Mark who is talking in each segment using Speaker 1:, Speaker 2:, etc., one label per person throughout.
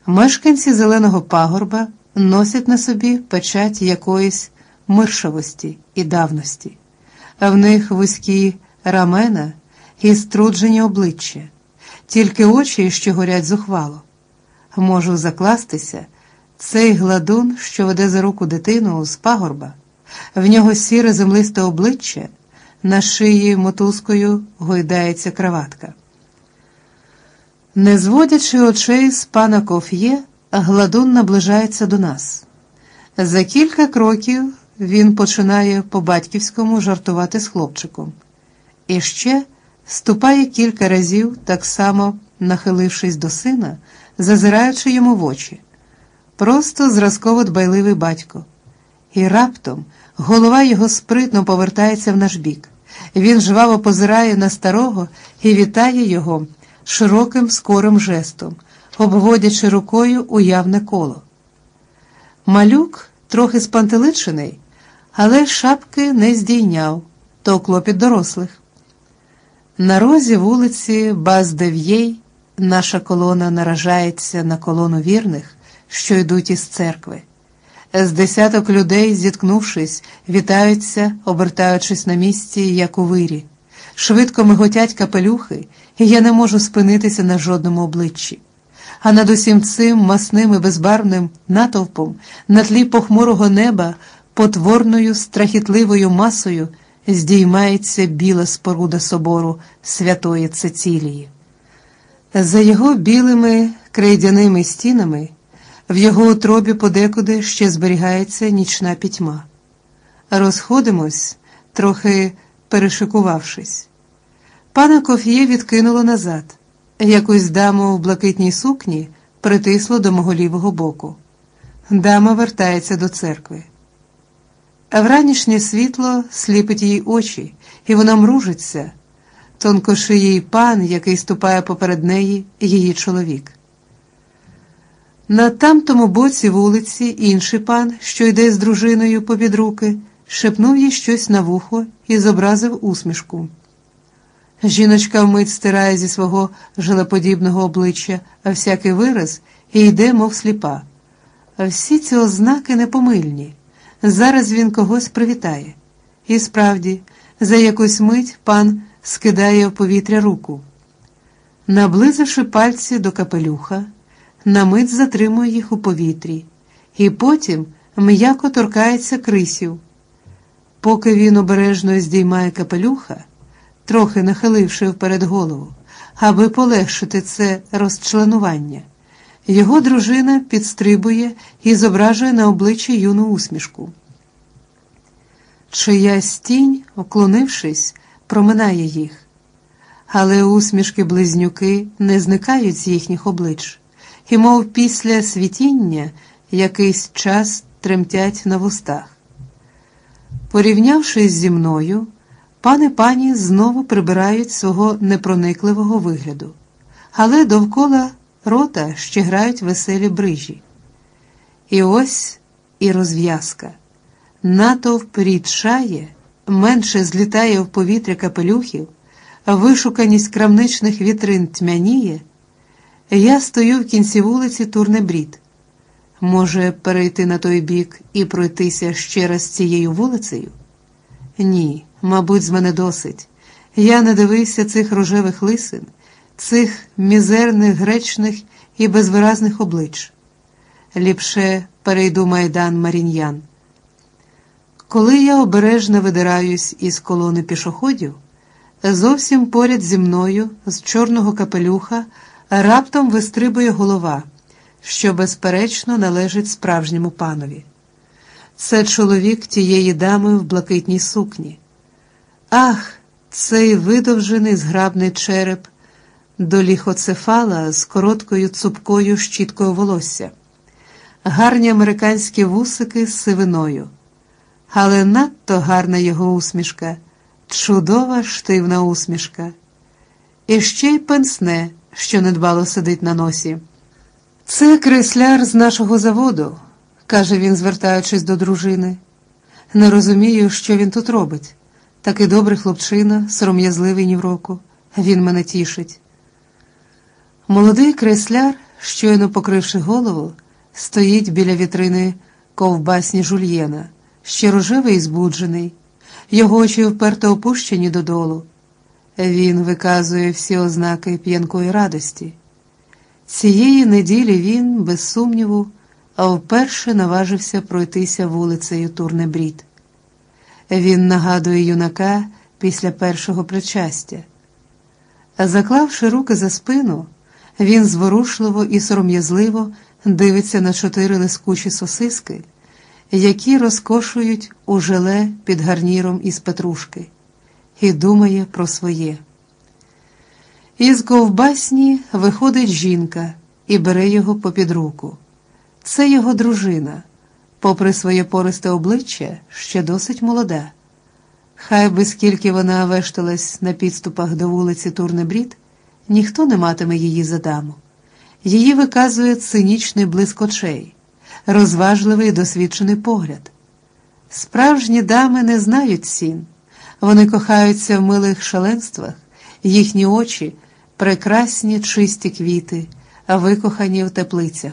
Speaker 1: Мешканці Зеленого пагорба носять на собі печать якоїсь миршавості і давності. В них вузькі рамена і струджені обличчя, тільки очі, що горять зухвало. Можу закластися, цей гладун, що веде за руку дитину з пагорба, в нього сіре землисте обличчя, на шиї мотузкою гойдається краватка. Не зводячи очей з пана Коф'є, гладун наближається до нас. За кілька кроків він починає по-батьківському жартувати з хлопчиком. І ще ступає кілька разів, так само нахилившись до сина, зазираючи йому в очі. Просто зразково дбайливий батько. І раптом голова його спритно повертається в наш бік. Він жваво позирає на старого і вітає його широким скорим жестом, обводячи рукою уявне коло. Малюк, трохи спантеличений, але шапки не здійняв, то клопіт дорослих. На розі вулиці Баз-Дев'єй наша колона наражається на колону вірних, що йдуть із церкви. З десяток людей, зіткнувшись, вітаються, обертаючись на місці, як у вирі. Швидко миготять капелюхи, і я не можу спинитися на жодному обличчі. А над усім цим масним і безбарвним натовпом, на тлі похмурого неба, потворною страхітливою масою здіймається біла споруда собору Святої Цецилії. За його білими крейдяними стінами в його утробі подекуди ще зберігається нічна пітьма. Розходимось, трохи перешикувавшись. Пана Коф'є відкинуло назад. Якусь даму в блакитній сукні притисло до мого лівого боку. Дама вертається до церкви. Вранішнє світло сліпить їй очі, і вона мружиться. Тонкошиїй пан, який ступає поперед неї, її чоловік. На тамтому боці вулиці інший пан, що йде з дружиною попід руки, шепнув їй щось на вухо і зобразив усмішку. Жіночка вмить стирає зі свого жилеподібного обличчя всякий вираз і йде, мов сліпа. Всі ці ознаки непомильні. Зараз він когось привітає. І справді, за якусь мить пан скидає в повітря руку. Наблизивши пальці до капелюха, на мить затримує їх у повітрі, і потім м'яко торкається крисів. Поки він обережно здіймає капелюха, трохи нахиливши вперед голову, аби полегшити це розчленування, його дружина підстрибує і зображує на обличчі юну усмішку. Чиясь тінь, уклонившись, проминає їх, але усмішки-близнюки не зникають з їхніх облич, і, мов після світіння, якийсь час тремтять на вустах. Порівнявшись зі мною, пан і пані знову прибирають свого непроникливого вигляду, але довкола рота ще грають веселі брижі. І ось і розв'язка. Натовп рідшає, менше злітає в повітря капелюхів, вишуканість крамничних вітрин тьмяніє. Я стою в кінці вулиці Турнебрід. Може, перейти на той бік і пройтися ще раз цією вулицею? Ні, мабуть, з мене досить. Я не дивився цих рожевих лисин, цих мізерних, гречних і безвиразних облич. Ліпше перейду Майдан Маріньян. Коли я обережно видираюсь із колони пішоходів, зовсім поряд зі мною, з чорного капелюха, раптом вистрибує голова, що, безперечно, належить справжньому панові. Це чоловік тієї дами в блакитній сукні. Ах, цей видовжений зграбний череп доліхоцефала з короткою цупкою щіткою волосся, гарні американські вусики з сивиною, але надто гарна його усмішка, чудова штивна усмішка. І ще й пенсне, що недбало сидить на носі. «Це кресляр з нашого заводу», – каже він, звертаючись до дружини. «Не розумію, що він тут робить. Такий добрий хлопчина, сором'язливий ні в року. Він мене тішить». Молодий кресляр, щойно покривши голову, стоїть біля вітрини ковбасні жульєна, ще рожевий і збуджений, його очі вперто опущені додолу. Він виказує всі ознаки п'янкої радості. Цієї неділі він, без сумніву, вперше наважився пройтися вулицею Турне-Брід. Він нагадує юнака після першого причастя. Заклавши руки за спину, він зворушливо і сором'язливо дивиться на 4 лискучі сосиски, які розкошують у желе під гарніром із петрушки, і думає про своє. Із ковбасні виходить жінка і бере його попід руку. Це його дружина, попри своє пористе обличчя, ще досить молода. Хай би скільки вона вешталась на підступах до вулиці Турне-Брід, ніхто не матиме її за даму. Її виказує цинічний блиск очей, розважливий і досвідчений погляд. Справжні дами не знають цін. Вони кохаються в милих шаленствах, їхні очі – прекрасні чисті квіти, викохані в теплицях.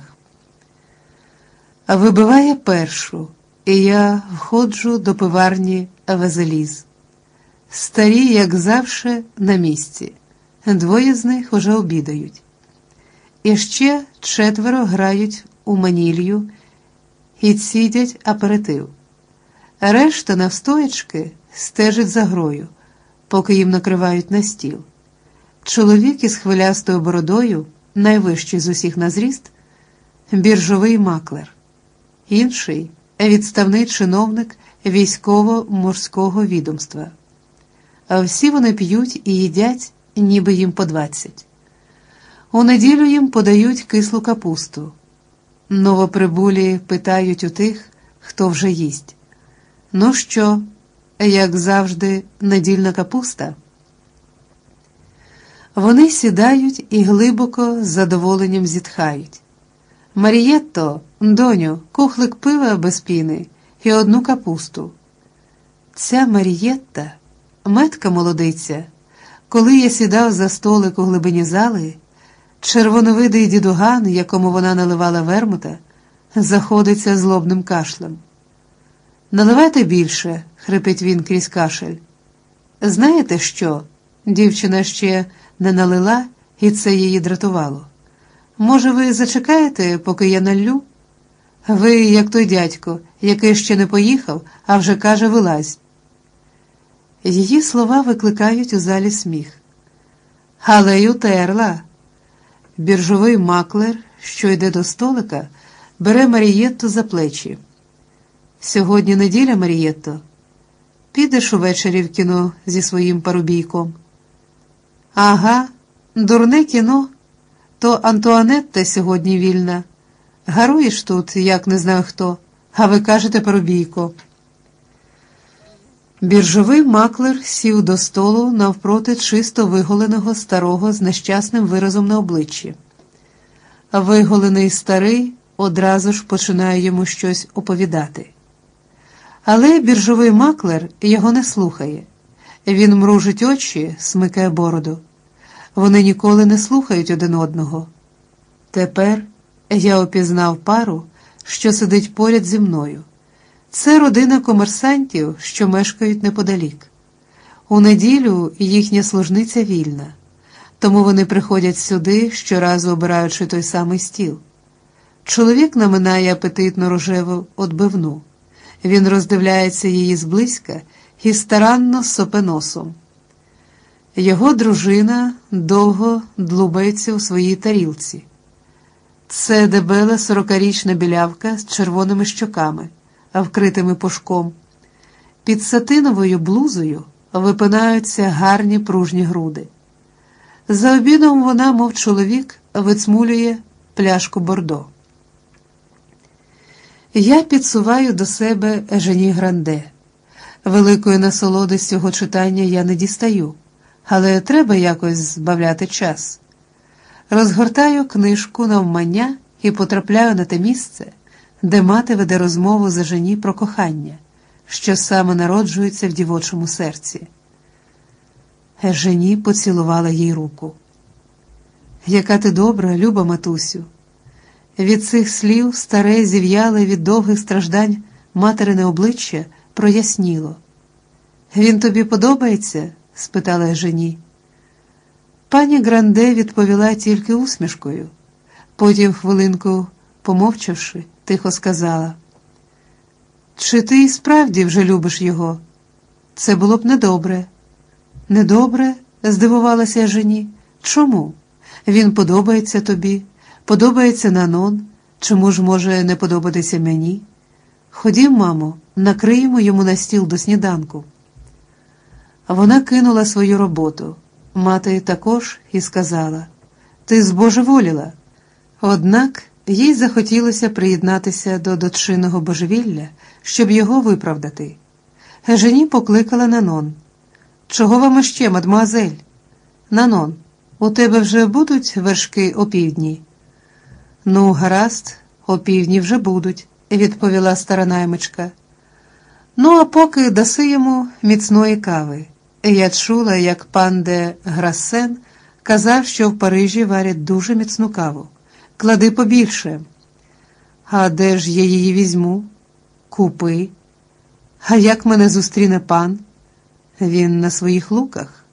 Speaker 1: Вибиває першу, і я входжу до пиварні Везеліз. Старі, як завше, на місці. 2 з них уже обідають. І ще 4 грають у манілью і цідять аперитив. Решта навстоячки стежить за грою, поки їм накривають на стіл. Чоловік із хвилястою бородою, найвищий з усіх на зріст, біржовий маклер. Інший – відставний чиновник військово-морського відомства. А всі вони п'ють і їдять, ніби їм по 20. У неділю їм подають кислу капусту. Новоприбулі питають у тих, хто вже їсть: «Ну що, як завжди, недільна капуста?» Вони сідають і глибоко з задоволенням зітхають. «Марієтто, доню, кухлик пива без піни і 1 капусту». Ця Марієтта, метка молодиця, коли я сідав за столик у глибині зали, червоновидий дідуган, якому вона наливала вермута, заходиться злобним кашлем. «Наливайте більше», – хрипить він крізь кашель. «Знаєте що?» Дівчина ще не налила, і це її дратувало. «Може, ви зачекаєте, поки я наллю? Ви, як той дядько, який ще не поїхав, а вже каже «вилазь». Її слова викликають у залі сміх. «Але й утерла!» Біржовий маклер, що йде до столика, бере Марієтту за плечі. «Сьогодні неділя, Марієтто. Підеш увечері в кіно зі своїм парубійком?» «Ага, дурне кіно. То Антуанетта сьогодні вільна. Гаруєш тут, як не знаю хто, а ви кажете парубійко». Біржовий маклер сів до столу навпроти чисто виголеного старого з нещасним виразом на обличчі. Виголений старий одразу ж починає йому щось оповідати. Але біржовий маклер його не слухає. Він мружить очі, смикає бороду. Вони ніколи не слухають один одного. Тепер я опізнав пару, що сидить поряд зі мною. Це родина комерсантів, що мешкають неподалік. У неділю їхня служниця вільна, тому вони приходять сюди, щоразу обираючи той самий стіл. Чоловік наминає апетитно рожеву отбивну. Він роздивляється її зблизька і старанно сопе носом. Його дружина довго длубається у своїй тарілці. Це дебела 40-річна білявка з червоними щоками, вкритими пушком. Під сатиновою блузою випинаються гарні пружні груди. За обідом вона, мов чоловік, вицмулює пляшку бордо. Я підсуваю до себе Ежені Гранде. Великої насолоди з цього читання я не дістаю, але треба якось збавляти час. Розгортаю книжку навмання і потрапляю на те місце, де мати веде розмову з Ежені про кохання, що саме народжується в дівочому серці. Ежені поцілувала їй руку. «Яка ти добра, люба матусю, Від цих слів старе зів'яле від довгих страждань материне обличчя проясніло. «Він тобі подобається?» – спитала Жені. Пані Гранде відповіла тільки усмішкою. Потім, хвилинку помовчавши, тихо сказала: «Чи ти і справді вже любиш його? Це було б недобре». «Недобре?» – здивувалася Жені. «Чому? Він подобається тобі, подобається Нанон. Чому ж може не подобатися мені? Ходім, мамо, накриємо йому на стіл до сніданку». Вона кинула свою роботу. Мати також і сказала: «Ти збожеволіла». Однак їй захотілося приєднатися до дочинного божевілля, щоб його виправдати. Жені покликала Нанон. «Чого вам іще, мадмуазель?» «Нанон, у тебе вже будуть вершки опівдні?» «Ну, гаразд, опівдні вже будуть», – відповіла стара наймичка. «Ну, а поки даси йому міцної кави. Я чула, як пан де Грассен казав, що в Парижі варять дуже міцну каву. Клади побільше». «А де ж я її візьму?» «Купи». «А як мене зустріне пан?» «Він на своїх луках».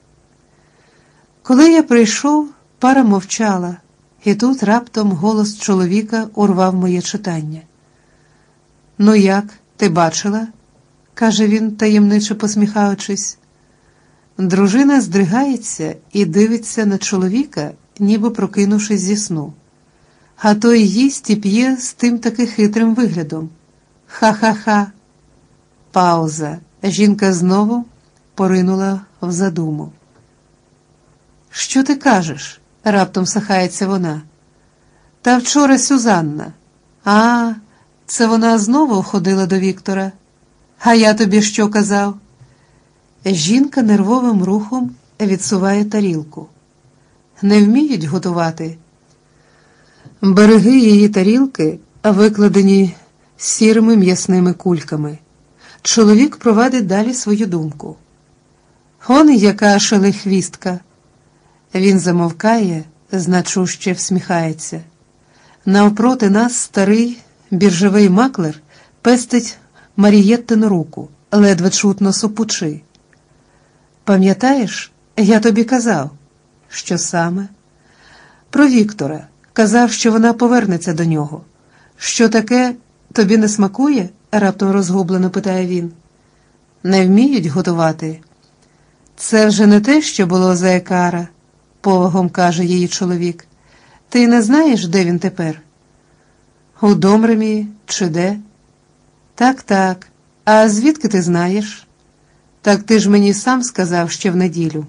Speaker 1: Коли я прийшов, пара мовчала, і тут раптом голос чоловіка урвав моє читання. «Ну як, ти бачила?» – каже він, таємниче посміхаючись. Дружина здригається і дивиться на чоловіка, ніби прокинувшись зі сну. А той їсть і п'є з тим таки хитрим виглядом. Ха-ха-ха. Пауза. Жінка знову поринула в задуму. «Що ти кажеш?» – раптом сахається вона. «Та вчора Сюзанна». «А, це вона знову ходила до Віктора. А я тобі що казав?» Жінка нервовим рухом відсуває тарілку. Не вміють готувати. Береги її тарілки викладені сірими м'ясними кульками. Чоловік провадить далі свою думку. «Он яка шелехвістка!» Він замовкає, значуще всміхається. Навпроти нас старий біржовий маклер пестить Марієттину руку, ледве чутно сопучи. «Пам'ятаєш, я тобі казав?» «Що саме?» «Про Віктора. Казав, що вона повернеться до нього». «Що таке, тобі не смакує?» – раптом розгублено питає він. «Не вміють готувати?» «Це вже не те, що було за Екара», – повагом каже її чоловік. «Ти не знаєш, де він тепер?» «У Домремі чи де?» «Так. А звідки ти знаєш?» «Так ти ж мені сам сказав ще в неділю».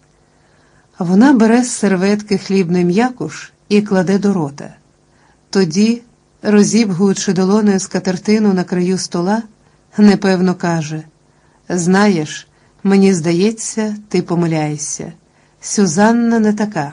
Speaker 1: Вона бере з серветки хлібний м'якуш і кладе до рота. Тоді, розібгуючи долоною скатертину на краю стола, непевно каже: «Знаєш, мені здається, ти помиляєшся. Сюзанна не така».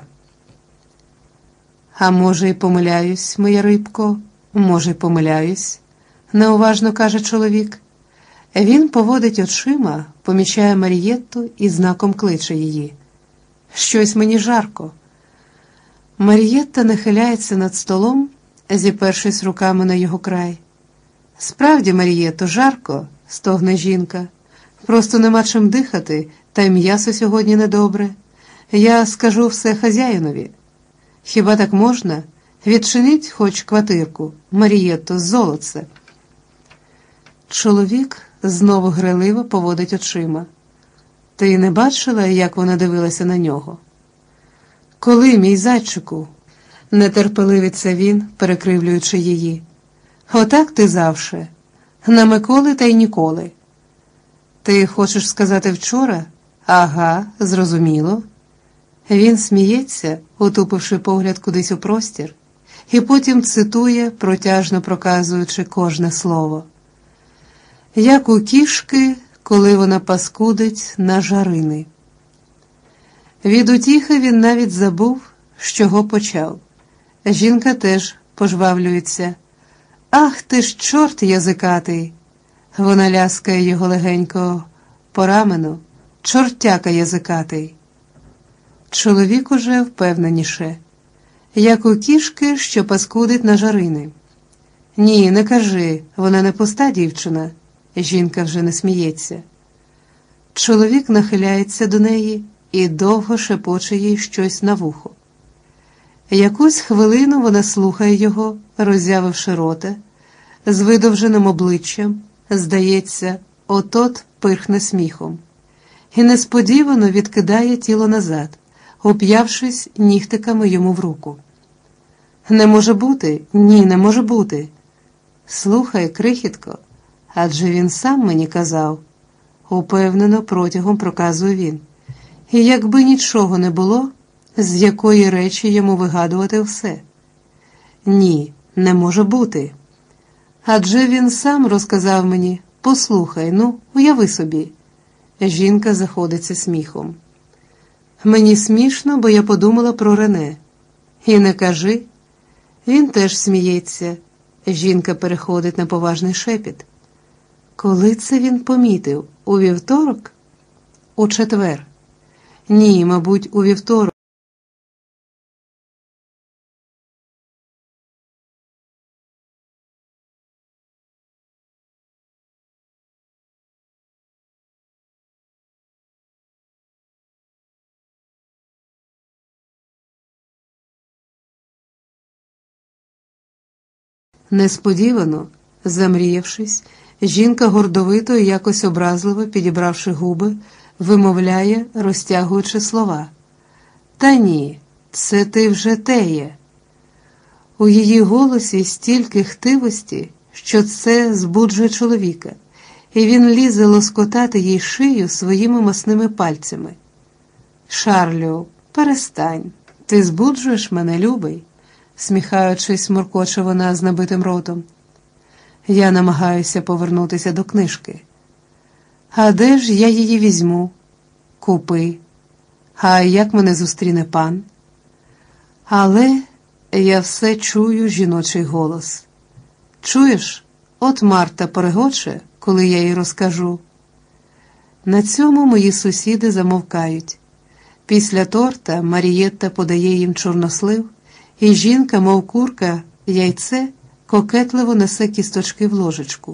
Speaker 1: «А може, й помиляюсь, моя рибко, може, й помиляюсь», – неуважно каже чоловік. Він поводить очима, помічає Марієтту і знаком кличе її. «Щось мені жарко». Марієтта нахиляється над столом, зіпершись руками на його край. «Справді, Марієтто, жарко», – стогне жінка. «Просто нема чим дихати, та й м'ясо сьогодні недобре. Я скажу все хазяїнові». «Хіба так можна? Відчиніть хоч квартирку, Марієтто, золоце». Чоловік знову грайливо поводить очима. Ти не бачила, як вона дивилася на нього? «Коли, мій зайчику?» – нетерпеливиться він, перекривлюючи її. «Отак ти завше. На Миколи та й ніколи». «Ти хочеш сказати вчора?» «Ага, зрозуміло». Він сміється, утупивши погляд кудись у простір, і потім цитує, протяжно проказуючи кожне слово. «Як у кішки, коли вона паскудить на жарини». Від утіхи він навіть забув, з чого почав. Жінка теж пожвавлюється. «Ах ти ж, чорт язикатий!» Вона ляскає його легенько по рамену. «Чортяка язикатий!» Чоловік уже впевненіше. як у кішки, що паскудить на жарини. Ні, не кажи, вона не пуста дівчина. Жінка вже не сміється. Чоловік нахиляється до неї і довго шепоче їй щось на вухо. Якусь хвилину вона слухає його, роззявивши рота, з видовженим обличчям, здається, от-от пирхне сміхом, і несподівано відкидає тіло назад, уп'явшись нігтиками йому в руку. «Не може бути, ні, не може бути. Слухай, крихітко, адже він сам мені казав», упевнено протягом проказує він. І якби нічого не було, з якої речі йому вигадувати все? Ні, не може бути. Адже він сам розказав мені, послухай, ну, уяви собі. Жінка заходиться сміхом. Мені смішно, бо я подумала про Рене. І не кажи. Він теж сміється. Жінка переходить на поважний шепіт. Коли це він помітив? У вівторок? У четвер. Ні, мабуть, у вівторок. Несподівано, замріявшись, жінка гордовито і якось образливо, підібравши губи, вимовляє, розтягуючи слова. «Та ні, це ти вже теє». У її голосі стільки хтивості, що це збуджує чоловіка, і він лізе лоскотати їй шию своїми масними пальцями. «Шарлю, перестань, ти збуджуєш мене, любий», сміхаючись, моркоче вона з набитим ротом. Я намагаюся повернутися до книжки. А де ж я її візьму? Купи. А як мене зустріне пан? Але я все чую жіночий голос. Чуєш, от Марта перегоче, коли я їй розкажу. На цьому мої сусіди замовкають. Після торта Марієтта подає їм чорнослив, і жінка, мов курка, яйце, кокетливо несе кісточки в ложечку.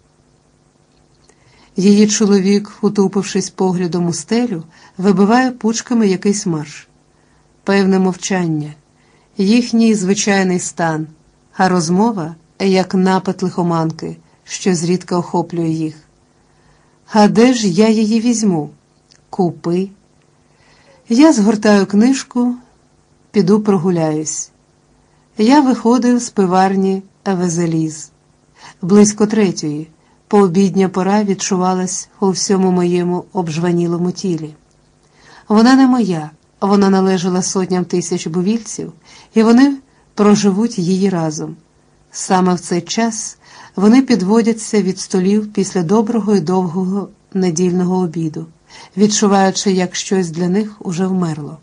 Speaker 1: Її чоловік, утупившись поглядом у стелю, вибиває пучками якийсь марш. Певне мовчання, їхній звичайний стан, а розмова, як напад лихоманки, що зрідка охоплює їх. А де ж я її візьму? Купи. Я згортаю книжку, піду прогуляюсь. Я виходив з пиварні Везеліз. Близько 3:00, пообідня пора відчувалась у всьому моєму обжванілому тілі. Вона не моя, вона належала сотням тисяч бувільців, і вони проживуть її разом. Саме в цей час вони підводяться від столів після доброго і довгого недільного обіду, відчуваючи, як щось для них уже вмерло.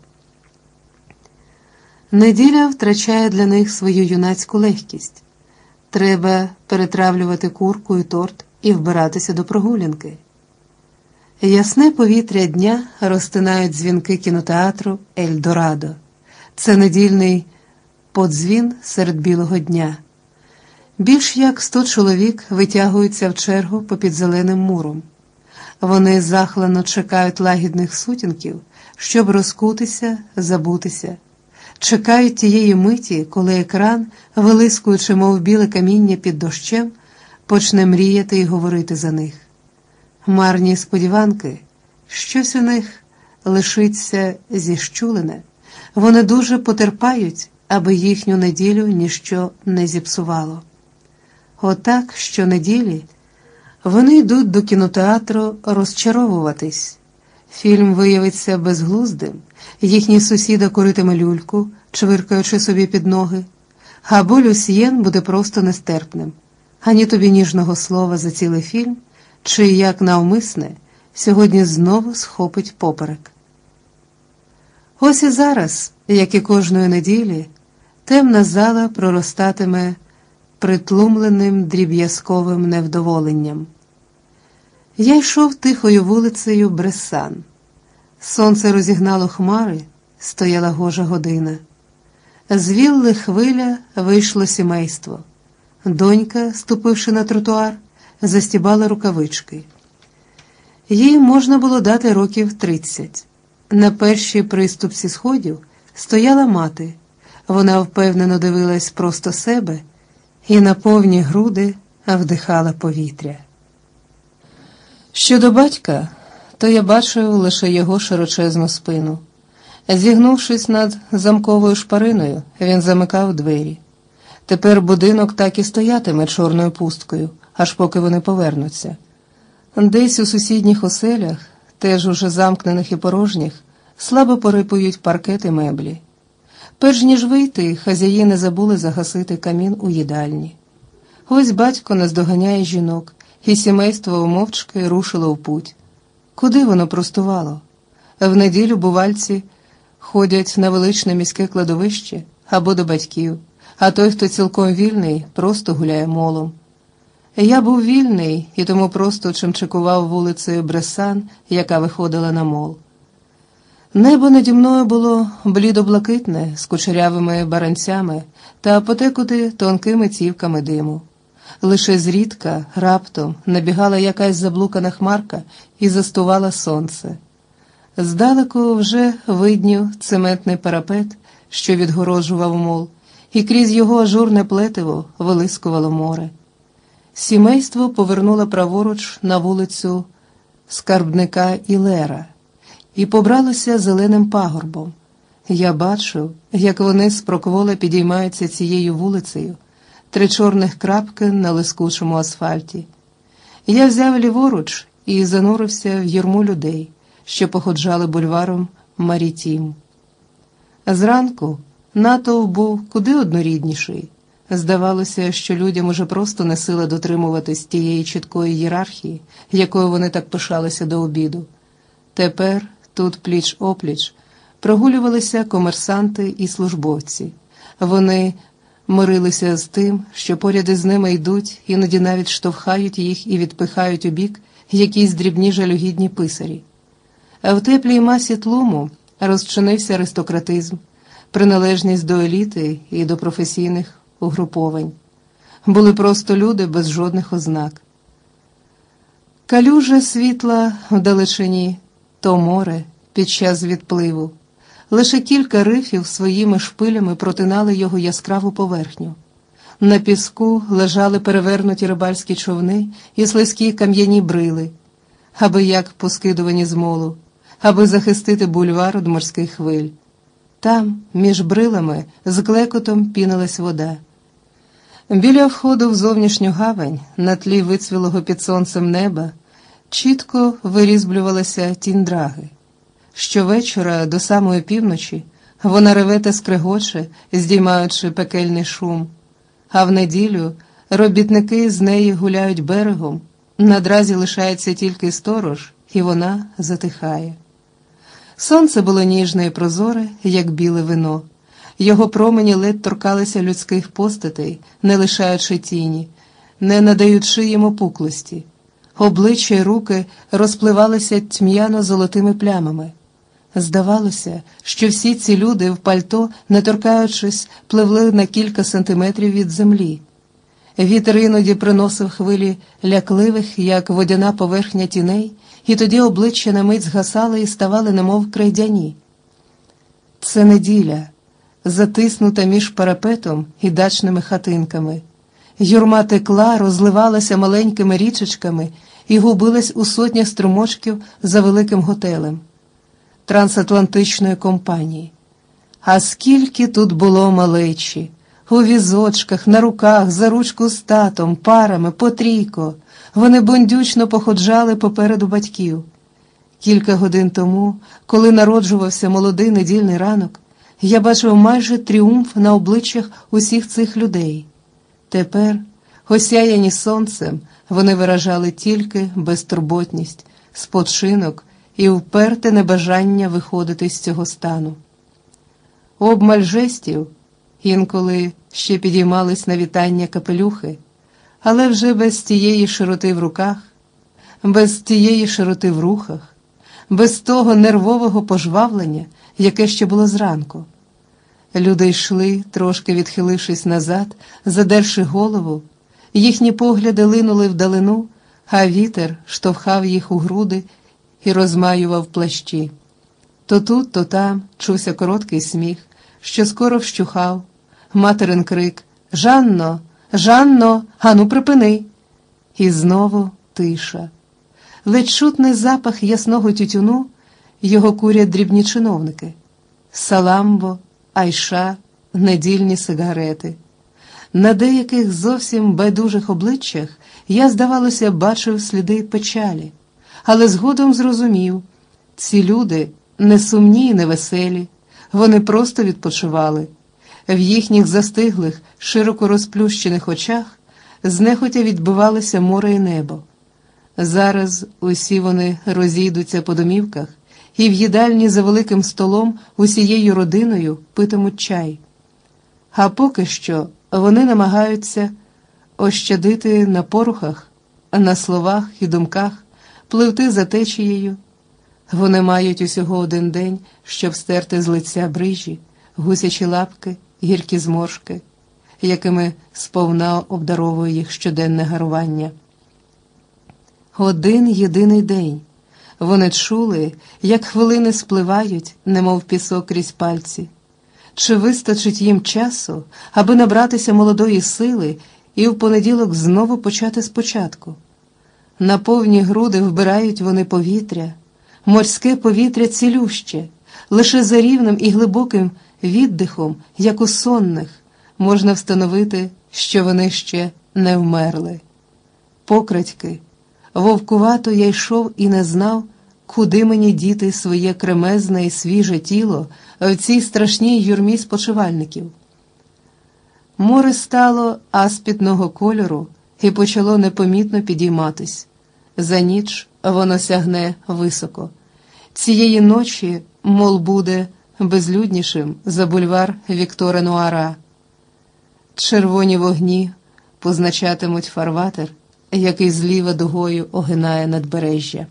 Speaker 1: Неділя втрачає для них свою юнацьку легкість. Треба перетравлювати курку і торт і вбиратися до прогулянки. Ясне повітря дня розтинають дзвінки кінотеатру «Ельдорадо». Це недільний подзвін серед білого дня. Більш як 100 чоловік витягуються в чергу попід зеленим муром. Вони захлано чекають лагідних сутінків, щоб розкутися, забутися. Чекають тієї миті, коли екран, вилискуючи, мов біле каміння під дощем, почне мріяти і говорити за них. Марні сподіванки, щось у них лишиться зіщулене. Вони дуже потерпають, аби їхню неділю ніщо не зіпсувало. Отак щонеділі вони йдуть до кінотеатру розчаровуватись. Фільм виявиться безглуздим, їхній сусіда куритиме люльку, чвиркаючи собі під ноги, або Люсьєн буде просто нестерпним. Ані тобі ніжного слова за цілий фільм, чи, як навмисне, сьогодні знову схопить поперек. Ось і зараз, як і кожної неділі, темна зала проростатиме притлумленим дріб'язковим невдоволенням. Я йшов тихою вулицею Брессан. Сонце розігнало хмари, стояла гожа година. З вілли Хвиля вийшло сімейство. Донька, ступивши на тротуар, застібала рукавички. Їй можна було дати років 30. На першій приступці сходів стояла мати. Вона впевнено дивилась просто себе і на повні груди вдихала повітря. Щодо батька, то я бачив лише його широчезну спину. Зігнувшись над замковою шпариною, він замикав двері. Тепер будинок так і стоятиме чорною пусткою, аж поки вони повернуться. Десь у сусідніх оселях, теж уже замкнених і порожніх, слабо порипують паркет і меблі. Перш ніж вийти, хазяї не забули загасити камін у їдальні. Ось батько наздоганяє жінок, і сімейство мовчки рушило в путь. Куди воно простувало? В неділю бувальці ходять на величне міське кладовище або до батьків, а той, хто цілком вільний, просто гуляє молом. Я був вільний і тому просто чимчикував вулицею Бресан, яка виходила на мол. Небо наді мною було блідо-блакитне, з кучерявими баранцями та потекуди тонкими цівками диму. Лише зрідка, раптом, набігала якась заблукана хмарка і застувала сонце. Здалеку вже виднів цементний парапет, що відгороджував мол, і крізь його ажурне плетиво вилискувало море. Сімейство повернуло праворуч на вулицю Скарбника Іллера і побралося зеленим пагорбом. Я бачив, як вони спроквола підіймаються цією вулицею, 3 чорних крапки на лискучому асфальті. Я взяв ліворуч і занурився в юрму людей, що походжали бульваром Марітім. Зранку натовп був куди однорідніший. Здавалося, що людям уже просто не сила дотримуватись тієї чіткої ієрархії, якою вони так пишалися до обіду. Тепер тут пліч-опліч прогулювалися комерсанти і службовці. Вони мирилися з тим, що поряд із ними йдуть, іноді навіть штовхають їх і відпихають у бік якісь дрібні жалюгідні писарі. А в теплій масі тлуму розчинився аристократизм, приналежність до еліти і до професійних угруповань. Були просто люди без жодних ознак. Калюжа світла вдалечині, то море під час відпливу. Лише кілька рифів своїми шпилями протинали його яскраву поверхню. На піску лежали перевернуті рибальські човни і слизькі кам'яні брили, аби як поскидувані з молу, аби захистити бульвар від морських хвиль. Там, між брилами, з клекотом пінилась вода. Біля входу в зовнішню гавань, на тлі вицвілого під сонцем неба, чітко вирізблювалася тінь драги. Щовечора до самої півночі вона реве та скрегоче, здіймаючи пекельний шум, а в неділю робітники з неї гуляють берегом, на дразі лишається тільки сторож, і вона затихає. Сонце було ніжне і прозоре, як біле вино. Його промені ледь торкалися людських постатей, не лишаючи тіні, не надаючи їм опуклості. Обличчя й руки розпливалися тьмяно-золотими плямами. Здавалося, що всі ці люди в пальто, не торкаючись, пливли на кілька сантиметрів від землі. Вітер іноді приносив хвилі лякливих, як водяна поверхня тіней, і тоді обличчя на мить згасали і ставали немов крейдяні. Це неділя, затиснута між парапетом і дачними хатинками. Юрма текла, розливалася маленькими річечками і губилась у сотнях струмочків за великим готелем трансатлантичної компанії. А скільки тут було малечі! У візочках, на руках, за ручку з татом, парами, по трійко. Вони бундючно походжали попереду батьків. Кілька годин тому, коли народжувався молодий недільний ранок, я бачив майже тріумф на обличчях усіх цих людей. Тепер, осяяні сонцем, вони виражали тільки безтурботність, спочинок і вперте небажання виходити з цього стану. Обмаль жестів, інколи ще підіймались на вітання капелюхи, але вже без тієї широти в руках, без тієї широти в рухах, без того нервового пожвавлення, яке ще було зранку. Люди йшли, трошки відхилившись назад, задерши голову, їхні погляди линули вдалину, а вітер штовхав їх у груди і розмаював плащі. То тут, то там чувся короткий сміх, що скоро вщухав, материн крик «Жанно! Жанно! Ану, припини!» І знову тиша. Ледь чутний запах ясного тютюну, його курять дрібні чиновники. Саламбо, айша, недільні сигарети. На деяких зовсім байдужих обличчях я, здавалося, бачив сліди печалі, але згодом зрозумів, ці люди не сумні і не веселі, вони просто відпочивали. В їхніх застиглих, широко розплющених очах знехотя відбивалися море і небо. Зараз усі вони розійдуться по домівках, і в їдальні за великим столом усією родиною питимуть чай. А поки що вони намагаються ощадити на порухах, на словах і думках, пливти за течією. Вони мають усього один день, щоб стерти з лиця брижі, гусячі лапки, гіркі зморшки, якими сповна обдаровує їх щоденне гарування. Один єдиний день. Вони чули, як хвилини спливають, немов пісок крізь пальці. Чи вистачить їм часу, аби набратися молодої сили і в понеділок знову почати спочатку? На повні груди вбирають вони повітря, морське повітря цілюще, лише за рівним і глибоким віддихом, як у сонних, можна встановити, що вони ще не вмерли. Покрадьки, вовкувато я йшов і не знав, куди мені діти своє кремезне і свіже тіло в цій страшній юрмі спочивальників. Море стало аспідного кольору і почало непомітно підійматись. За ніч воно сягне високо. Цієї ночі, мол, буде безлюднішим за бульвар Віктора Нуара. Червоні вогні позначатимуть фарватер, який зліва дугою огинає надбережжя.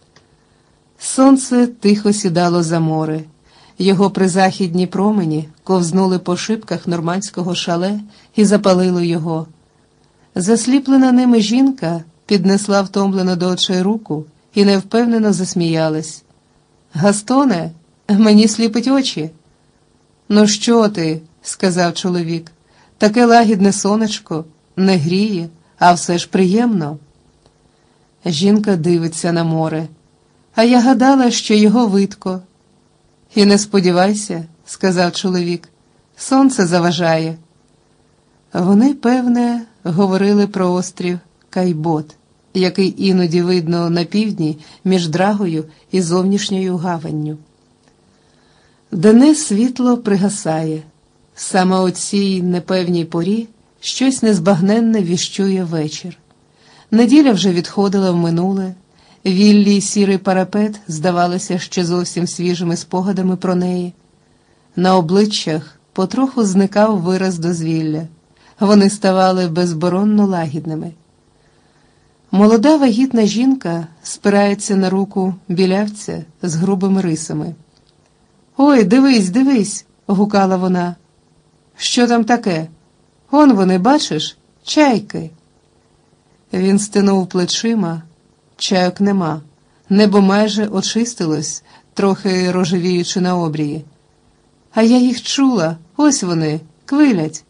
Speaker 1: Сонце тихо сідало за море. Його призахідні промені ковзнули по шибках нормандського шале і запалило його. Засліплена ними жінка піднесла втомлено до очей руку і невпевнено засміялась. «Гастоне, мені сліпить очі». «Ну що ти?» – сказав чоловік. «Таке лагідне сонечко, не гріє, а все ж приємно». Жінка дивиться на море. «А я гадала, що його видко». «І не сподівайся», – сказав чоловік, – «сонце заважає». Вони, певне, говорили про острів Кайбот, який іноді видно на півдні між Драгою і зовнішньою гаванню. Денне світло пригасає. Саме у цій непевній порі щось незбагненне віщує вечір. Неділя вже відходила в минуле, віллі й сірий парапет здавалися ще зовсім свіжими спогадами про неї. На обличчях потроху зникав вираз дозвілля. Вони ставали безборонно лагідними. Молода вагітна жінка спирається на руку білявця з грубими рисами. «Ой, дивись, дивись!» – гукала вона. «Що там таке? Он вони, бачиш? Чайки!» Він стинув плечима. Чайок нема. Небо майже очистилось, трохи рожевіючи на обрії. «А я їх чула, ось вони, квилять».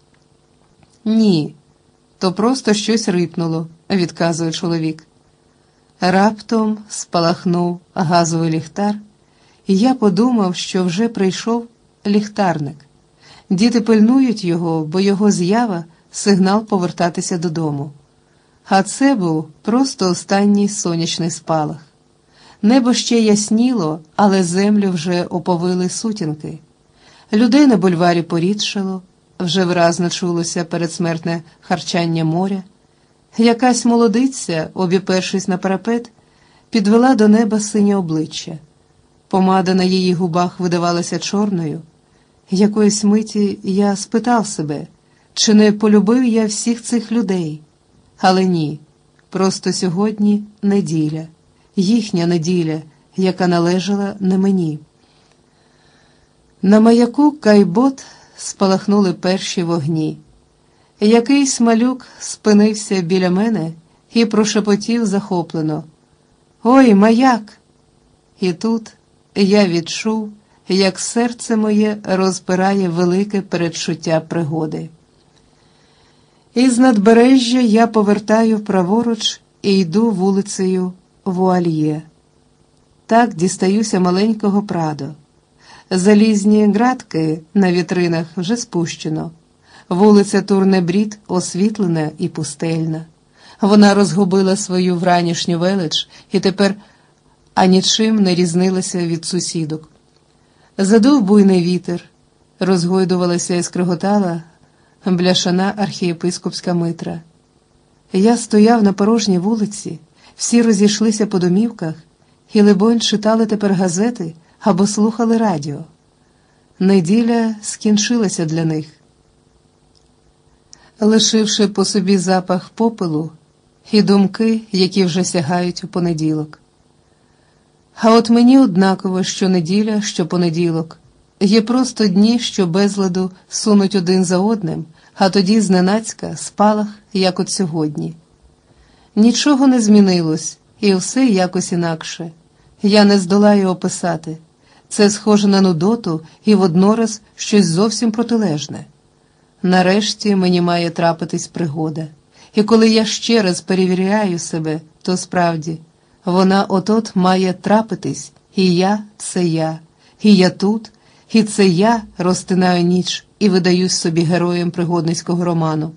Speaker 1: «Ні, то просто щось рипнуло», – відказує чоловік. Раптом спалахнув газовий ліхтар, і я подумав, що вже прийшов ліхтарник. Діти пильнують його, бо його з'ява – сигнал повертатися додому. А це був просто останній сонячний спалах. Небо ще ясніло, але землю вже оповили сутінки. Людей на бульварі порідшало, вже виразно чулося передсмертне харчання моря. Якась молодиця, обіпершись на парапет, підвела до неба синє обличчя. Помада на її губах видавалася чорною. Якоїсь миті я спитав себе, чи не полюбив я всіх цих людей. Але ні, просто сьогодні неділя, їхня неділя, яка належала не мені. На маяку Кайбот спалахнули перші вогні. Якийсь малюк спинився біля мене і прошепотів захоплено: «Ой, маяк!» І тут я відчув, як серце моє розпирає велике передчуття пригоди. Із надбережжя я повертаю праворуч і йду вулицею Вуальє. Так дістаюся маленького Прадо. Залізні ґратки на вітринах вже спущено. Вулиця Турнебрід освітлена і пустельна. Вона розгубила свою вранішню велич і тепер анічим не різнилася від сусідок. Задув буйний вітер, розгойдувалася і скриготала бляшана архієпископська митра. Я стояв на порожній вулиці, всі розійшлися по домівках і, либонь, читали тепер газети або слухали радіо. Неділя скінчилася для них, лишивши по собі запах попелу і думки, які вже сягають у понеділок. А от мені однаково, що неділя, що понеділок. Є просто дні, що безладу сунуть один за одним, а тоді зненацька спалах, як от сьогодні. Нічого не змінилось, і все якось інакше. Я не здолаю описати. Це схоже на нудоту і воднораз щось зовсім протилежне. Нарешті мені має трапитись пригода. І коли я ще раз перевіряю себе, то справді вона от-от має трапитись, і я – це я, і я тут, і це я розтинаю ніч і видаюсь собі героєм пригодницького роману.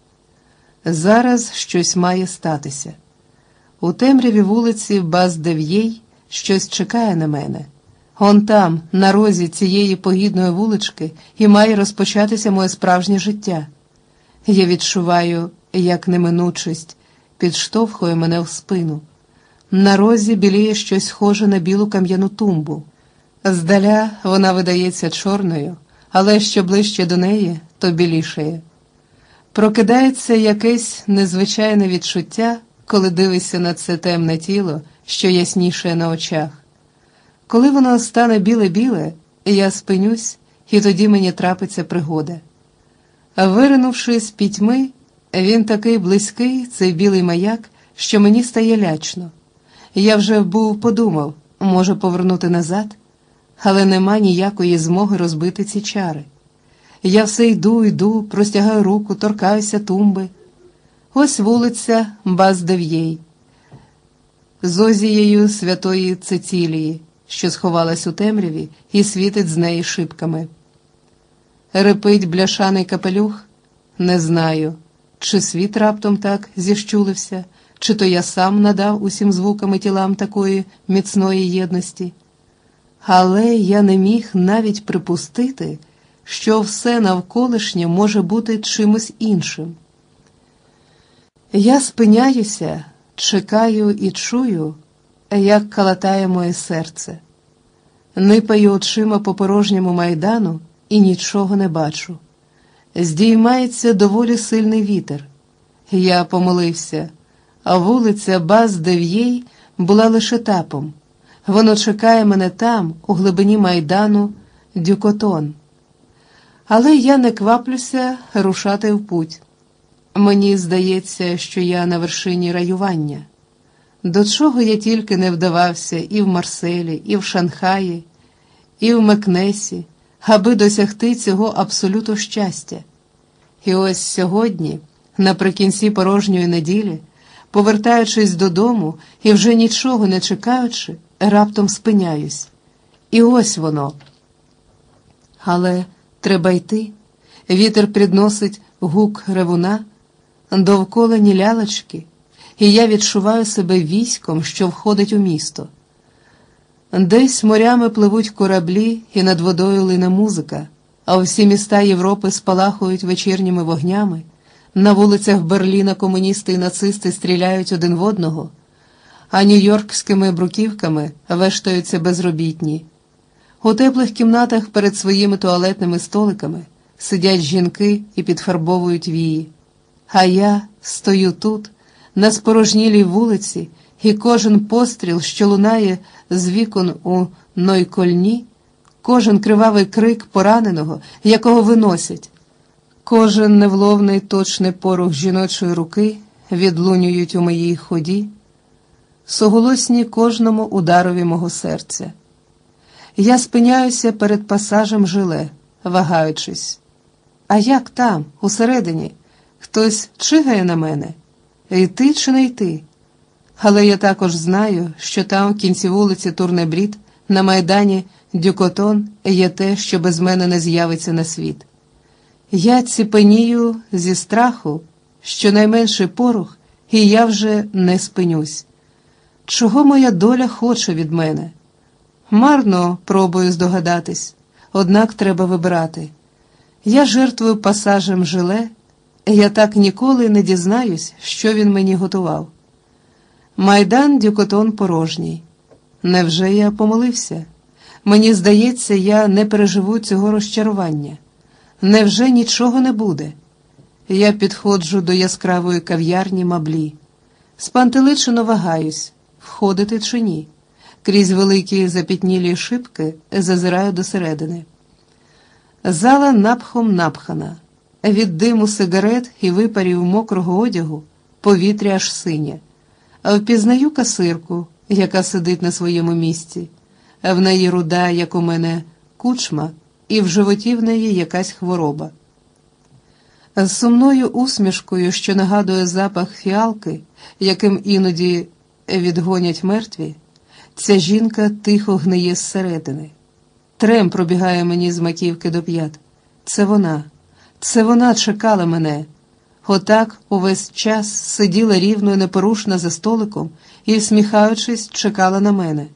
Speaker 1: Зараз щось має статися. У темряві вулиці Баз-Дев'єй щось чекає на мене. Он там, на розі цієї погідної вулички, і має розпочатися моє справжнє життя. Я відчуваю, як неминучість підштовхує мене в спину. На розі біліє щось схоже на білу кам'яну тумбу. Здаля вона видається чорною, але що ближче до неї, то білішає. Прокидається якесь незвичайне відчуття, коли дивишся на це темне тіло, що яснішає на очах. Коли воно стане біле-біле, я спинюсь, і тоді мені трапиться пригода. Виринувши з пітьми, він такий близький, цей білий маяк, що мені стає лячно. Я вже був подумав, може повернути назад, але нема ніякої змоги розбити ці чари. Я все йду, простягаю руку, торкаюся тумби. Ось вулиця Баз-Дев'єй, з озією святої Цецілії, що сховалась у темряві і світить з неї шибками. Репить бляшаний капелюх? Не знаю, чи світ раптом так зіщулився, чи то я сам надав усім звукам і тілам такої міцної єдності. Але я не міг навіть припустити, що все навколишнє може бути чимось іншим. Я спиняюся, чекаю і чую, як калатає моє серце. Нипаю очима по порожньому майдану і нічого не бачу. Здіймається доволі сильний вітер. Я помилився, а вулиця Баз-Дев'єй була лише тапом. Воно чекає мене там, у глибині майдану, Дюкотон. Але я не кваплюся рушати в путь. Мені здається, що я на вершині раювання. До чого я тільки не вдавався і в Марселі, і в Шанхаї, і в Мекнесі, аби досягти цього абсолюту щастя. І ось сьогодні, наприкінці порожньої неділі, повертаючись додому і вже нічого не чекаючи, раптом спиняюсь. І ось воно. Але треба йти. Вітер підносить гук ревуна, довкола ні лялечки, і я відчуваю себе військом, що входить у місто. Десь морями пливуть кораблі, і над водою лине музика, а всі міста Європи спалахують вечірніми вогнями, на вулицях Берліна комуністи і нацисти стріляють один в одного, а нью-йоркськими бруківками вештаються безробітні. У теплих кімнатах перед своїми туалетними столиками сидять жінки і підфарбовують вії. А я стою тут, на спорожнілій вулиці, і кожен постріл, що лунає з вікон у Нойкольні, кожен кривавий крик пораненого, якого виносять, кожен невловний точний порух жіночої руки відлунюють у моїй ході, соголосні кожному ударові мого серця. Я спиняюся перед пасажем жиле, вагаючись. А як там, усередині? Хтось чигає на мене? Йти чи не йти? Але я також знаю, що там, в кінці вулиці Турнебрід, на майдані Дюкотон, є те, що без мене не з'явиться на світ. Я ціпенію зі страху, що найменший порух, і я вже не спинюсь. Чого моя доля хоче від мене? Марно пробую здогадатись, однак треба вибирати. Я жертвую пасажем жиле, я так ніколи не дізнаюсь, що він мені готував. Майдан Дюкотон порожній. Невже я помилився? Мені здається, я не переживу цього розчарування. Невже нічого не буде? Я підходжу до яскравої кав'ярні Маблі. Спантеличено вагаюсь, входити чи ні. Крізь великі запітнілі шибки зазираю досередини. Зала напхом напхана. Від диму сигарет і випарів мокрого одягу повітря аж синє. Впізнаю касирку, яка сидить на своєму місці. В неї руда, як у мене, кучма, і в животі в неї якась хвороба. З сумною усмішкою, що нагадує запах фіалки, яким іноді відгонять мертві, ця жінка тихо гниє зсередини. Трем пробігає мені з маківки до п'ят. Це вона чекала мене. Отак увесь час сиділа рівно і непорушна за столиком і, всміхаючись, чекала на мене.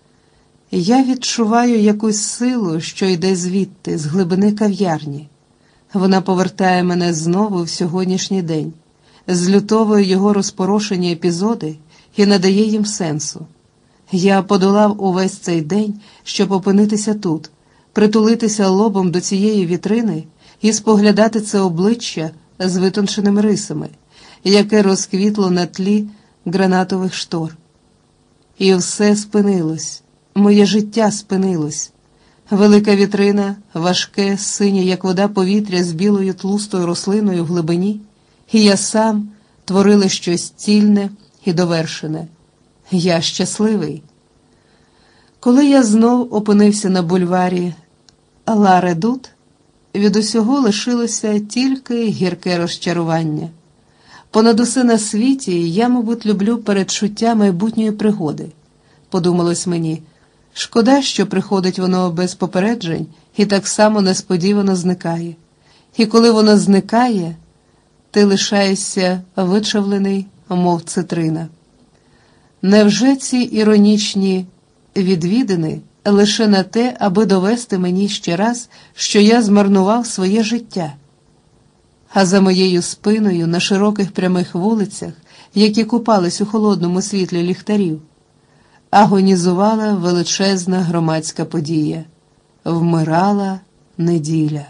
Speaker 1: Я відчуваю якусь силу, що йде звідти, з глибини кав'ярні. Вона повертає мене знову в сьогоднішній день, злютовує його розпорошені епізоди і надає їм сенсу. Я подолав увесь цей день, щоб опинитися тут, притулитися лобом до цієї вітрини і споглядати це обличчя з витонченими рисами, яке розквітло на тлі гранатових штор. І все спинилось, моє життя спинилось. Велика вітрина, важке, синє, як вода, повітря з білою тлустою рослиною в глибині, і я сам творили щось цільне і довершене. Я щасливий. Коли я знов опинився на бульварі Ла Редут, від усього лишилося тільки гірке розчарування. Понад усе на світі я, мабуть, люблю передчуття майбутньої пригоди. Подумалось мені, шкода, що приходить воно без попереджень і так само несподівано зникає. І коли воно зникає, ти лишаєшся вичавлений, мов цитрина. Невже ці іронічні відвідини лише на те, аби довести мені ще раз, що я змарнував своє життя? А за моєю спиною на широких прямих вулицях, які купались у холодному світлі ліхтарів, агонізувала величезна громадська подія. Вмирала неділя.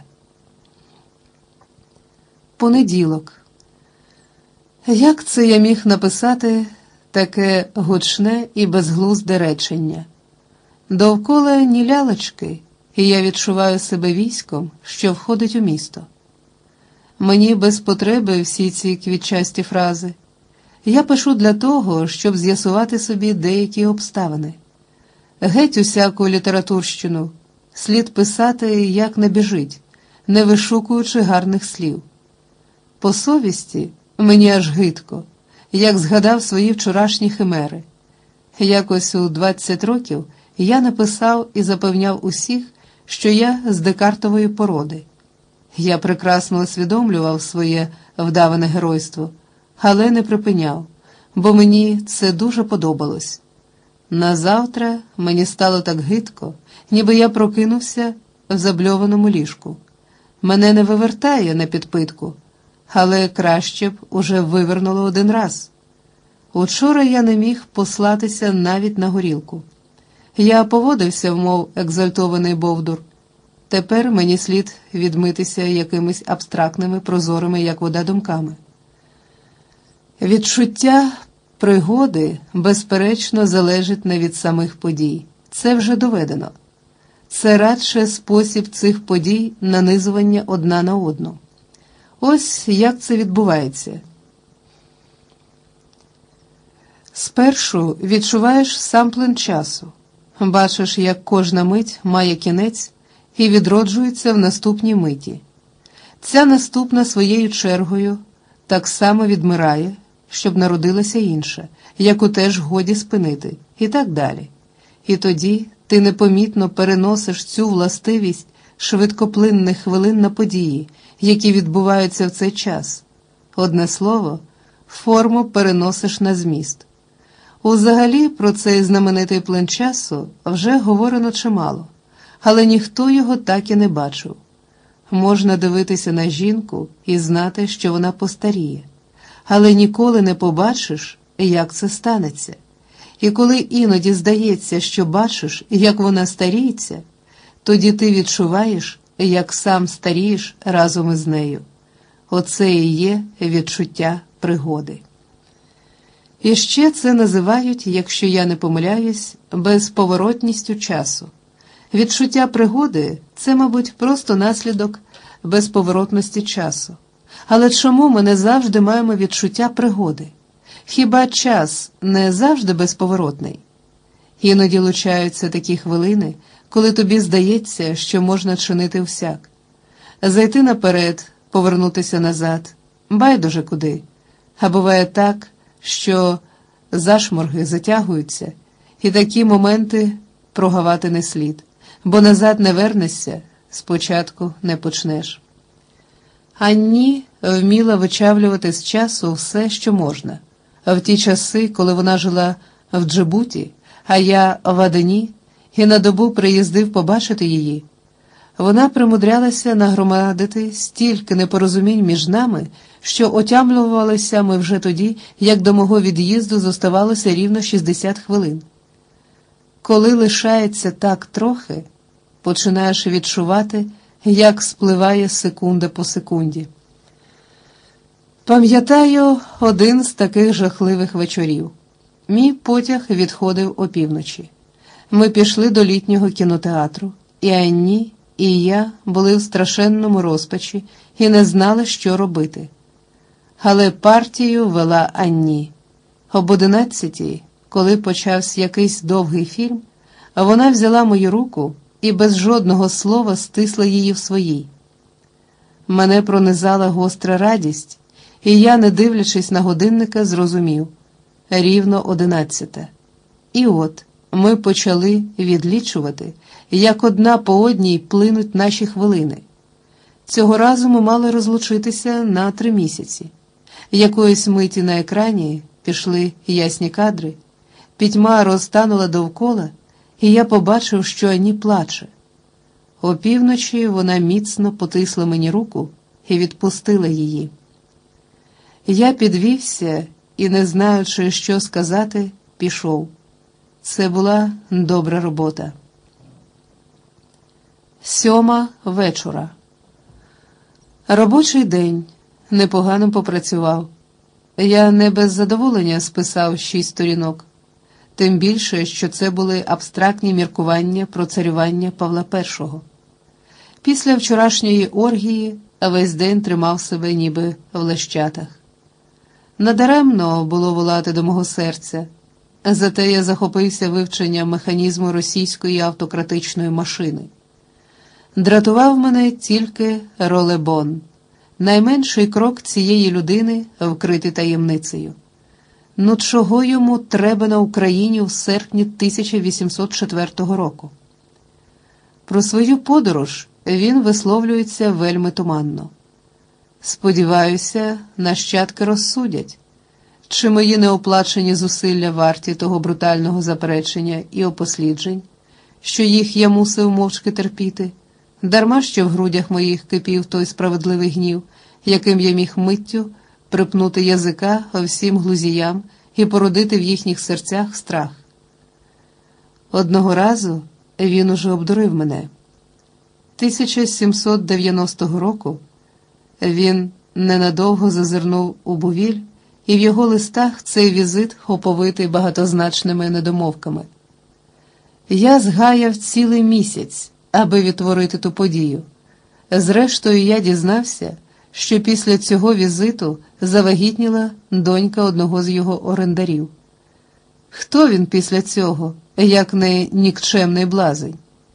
Speaker 1: Понеділок. Як це я міг написати таке гучне і безглузде речення? Довкола ні лялечки, і я відчуваю себе військом, що входить у місто. Мені без потреби всі ці квітчасті фрази. Я пишу для того, щоб з'ясувати собі деякі обставини. Геть усяку літературщину. Слід писати, як не біжить, не вишукуючи гарних слів. По совісті мені аж гидко, як згадав свої вчорашні химери. Якось у 20 років я написав і запевняв усіх, що я з Декартової породи. Я прекрасно усвідомлював своє вдаване геройство, але не припиняв, бо мені це дуже подобалось. Назавтра мені стало так гидко, ніби я прокинувся в забльованому ліжку. Мене не вивертає на підпитку, але краще б уже вивернуло один раз. Учора я не міг послатися навіть на горілку. Я поводився, мов екзальтований бовдур. Тепер мені слід відмитися якимись абстрактними, прозорими, як вода, думками. Відчуття пригоди, безперечно, залежить не від самих подій. Це вже доведено. це радше спосіб цих подій нанизування одна на одну. Ось як це відбувається. Спершу відчуваєш сам плин часу, бачиш, як кожна мить має кінець і відроджується в наступній миті. Ця наступна своєю чергою так само відмирає, щоб народилася інша, яку теж годі спинити, і так далі. І тоді ти непомітно переносиш цю властивість швидкоплинних хвилин на події, які відбуваються в цей час. Одне слово, форму переносиш на зміст. Узагалі про цей знаменитий плин часу вже говорено чимало, але ніхто його так і не бачив. Можна дивитися на жінку і знати, що вона постаріє, але ніколи не побачиш, як це станеться. І коли іноді здається, що бачиш, як вона старіється, тоді ти відчуваєш, як сам старієш разом із нею. Оце і є відчуття пригоди. І ще це називають, якщо я не помиляюсь, безповоротністю часу. Відчуття пригоди – це, мабуть, просто наслідок безповоротності часу. Але чому ми не завжди маємо відчуття пригоди? Хіба час не завжди безповоротний? Іноді лучаються такі хвилини, коли тобі здається, що можна чинити всяк. Зайти наперед, повернутися назад, байдуже куди. А буває так, що зашморги затягуються, і такі моменти прогавати не слід, бо назад не вернешся, спочатку не почнеш. Анні вміла вичавлювати з часу все, що можна. В ті часи, коли вона жила в Джибуті, а я в Адені, і на добу приїздив побачити її, вона примудрялася нагромадити стільки непорозумінь між нами, що отямлювалися ми вже тоді, як до мого від'їзду зоставалося рівно 60 хвилин. Коли лишається так трохи, починаєш відчувати, як спливає секунда по секунді. Пам'ятаю один з таких жахливих вечорів. Мій потяг відходив опівночі. Ми пішли до літнього кінотеатру, і Анні, і я були в страшенному розпачі і не знали, що робити. Але партію вела Анні. Об 11-й, коли почався якийсь довгий фільм, вона взяла мою руку і без жодного слова стисла її в своїй. Мене пронизала гостра радість, і я, не дивлячись на годинника, зрозумів – рівно 11. І от ми почали відлічувати, як одна по одній плинуть наші хвилини. Цього разу ми мали розлучитися на 3 місяці. Якоїсь миті на екрані пішли ясні кадри, пітьма розтанула довкола, і я побачив, що Анні плаче. Опівночі вона міцно потисла мені руку і відпустила її. Я підвівся і, не знаючи, що сказати, пішов. Це була добра робота. 7 вечора. Робочий день. Непогано попрацював. Я не без задоволення списав 6 сторінок. Тим більше, що це були абстрактні міркування про царювання Павла І. Після вчорашньої оргії весь день тримав себе ніби в лещатах. Надаремно було волати до мого серця, зате я захопився вивченням механізму російської автократичної машини. Дратував мене тільки Ролебон, найменший крок цієї людини вкритий таємницею. Ну чого йому треба на Україні в серпні 1804 року? Про свою подорож він висловлюється вельми туманно. Сподіваюся, нащадки розсудять, чи мої неоплачені зусилля варті того брутального заперечення і опосліджень, що їх я мусив мовчки терпіти, дарма що в грудях моїх кипів той справедливий гнів, яким я міг миттю припнути язика всім глузіям і породити в їхніх серцях страх. Одного разу він уже обдурив мене. 1790 року він ненадовго зазирнув у Бувіль, і в його листах цей візит оповитий багатозначними недомовками. Я згаяв цілий місяць, аби відтворити ту подію. Зрештою, я дізнався, що після цього візиту завагітніла донька одного з його орендарів. Хто він після цього, як не нікчемний блазень?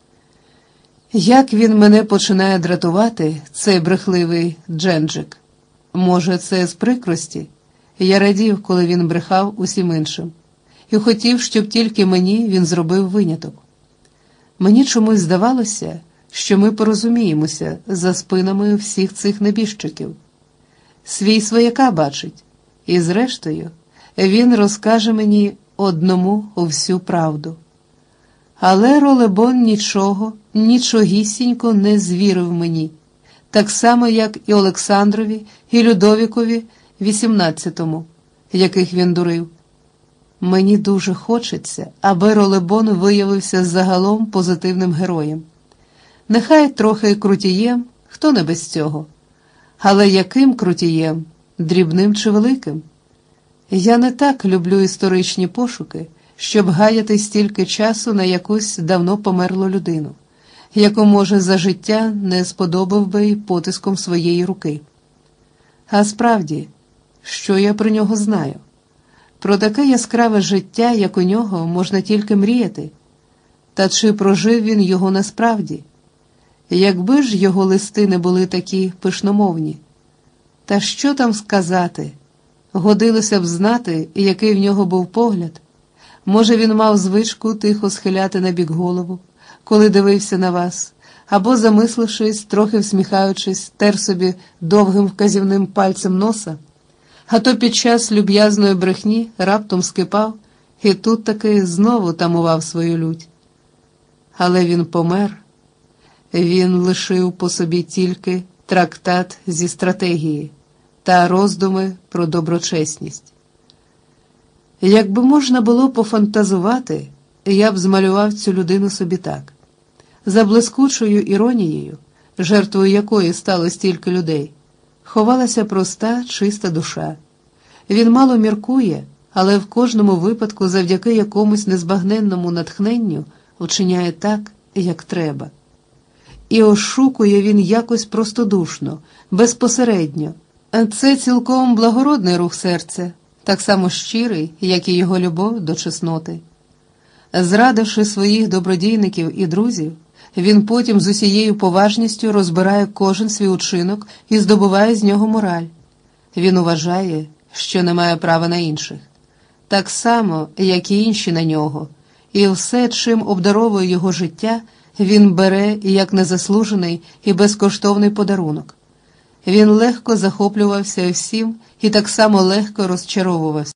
Speaker 1: Як він мене починає дратувати, цей брехливий Дженджик? Може, це з прикрості? Я радів, коли він брехав усім іншим, і хотів, щоб тільки мені він зробив виняток. Мені чомусь здавалося, що ми порозуміємося за спинами всіх цих небіжчиків. Свій свояка бачить, і зрештою він розкаже мені одному всю правду. Але Ролебон нічогісінько не звірив мені, так само, як і Олександрові, і Людовікові XVIII, яких він дурив. Мені дуже хочеться, аби Ролебон виявився загалом позитивним героєм. Нехай трохи крутієм, хто не без цього. Але яким крутієм? Дрібним чи великим? Я не так люблю історичні пошуки, щоб гаяти стільки часу на якусь давно померлу людину, яку, може, за життя не сподобав би й потиском своєї руки. А справді, що я про нього знаю? Про таке яскраве життя, як у нього, можна тільки мріяти. Та чи прожив він його насправді? Якби ж його листи не були такі пишномовні. Та що там сказати? Годилося б знати, який в нього був погляд. Може, він мав звичку тихо схиляти набік голову, коли дивився на вас, або, замислившись, трохи всміхаючись, тер собі довгим вказівним пальцем носа, а то під час люб'язної брехні раптом скипав і тут таки знову тамував свою лють. Але він помер. Він лишив по собі тільки трактат зі стратегії та роздуми про доброчесність. Якби можна було пофантазувати, я б змалював цю людину собі так. За блискучою іронією, жертвою якої стало стільки людей, ховалася проста, чиста душа. Він мало міркує, але в кожному випадку завдяки якомусь незбагненному натхненню вчиняє так, як треба. І ошукує він якось простодушно, безпосередньо. Це цілком благородний рух серця, так само щирий, як і його любов до чесноти. Зрадивши своїх добродійників і друзів, він потім з усією поважністю розбирає кожен свій учинок і здобуває з нього мораль. Він вважає, що не має права на інших, так само, як і інші на нього, і все, чим обдаровує його життя, він бере як незаслужений і безкоштовний подарунок. Він легко захоплювався всім і так само легко розчаровувався.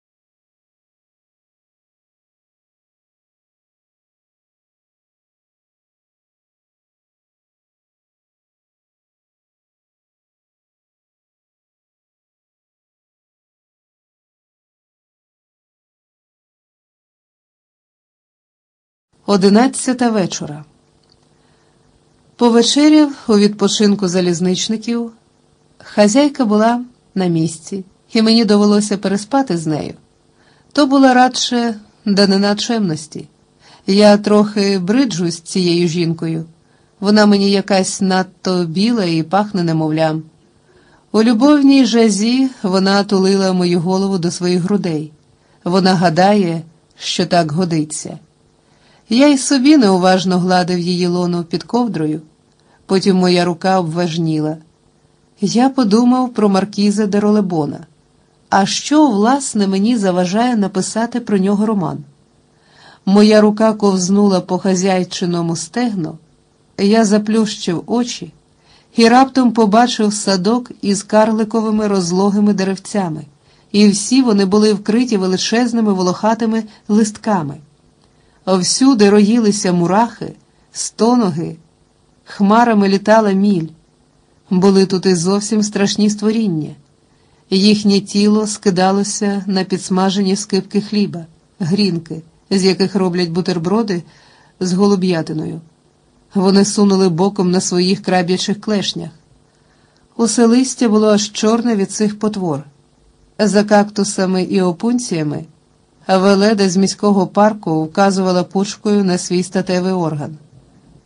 Speaker 1: Одинадцята вечора. Повечеряв у відпочинку залізничників. Хазяйка була на місці, і мені довелося переспати з нею. То була радше данина чемності. Я трохи бриджусь цією жінкою. Вона мені якась надто біла і пахне немовлям. У любовній жазі вона тулила мою голову до своїх грудей. Вона гадає, що так годиться. Я й собі неуважно гладив її лоно під ковдрою. Потім моя рука обважніла. Я подумав про маркіза де Ролебона. А що, власне, мені заважає написати про нього роман? Моя рука ковзнула по хазяйчиному стегну, я заплющив очі і раптом побачив садок із карликовими розлогими деревцями, і всі вони були вкриті величезними волохатими листками. Всюди роїлися мурахи, стоноги, хмарами літала міль. Були тут і зовсім страшні створіння. Їхнє тіло скидалося на підсмажені скибки хліба, грінки, з яких роблять бутерброди з голуб'ятиною. Вони сунули боком на своїх краб'ячих клешнях. Усе листя було аж чорне від цих потвор. За кактусами і опунціями веледа з міського парку вказувала пучкою на свій статевий орган.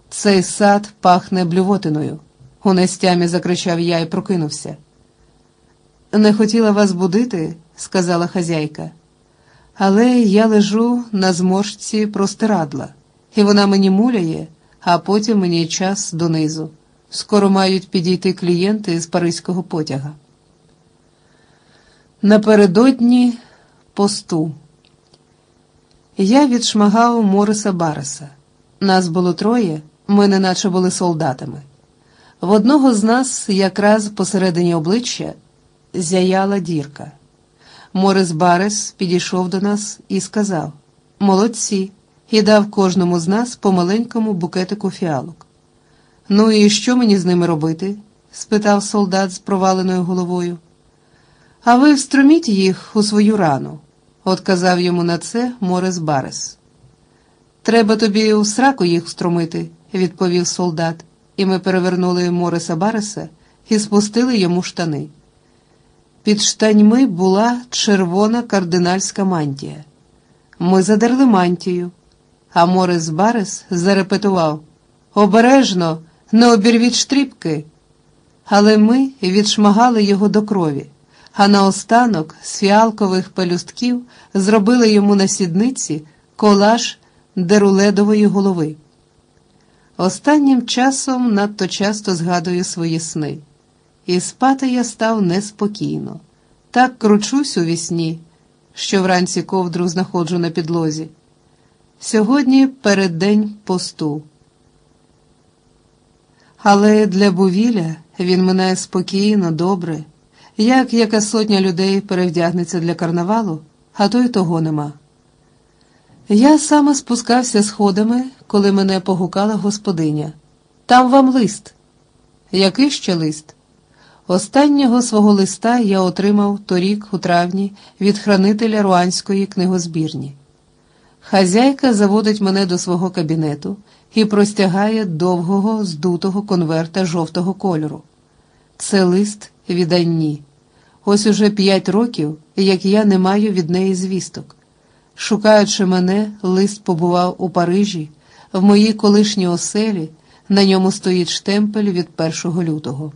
Speaker 1: Цей сад пахне блювотиною, у нестямі закричав я і прокинувся. Не хотіла вас будити, сказала хазяйка, але я лежу на зморшці простирадла, і вона мені муляє, а потім мені час донизу. Скоро мають підійти клієнти з паризького потяга. Напередодні посту. Я відшмагав Мориса Барреса. Нас було троє, ми неначе були солдатами. В одного з нас якраз посередині обличчя зяяла дірка. Морис Баррес підійшов до нас і сказав: «Молодці», і дав кожному з нас по маленькому букетику фіалок. «Ну і що мені з ними робити?» – спитав солдат з проваленою головою. «А ви встроміть їх у свою рану», – отказав йому на це Морис Баррес. «Треба тобі у сраку їх встромити», – відповів солдат, і ми перевернули Мориса Барреса і спустили йому штани. Під штаньми була червона кардинальська мантія. Ми задерли мантію, а Морис Баррес зарепетував: «Обережно, не обірвіть штріпки!» Але ми відшмагали його до крові, а наостанок з фіалкових пелюстків зробили йому на сідниці колаж деруледової голови. Останнім часом надто часто згадую свої сни. І спати я став неспокійно. Так кручусь у вісні, що вранці ковдру знаходжу на підлозі. Сьогодні переддень посту. Але для Бувіля він минає спокійно, добре, як яка сотня людей перевдягнеться для карнавалу, а то й того нема. Я саме спускався сходами, коли мене погукала господиня. «Там вам лист». «Який ще лист?» Останнього свого листа я отримав торік у травні від хранителя руанської книгозбірні. Хазяйка заводить мене до свого кабінету і простягає довгого здутого конверта жовтого кольору. Це лист від Анні. Ось уже 5 років, як я не маю від неї звісток. Шукаючи мене, лист побував у Парижі, в моїй колишній оселі, на ньому стоїть штемпель від 1 лютого.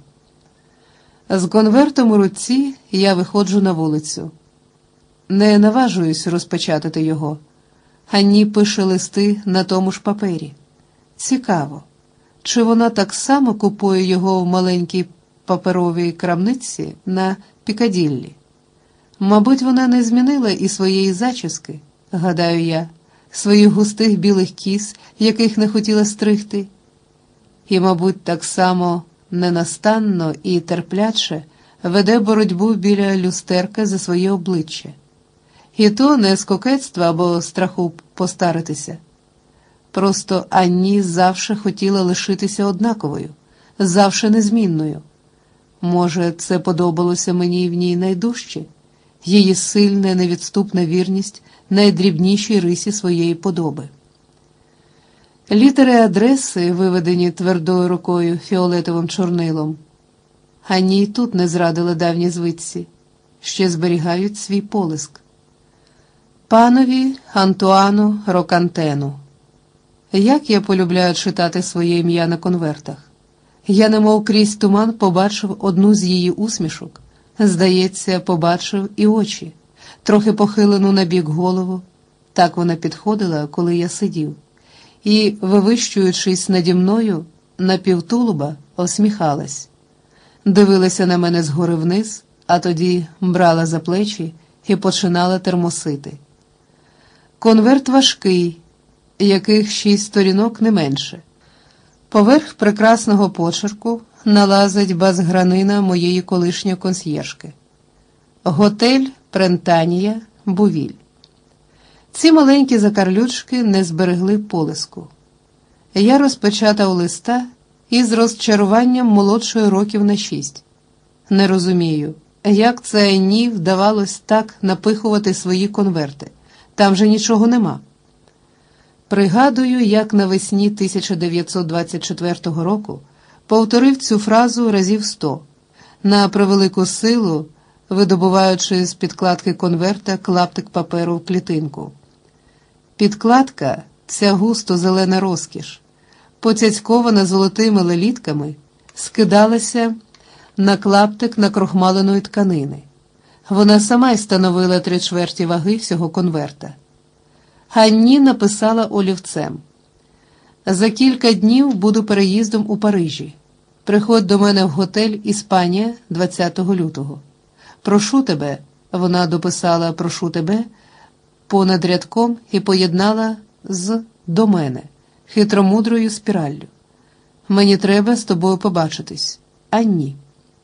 Speaker 1: З конвертом у руці я виходжу на вулицю. Не наважуюсь розпечатати його. Анні пише листи на тому ж папері. Цікаво, чи вона так само купує його в маленькій паперовій крамниці на Пікаділлі? Мабуть, вона не змінила і своєї зачіски, гадаю я, своїх густих білих кіс, яких не хотіла стригти. І, мабуть, так само ненастанно і терпляче веде боротьбу біля люстерка за своє обличчя. І то не з кокетства або страху постаритися. Просто Анні завше хотіла лишитися однаковою, завше незмінною. Може, це подобалося мені в ній найдужче? Її сильна, невідступна вірність найдрібнішій рисі своєї подоби. Літери адреси, виведені твердою рукою фіолетовим чорнилом, Анні й тут не зрадили давні звидці, ще зберігають свій полиск. Панові Антуану Рокантену. Як я полюбляю читати своє ім'я на конвертах. Я немов крізь туман побачив одну з її усмішок. Здається, побачив і очі, трохи похилену набік голову. Так вона підходила, коли я сидів. І, вивищуючись наді мною, напівтулуба осміхалась. Дивилася на мене згори вниз, а тоді брала за плечі і починала термосити. Конверт важкий, яких 6 сторінок не менше. Поверх прекрасного почерку налазить базгранина моєї колишньої консьєржки. Готель Прентанія, Бувіль. Ці маленькі закарлючки не зберегли полиску. Я розпечатав листа із розчаруванням молодшою років на 6. Не розумію, як це Анні вдавалось так напихувати свої конверти. Там же нічого нема. Пригадую, як навесні 1924 року повторив цю фразу разів 100, на превелику силу, видобуваючи з підкладки конверта клаптик паперу в клітинку. Підкладка – ця густо зелена розкіш. поцяцькована золотими лелітками, скидалася на клаптик накрохмаленої тканини. Вона сама й становила 3/4 ваги всього конверта. Ганні написала олівцем: «За кілька днів буду переїздом у Парижі. Приходь до мене в готель «Іспанія» 20 лютого. Прошу тебе», вона дописала «прошу тебе» понад рядком і поєднала з «до мене» хитромудрою спіраллю. «Мені треба з тобою побачитись. Анні».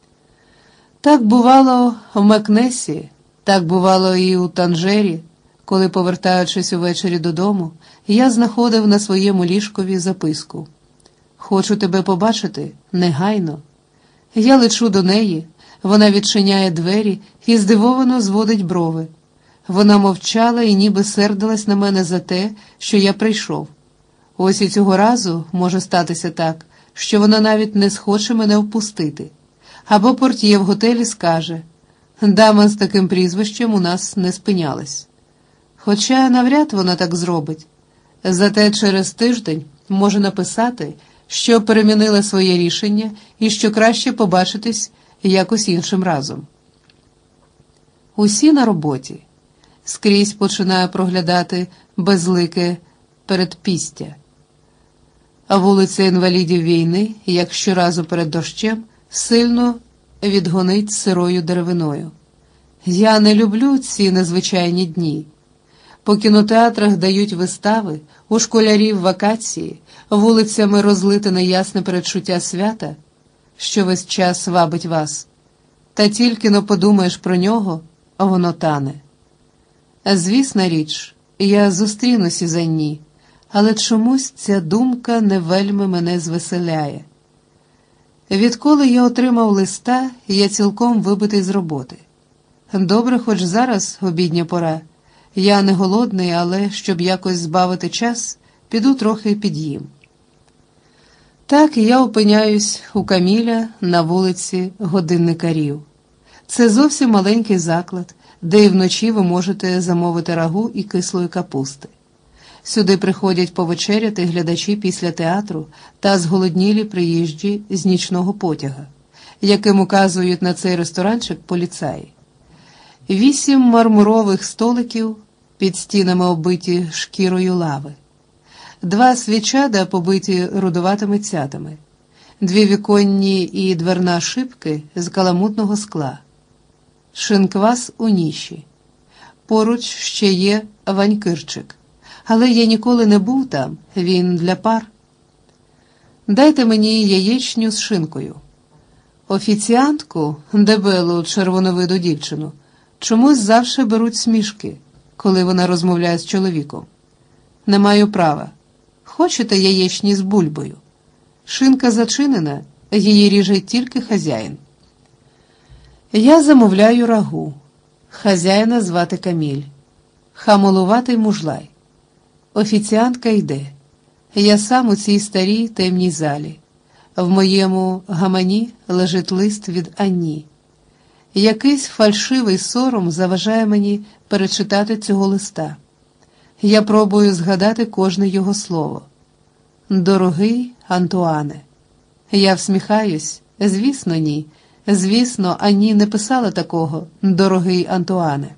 Speaker 1: Так бувало в Мекнесі, так бувало і у Танжері, коли, повертаючись увечері додому, я знаходив на своєму ліжкові записку: «Хочу тебе побачити негайно». Я лечу до неї, вона відчиняє двері і здивовано зводить брови. Вона мовчала і ніби сердилась на мене за те, що я прийшов. Ось і цього разу може статися так, що вона навіть не схоче мене впустити. Або портьє в готелі скаже: «Дама з таким прізвищем у нас не спинялась». Хоча навряд вона так зробить. Зате через тиждень може написати, що перемінила своє рішення і що краще побачитись якось іншим разом. Усі на роботі. Скрізь починаю проглядати безлике передпістя. А вулиця інвалідів війни, як щоразу перед дощем, сильно відгонить сирою деревиною. Я не люблю ці незвичайні дні. По кінотеатрах дають вистави, у школярів вакації, вулицями розлите неясне передчуття свята, що весь час вабить вас. Та тільки но подумаєш про нього, а воно тане. Звісна річ, я зустрінусь із Анні, але чомусь ця думка не вельми мене звеселяє. Відколи я отримав листа, я цілком вибитий з роботи. Добре, хоч зараз обідня пора. Я не голодний, але, щоб якось збавити час, піду трохи під'їм. Так я опиняюсь у Каміля на вулиці Годинникарів. Це зовсім маленький заклад, де і вночі ви можете замовити рагу і кислої капусти. Сюди приходять повечеряти глядачі після театру та зголоднілі приїжджі з нічного потяга, яким указують на цей ресторанчик поліцаї. 8 мармурових столиків, під стінами оббиті шкірою лави. 2 свічада побиті рудуватими цятами. 2 віконні і дверна шибки з каламутного скла. Шинквас у ніші. Поруч ще є ванькирчик. Але я ніколи не був там, він для пар. Дайте мені яєчню з шинкою. Офіціантку, дебелу червоновиду дівчину, чомусь завжди беруть смішки, коли вона розмовляє з чоловіком. Не маю права. Хочете яєчні з бульбою? Шинка зачинена, її ріже тільки хазяїн. Я замовляю рагу. Хазяїна звати Каміль. Хамолуватий мужлай. Офіціантка йде. Я сам у цій старій темній залі. В моєму гамані лежить лист від Анні. Якийсь фальшивий сором заважає мені перечитати цього листа. Я пробую згадати кожне його слово. «Дорогий Антуане». Я всміхаюсь. Звісно, ні. Звісно, Анні не писала такого «Дорогий Антуане».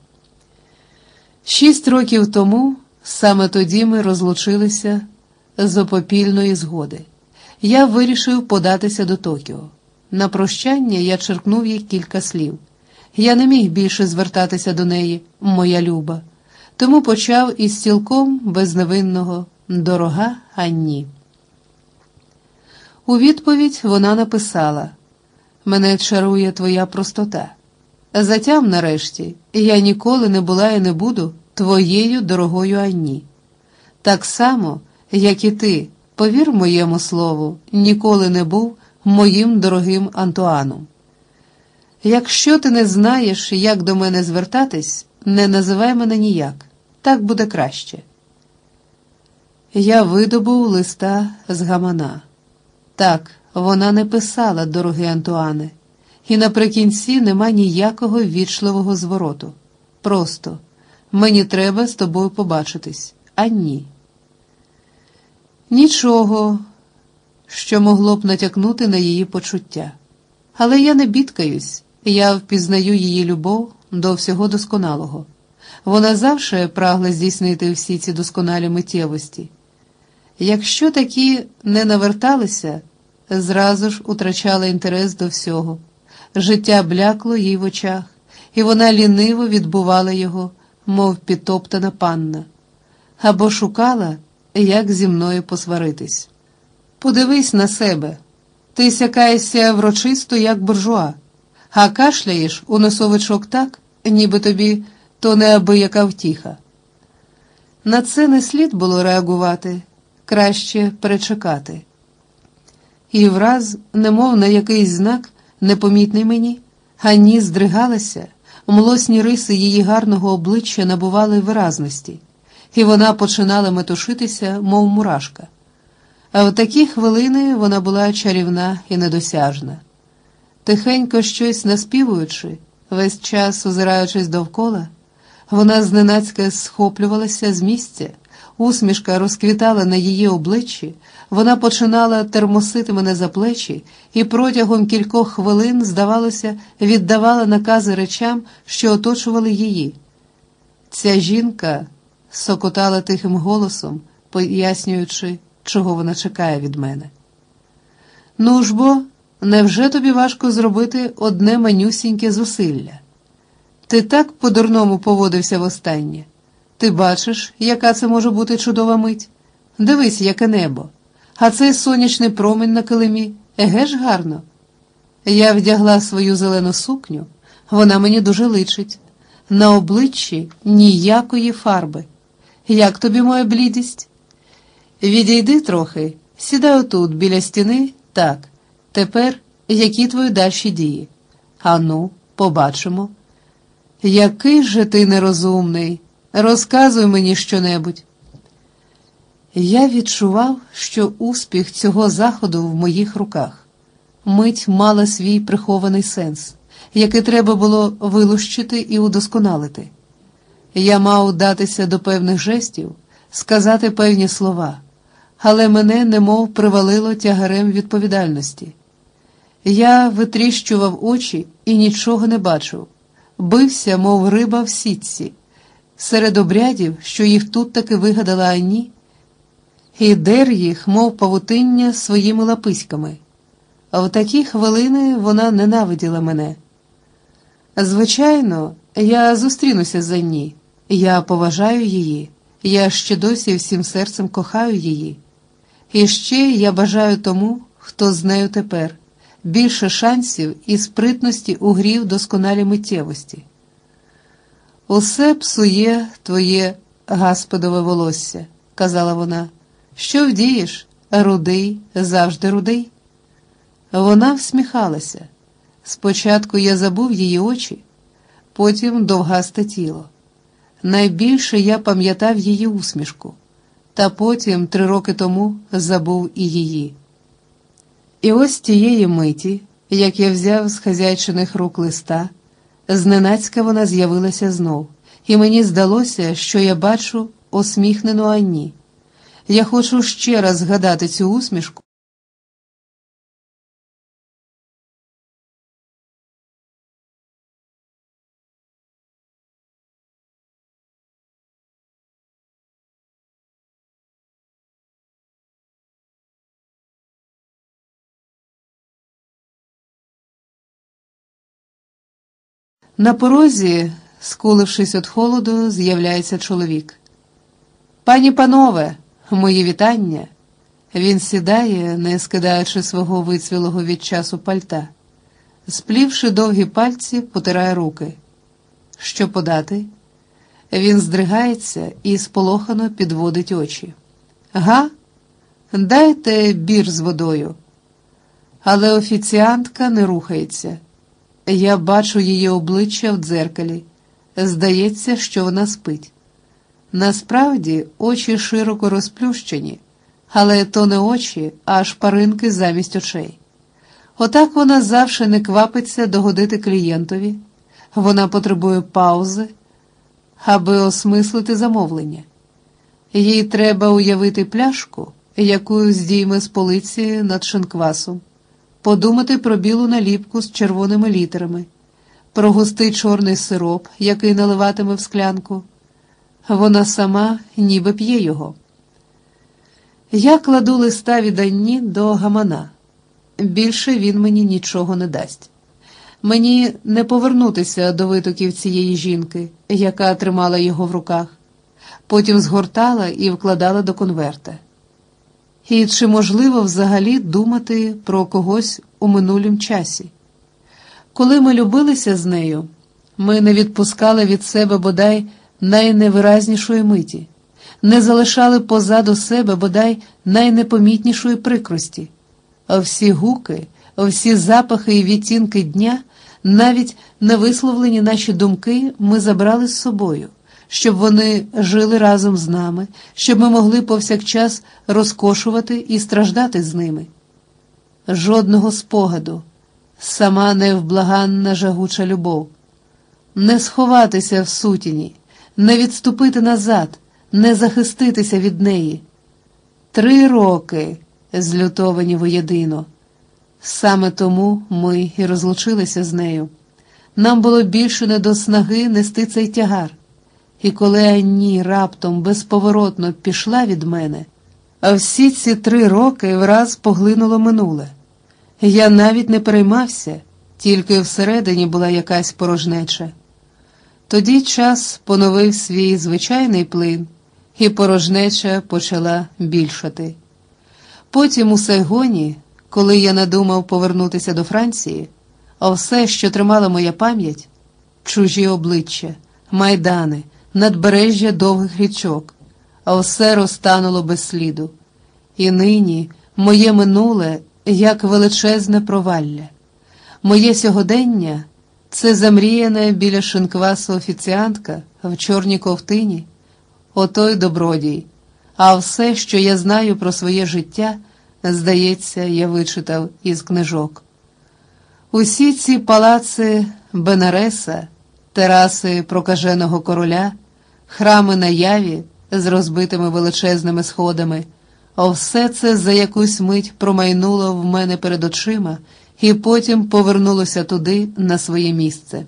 Speaker 1: 6 років тому, саме тоді ми розлучилися з опопільної згоди. Я вирішив податися до Токіо. На прощання я черкнув їй кілька слів. Я не міг більше звертатися до неї, моя люба, тому почав із цілком безневинного «Дорога Анні». У відповідь вона написала: «Мене чарує твоя простота. Затям нарешті, я ніколи не була і не буду твоєю дорогою Анні. Так само, як і ти, повір моєму слову, ніколи не був моїм дорогим Антуаном. Якщо ти не знаєш, як до мене звертатись, не називай мене ніяк, так буде краще». Я видобув листа з гамана. Так, вона не писала «Дорогий Антуане», і наприкінці нема ніякого ввічливого звороту. Просто «Мені треба з тобою побачитись, Анні». Нічого, що могло б натякнути на її почуття. Але я не бідкаюсь, я впізнаю її любов до всього досконалого. Вона завжди прагла здійснити всі ці досконалі миттєвості. Якщо такі не наверталися, зразу ж утрачала інтерес до всього. Життя блякло їй в очах, і вона ліниво відбувала його, мов підтоптана панна. Або шукала, як зі мною посваритись. Подивись на себе. Ти сякаєшся врочисто, як буржуа, а кашляєш у носовичок так, ніби тобі то неабияка втіха. На це не слід було реагувати, краще перечекати. І враз, немов на якийсь знак, непомітний мені, Ганні здригалася, млосні риси її гарного обличчя набували виразності, і вона починала метушитися, мов мурашка. А в такі хвилини вона була чарівна і недосяжна. Тихенько щось наспівуючи, весь час озираючись довкола, вона зненацька схоплювалася з місця, усмішка розквітала на її обличчі, вона починала термосити мене за плечі і протягом кількох хвилин, здавалося, віддавала накази речам, що оточували її. Ця жінка сокотала тихим голосом, пояснюючи, чого вона чекає від мене. «Ну ж бо, невже тобі важко зробити одне манюсіньке зусилля? Ти так по-дурному поводився востаннє. Ти бачиш, яка це може бути чудова мить? Дивись, яке небо. А цей сонячний промінь на килимі, еге ж гарно. Я вдягла свою зелену сукню, вона мені дуже личить. На обличчі ніякої фарби. Як тобі моя блідість? Відійди трохи, сідай отут, біля стіни, так. Тепер, які твої дальші дії? Ану, побачимо. Який же ти нерозумний. Розказуй мені щонебудь. Я відчував, що успіх цього заходу в моїх руках. Мить мала свій прихований сенс, який треба було вилущити і удосконалити. Я мав датися до певних жестів, сказати певні слова, але мене немов привалило тягарем відповідальності. Я витріщував очі і нічого не бачив, бився, мов риба в сітці, серед обрядів, що їх тут таки вигадала Анні, і дер їх, мов павутиння, своїми лаписьками. А в такі хвилини вона ненавиділа мене. Звичайно, я зустрінуся з Анні, я поважаю її, я ще досі всім серцем кохаю її. І ще я бажаю тому, хто з нею тепер, більше шансів і спритності у грі в досконалі миттєвості. «Усе псує твоє гасподове волосся», – казала вона. «Що вдієш? Рудий, завжди рудий». Вона всміхалася. Спочатку я забув її очі, потім довгасте тіло. Найбільше я пам'ятав її усмішку, та потім 3 роки тому забув і її. І ось тієї миті, як я взяв з хазяйчиних рук листа, зненацька вона з'явилася знов, і мені здалося, що я бачу усміхнену Анні. Я хочу ще раз згадати цю усмішку. На порозі, скулившись від холоду, з'являється чоловік. «Пані-панове, мої вітання!» Він сідає, не скидаючи свого вицвілого від часу пальта. Сплівши довгі пальці, потирає руки. «Що подати?» Він здригається і сполохано підводить очі. «Га? Дайте бір з водою». Але офіціантка не рухається. Я бачу її обличчя в дзеркалі. Здається, що вона спить. Насправді, очі широко розплющені, але то не очі, а шпаринки замість очей. Отак вона завжди не квапиться догодити клієнтові. Вона потребує паузи, аби осмислити замовлення. Їй треба уявити пляшку, яку здійме з полиці над шинквасом, подумати про білу наліпку з червоними літерами, про густий чорний сироп, який наливатиме в склянку. Вона сама ніби п'є його. Я кладу листа від Анні до гамана. Більше він мені нічого не дасть. Мені не повернутися до витоків цієї жінки, яка тримала його в руках, потім згортала і вкладала до конверта. І чи можливо взагалі думати про когось у минулім часі? Коли ми любилися з нею, ми не відпускали від себе бодай найневиразнішої миті, не залишали позаду себе бодай найнепомітнішої прикрості. А всі гуки, всі запахи і відтінки дня, навіть невисловлені наші думки ми забрали з собою, щоб вони жили разом з нами, щоб ми могли повсякчас розкошувати і страждати з ними. Жодного спогаду, сама невблаганна жагуча любов. Не сховатися в сутіні, не відступити назад, не захиститися від неї. 3 роки злютовані воєдино. Саме тому ми і розлучилися з нею. Нам було більше не до снаги нести цей тягар. І коли Анні раптом безповоротно пішла від мене, а всі ці 3 роки враз поглинуло минуле. Я навіть не переймався, тільки всередині була якась порожнеча. Тоді час поновив свій звичайний плин, і порожнеча почала більшати. Потім у Сайгоні, коли я надумав повернутися до Франції, а все, що тримала моя пам'ять – чужі обличчя, майдани, надбережжя довгих річок, а все розтануло без сліду. І нині моє минуле – як величезне провалля. Моє сьогодення – це замріяна біля шинквасу офіціантка в чорній ковтині, отой добродій, а все, що я знаю про своє життя, здається, я вичитав із книжок. Усі ці палаци Бенареса, тераси прокаженого короля, храми на Яві з розбитими величезними сходами, а все це за якусь мить промайнуло в мене перед очима і потім повернулося туди, на своє місце.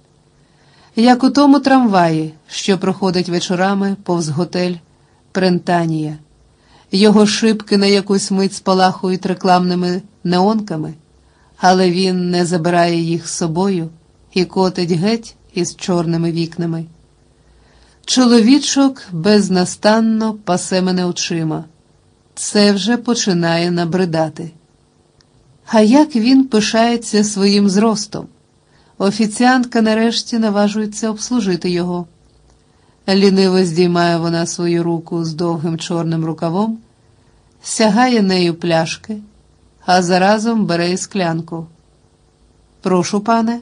Speaker 1: Як у тому трамваї, що проходить вечорами повз готель Прентанія. Його шибки на якусь мить спалахують рекламними неонками, але він не забирає їх з собою і котить геть із чорними вікнами. Чоловічок безнастанно пасе мене очима. Це вже починає набридати. А як він пишається своїм зростом? Офіціантка нарешті наважується обслужити його. Ліниво здіймає вона свою руку з довгим чорним рукавом, сягає нею пляшки, а заразом бере й склянку. «Прошу, пане».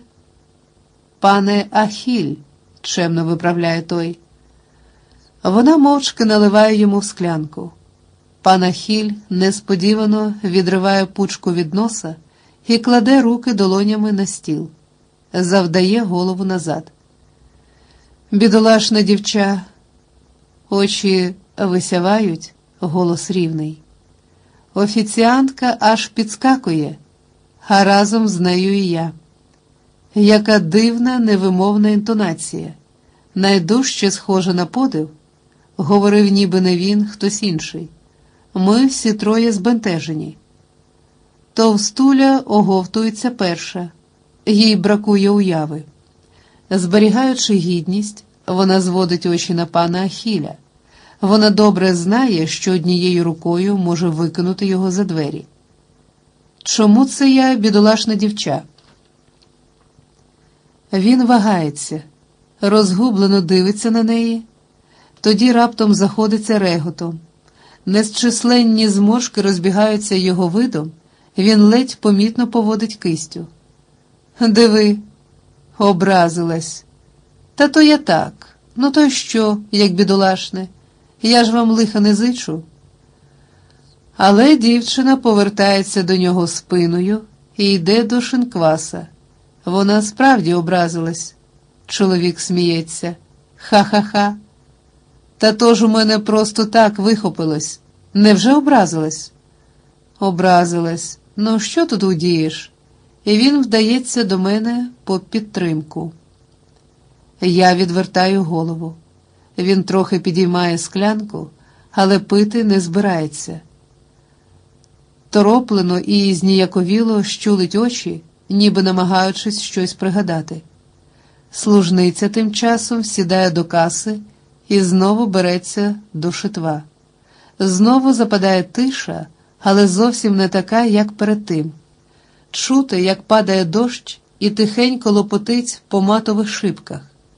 Speaker 1: «Пане Ахіль», – чемно виправляє той. Вона мовчки наливає йому в склянку. Пан Ахіль несподівано відриває пучку від носа і кладе руки долонями на стіл. Завдає голову назад. Бідолашна дівча, очі висявають, голос рівний. Офіціантка аж підскакує, а разом з нею і я. Яка дивна, невимовна інтонація, найдужче схожа на подив, говорив ніби не він, хтось інший. Ми всі троє збентежені. Товстуля оговтується перша, їй бракує уяви. Зберігаючи гідність, вона зводить очі на пана Ахіля. Вона добре знає, що однією рукою може викинути його за двері. Чому це я, бідолашна дівча? Він вагається, розгублено дивиться на неї, тоді раптом заходиться реготом. Незчисленні зморшки розбігаються його видом, він ледь помітно поводить кистю. «Диви, образилась. Та то я так, ну то й що, як бідолашне, я ж вам лиха не зичу». Але дівчина повертається до нього спиною і йде до шинкваса. Вона справді образилась. Чоловік сміється. «Ха-ха-ха. Та то ж у мене просто так вихопилось. Невже образилась? Образилась. Ну, що тут удієш? І він вдається до мене по підтримку. Я відвертаю голову. Він трохи підіймає склянку, але пити не збирається. Тороплено і зніяковіло щулить очі, ніби намагаючись щось пригадати. Служниця тим часом сідає до каси і знову береться до шитва. Знову западає тиша, але зовсім не така, як перед тим. Чути, як падає дощ і тихенько лопотить по матових шибках.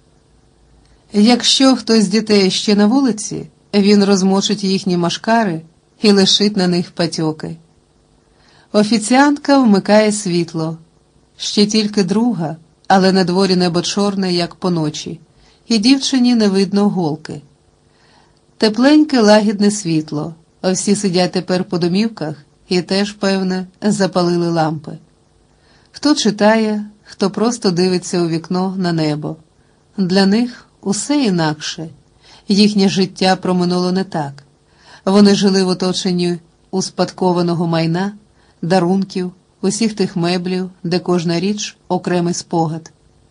Speaker 1: Якщо хтось з дітей ще на вулиці, він розмочить їхні машкари і лишить на них патьоки. Офіціантка вмикає світло. Ще тільки друга, але на дворі небо чорне, як поночі, і дівчині не видно голки. Тепленьке лагідне світло, всі сидять тепер по домівках і теж, певне, запалили лампи. Хто читає, хто просто дивиться у вікно на небо. Для них усе інакше. Їхнє життя проминуло не так. Вони жили в оточенні успадкованого майна, дарунків, усіх тих меблів, де кожна річ – окремий спогад.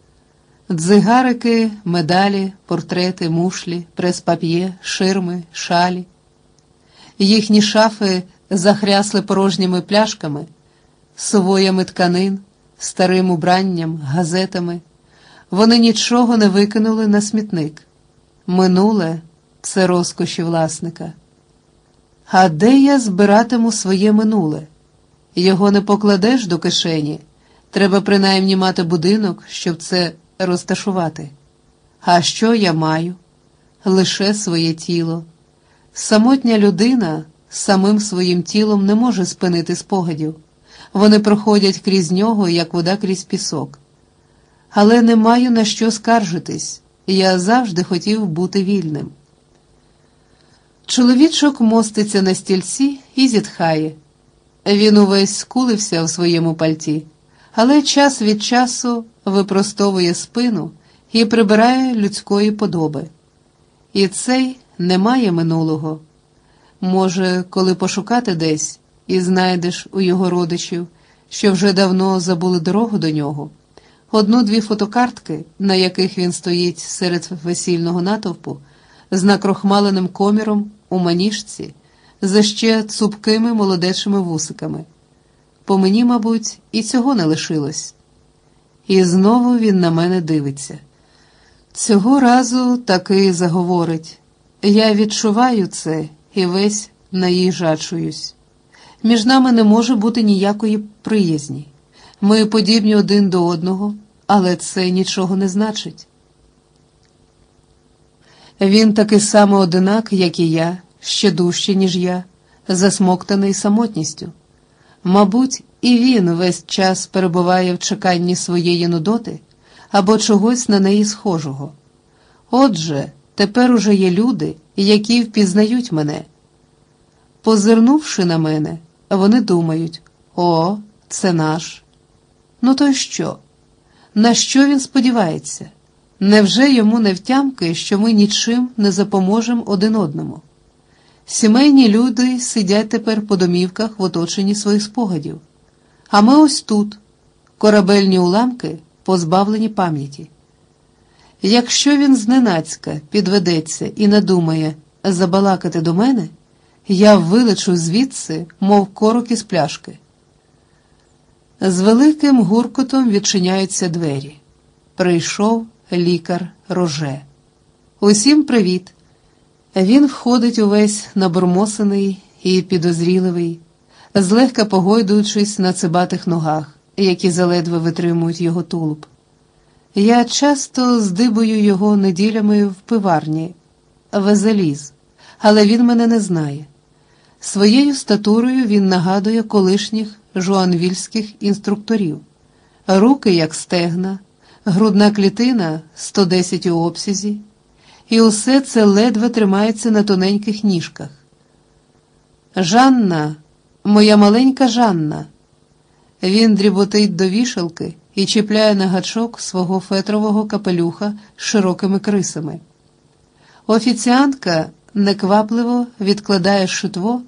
Speaker 1: Дзигарики, медалі, портрети, мушлі, прес-пап'є, ширми, шалі. Їхні шафи захрясли порожніми пляшками, сувоями тканин, старим убранням, газетами. Вони нічого не викинули на смітник. Минуле – це розкоші власника. А де я збиратиму своє минуле? Його не покладеш до кишені. Треба принаймні мати будинок, щоб це розташувати. А що я маю? Лише своє тіло. Самотня людина самим своїм тілом не може спинити спогадів. Вони проходять крізь нього, як вода крізь пісок. Але не маю на що скаржитись. Я завжди хотів бути вільним. Чоловічок моститься на стільці і зітхає. Він увесь скулився в своєму пальті, але час від часу випростовує спину і прибирає людської подоби. І цей не має минулого. Може, коли пошукати десь і знайдеш у його родичів, що вже давно забули дорогу до нього, одну-дві фотокартки, на яких він стоїть серед весільного натовпу, з накрохмаленим коміром у маніжці, за ще цупкими молодечими вусиками. По мені, мабуть, і цього не лишилось. І знову він на мене дивиться. Цього разу таки заговорить. Я відчуваю це і весь наїжачуюсь. Між нами не може бути ніякої приязні. Ми подібні один до одного, але це нічого не значить. Він такий самий одинак, як і я, ще дужче, ніж я, засмоктаний самотністю. Мабуть, і він весь час перебуває в чеканні своєї нудоти або чогось на неї схожого. Отже, тепер уже є люди, які впізнають мене. Позирнувши на мене, вони думають: «О, це наш». Ну то й що? На що він сподівається? Невже йому не втямки, що ми нічим не запоможемо один одному? Сімейні люди сидять тепер по домівках в оточенні своїх спогадів. А ми ось тут, корабельні уламки, позбавлені пам'яті. Якщо він зненацька підведеться і надумає забалакати до мене, я вилечу звідси, мов корок із пляшки. З великим гуркотом відчиняються двері. Прийшов лікар Роже. Усім привіт. Він входить увесь набурмосений і підозріливий, злегка погойдуючись на цибатих ногах, які заледве витримують його тулуб. Я часто здибую його неділями в пиварні, Везеліз, але він мене не знає. Своєю статурою він нагадує колишніх жуанвільських інструкторів. Руки, як стегна, грудна клітина 110 у обсязі, і усе це ледве тримається на тоненьких ніжках. «Жанна, моя маленька Жанна!» Він дріботить до вішалки і чіпляє на гачок свого фетрового капелюха з широкими крисами. Офіціантка неквапливо відкладає шитво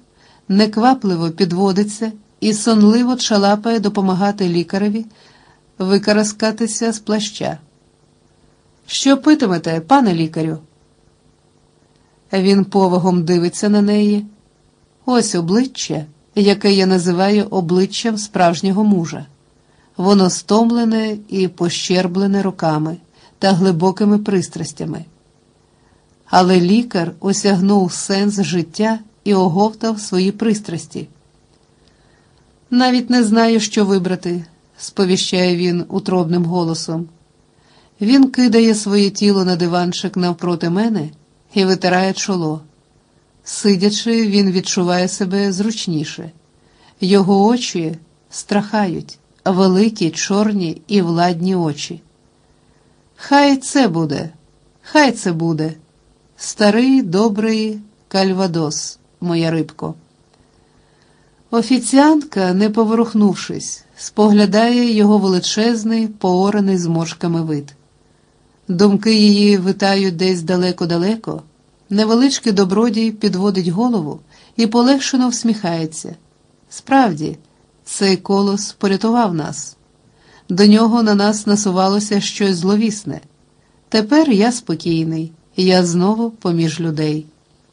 Speaker 1: неквапливо підводиться і сонливо чалапає допомагати лікареві викараскатися з плаща. «Що питимете, пане лікарю?» Він повагом дивиться на неї. Ось обличчя, яке я називаю обличчям справжнього мужа. Воно стомлене і пощерблене роками та глибокими пристрастями. Але лікар осягнув сенс життя і оговтав свої пристрасті. «Навіть не знаю, що вибрати», – сповіщає він утробним голосом. Він кидає своє тіло на диванчик навпроти мене і витирає чоло. Сидячи, він відчуває себе зручніше. Його очі страхають, великі, чорні і владні очі. Хай це буде. Старий, добрий кальвадос, моя рибко». Офіціантка, не поворухнувшись, споглядає його величезний, поораний зморшками вид. Думки її витають десь далеко-далеко. Невеличкий добродій підводить голову і полегшено всміхається. Справді, цей колос порятував нас. До нього на нас насувалося щось зловісне. Тепер я спокійний, я знову поміж людей.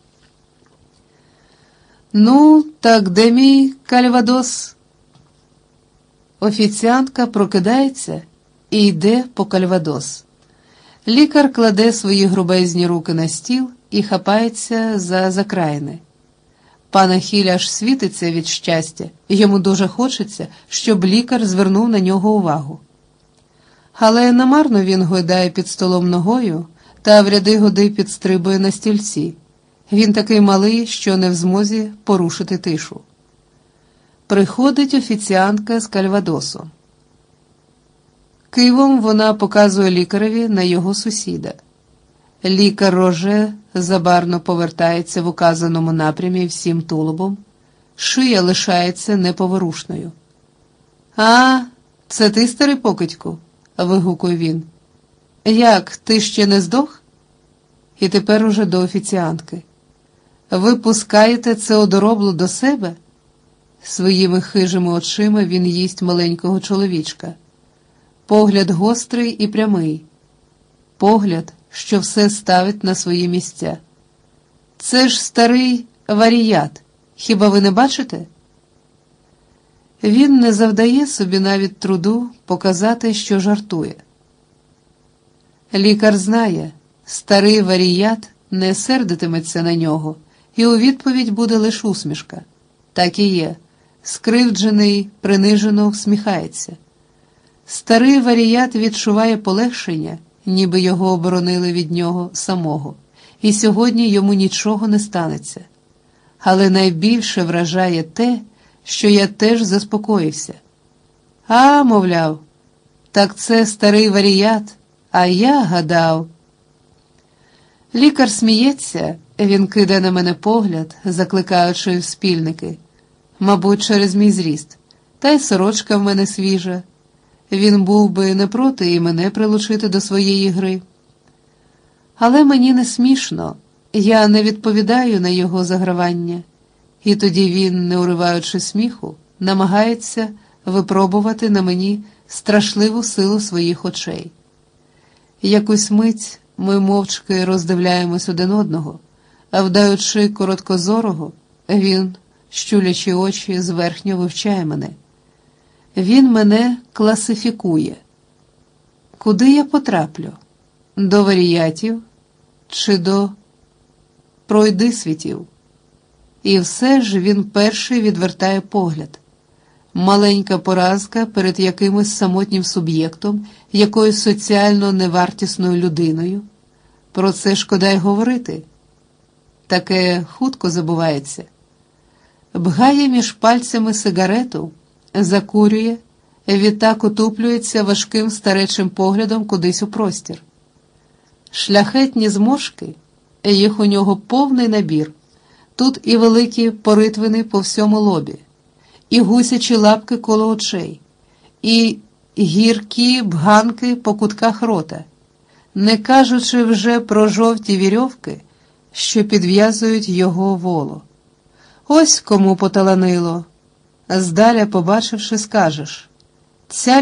Speaker 1: «Ну, так де мій кальвадос?» Офіціантка прокидається і йде по кальвадос. Лікар кладе свої грубезні руки на стіл і хапається за закраїни. Пан Ахіль аж світиться від щастя, йому дуже хочеться, щоб лікар звернув на нього увагу. Але намарно він гойдає під столом ногою та в ряди годи підстрибує на стільці. Він такий малий, що не в змозі порушити тишу. Приходить офіціантка з кальвадосом. Кивом вона показує лікареві на його сусіда. Лікар Роже забарно повертається в указаному напрямі всім тулубом, шия лишається неповорушною. «А, це ти, старий покидьку?» – вигукує він. «Як, ти ще не здох?» І тепер уже до офіціантки. «Ви пускаєте це одоробло до себе?» Своїми хижими очима він їсть маленького чоловічка. Погляд гострий і прямий. Погляд, що все ставить на свої місця. «Це ж старий варіят. Хіба ви не бачите?» Він не завдає собі навіть труду показати, що жартує. Лікар знає, старий варіят не сердитиметься на нього, і у відповідь буде лише усмішка. Так і є. Скривджений, принижено всміхається. Старий варіят відчуває полегшення, ніби його оборонили від нього самого, і сьогодні йому нічого не станеться. Але найбільше вражає те, що я теж заспокоївся. «А, мовляв, так це старий варіят, а я гадав». Лікар сміється, він кидає на мене погляд, закликаючи в спільники. Мабуть, через мій зріст, та й сорочка в мене свіжа. Він був би не проти і мене прилучити до своєї гри. Але мені не смішно, я не відповідаю на його загравання. І тоді він, не уриваючи сміху, намагається випробувати на мені страшливу силу своїх очей. Якусь мить ми мовчки роздивляємось один одного, а вдаючи короткозорого, він, щулячи очі, зверхньо вивчає мене. Він мене класифікує. Куди я потраплю? До варіятів чи до пройдисвітів? І все ж він перший відвертає погляд. Маленька поразка перед якимось самотнім суб'єктом, якоюсь соціально невартісною людиною. Про це шкода й говорити. Таке хутко забувається. Бгає між пальцями сигарету, закурює, відтак утуплюється важким старечим поглядом кудись у простір. Шляхетні зморшки, їх у нього повний набір. Тут і великі поритвини по всьому лобі, і гусячі лапки коло очей, і гіркі бганки по кутках рота, не кажучи вже про жовті вірьовки, що підв'язують його воло. Ось кому поталанило. Здаля, побачивши, скажеш: ця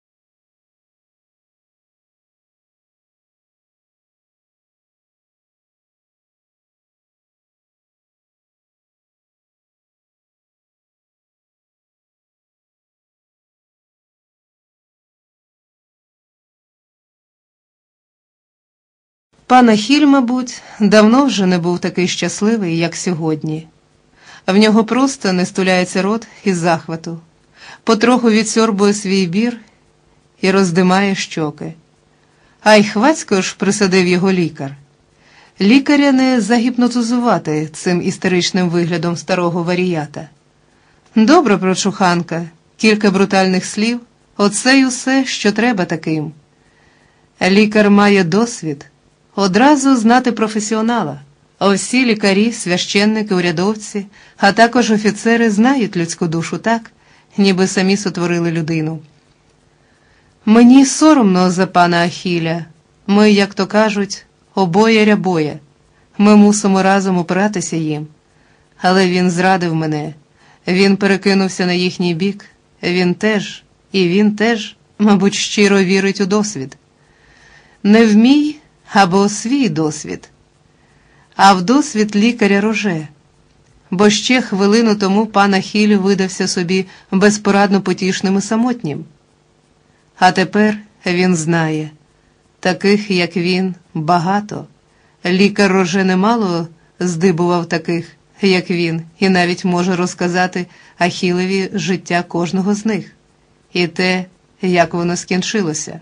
Speaker 1: Пан Ахіль, мабуть, давно вже не був такий щасливий, як сьогодні. В нього просто не стуляється рот із захвату, потроху відсьорбує свій бір і роздимає щоки. А й хвацько ж присадив його лікар. Лікаря не загіпнотизувати цим істеричним виглядом старого варіята. Добра прочуханка, кілька брутальних слів – оце й усе, що треба таким. Лікар має досвід, одразу знати професіонала, а всі лікарі, священники, урядовці, а також офіцери знають людську душу так, ніби самі сотворили людину. Мені соромно за пана Ахіля. Ми, як то кажуть, обоє рябоє. Ми мусимо разом опиратися їм. Але він зрадив мене. Він перекинувся на їхній бік. Він теж, мабуть, щиро вірить у досвід. Не в мій або свій досвід, а в досвід лікаря Роже. Бо ще хвилину тому пан Ахіль видався собі безпорадно потішним і самотнім. А тепер він знає, таких, як він, багато. Лікар Роже немало здибував таких, як він, і навіть може розказати Ахілеві життя кожного з них. І те, як воно скінчилося.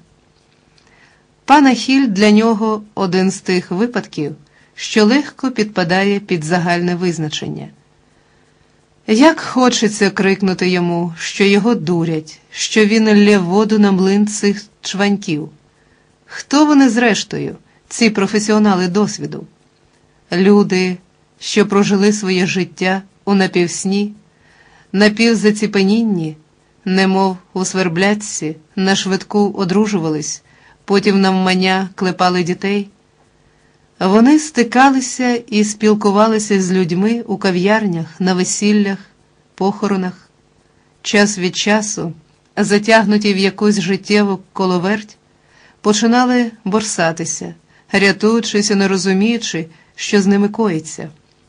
Speaker 1: Пан Ахіль для нього один з тих випадків, що легко підпадає під загальне визначення. Як хочеться крикнути йому, що його дурять, що він лє воду на млин цих чваньків. Хто вони зрештою, ці професіонали досвіду? Люди, що прожили своє життя у напівсні, напівзаціпенінні, немов у свербляцці, на швидку одружувались, потім навмання клепали дітей. Вони стикалися і спілкувалися з людьми у кав'ярнях, на весіллях, похоронах. Час від часу, затягнуті в якусь життєву коловерть, починали борсатися, рятуючись і не розуміючи, що з ними коїться.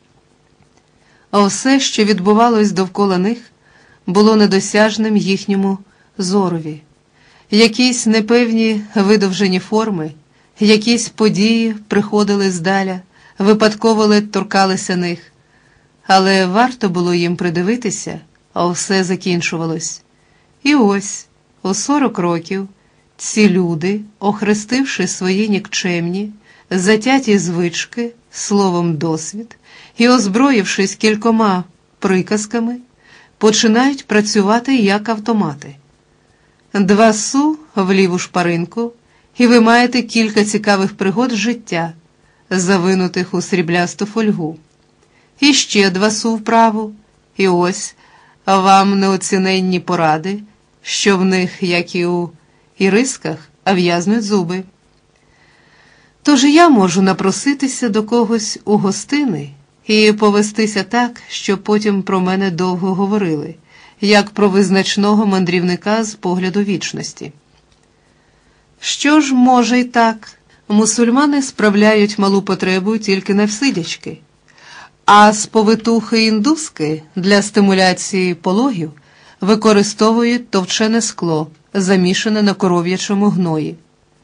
Speaker 1: А все, що відбувалось довкола них, було недосяжним їхньому зорові. Якісь непевні видовжені форми, якісь події приходили здаля, випадково ледь торкалися них. Але варто було їм придивитися, а все закінчувалось. І ось, у 40 років, ці люди, охрестивши свої нікчемні, затяті звички, словом досвід, і озброївшись кількома приказками, починають працювати як автомати. 2 су в ліву шпаринку, і ви маєте кілька цікавих пригод життя, завинутих у сріблясту фольгу. І ще 2 су вправу, і ось вам неоціненні поради, що в них, як і у ірисках, в'язнуть зуби. Тож я можу напроситися до когось у гостини і повестися так, щоб потім про мене довго говорили, як про визначного мандрівника з погляду вічності. Що ж, може й так, мусульмани справляють малу потребу тільки навсидячки, а сповитухи індуски для стимуляції пологів використовують товчене скло, замішане на коров'ячому гної.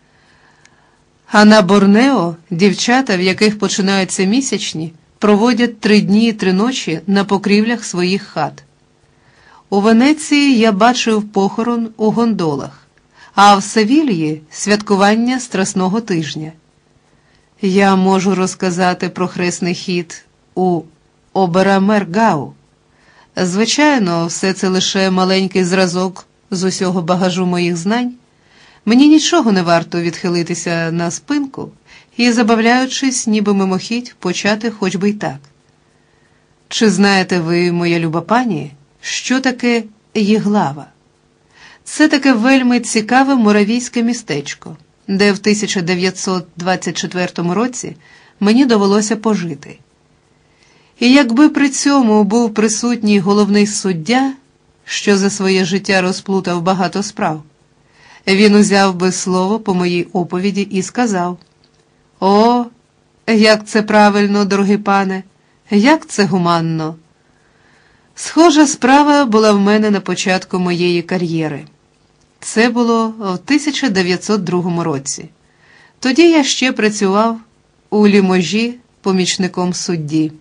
Speaker 1: А на Борнео дівчата, в яких починаються місячні, проводять 3 дні і 3 ночі на покрівлях своїх хат. У Венеції я бачив похорон у гондолах, а в Севільї – святкування Страсного тижня. Я можу розказати про хресний хід у Оберамергау. Звичайно, все це лише маленький зразок з усього багажу моїх знань. Мені нічого не варто відхилитися на спинку і, забавляючись, ніби мимохідь, почати хоч би й так. Чи знаєте ви, моя люба пані, що таке Єглава? Це таке вельми цікаве моравійське містечко, де в 1924 році мені довелося пожити. І якби при цьому був присутній головний суддя, що за своє життя розплутав багато справ, він узяв би слово по моїй оповіді і сказав: «О, як це правильно, дорогий пане, як це гуманно!» Схожа справа була в мене на початку моєї кар'єри. Це було в 1902 році. Тоді я ще працював у Ліможі помічником судді.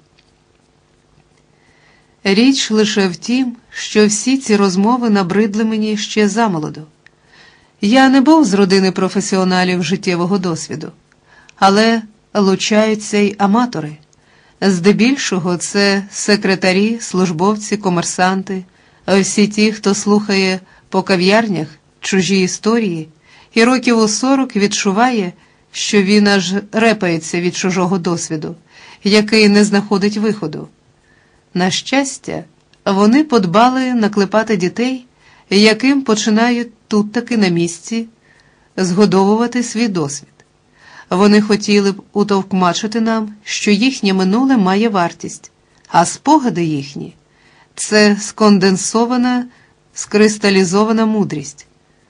Speaker 1: Річ лише в тім, що всі ці розмови набридли мені ще замолоду. Я не був з родини професіоналів життєвого досвіду, але лучаються й аматори. Здебільшого це секретарі, службовці, комерсанти, всі ті, хто слухає по кав'ярнях чужі історії і років у 40 відчуває, що він аж репається від чужого досвіду, який не знаходить виходу. На щастя, вони подбали наклепати дітей, яким починають тут таки на місці згодовувати свій досвід. Вони хотіли б утовкмачити нам, що їхнє минуле має вартість, а спогади їхні – це сконденсована, скристалізована мудрість.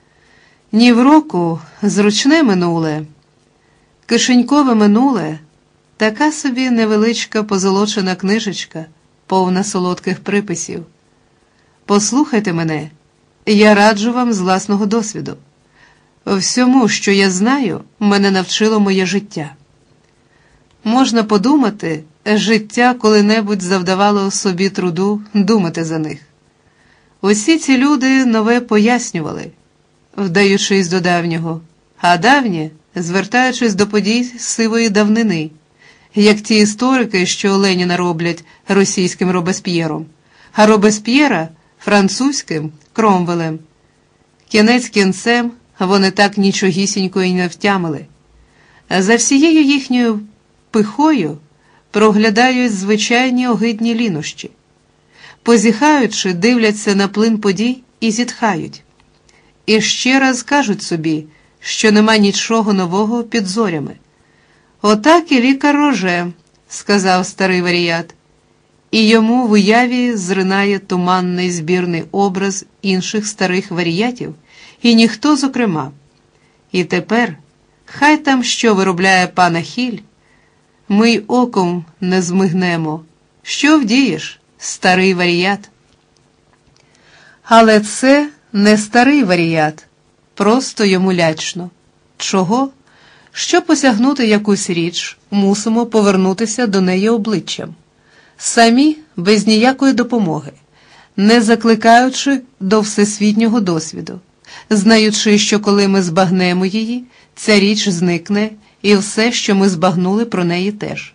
Speaker 1: Ні в року зручне минуле, кишенькове минуле – така собі невеличка позолочена книжечка, повна солодких приписів. Послухайте мене, я раджу вам з власного досвіду. Всьому, що я знаю, мене навчило моє життя. Можна подумати, життя коли-небудь завдавало собі труду думати за них. Усі ці люди нове пояснювали, вдаючись до давнього, а давнє, звертаючись до подій сивої давнини, як ті історики, що Леніна роблять російським Робесп'єром, а Робесп'єра – французьким Кромвелем. Кінець кінцем вони так нічогісінько й не втямили. За всією їхньою пихою проглядають звичайні огидні лінощі. Позіхаючи, дивляться на плин подій і зітхають. І ще раз кажуть собі, що нема нічого нового під зорями. «Отак і лікар Роже», – сказав старий варіят, і йому в уяві зринає туманний збірний образ інших старих варіятів, і ніхто зокрема. І тепер, хай там що виробляє пан Ахіль, ми й оком не змигнемо. Що вдієш, старий варіят? Але це не старий варіят, просто йому лячно. Чого? Щоб осягнути якусь річ, мусимо повернутися до неї обличчям. Самі, без ніякої допомоги, не закликаючи до всесвітнього досвіду, знаючи, що коли ми збагнемо її, ця річ зникне і все, що ми збагнули про неї теж.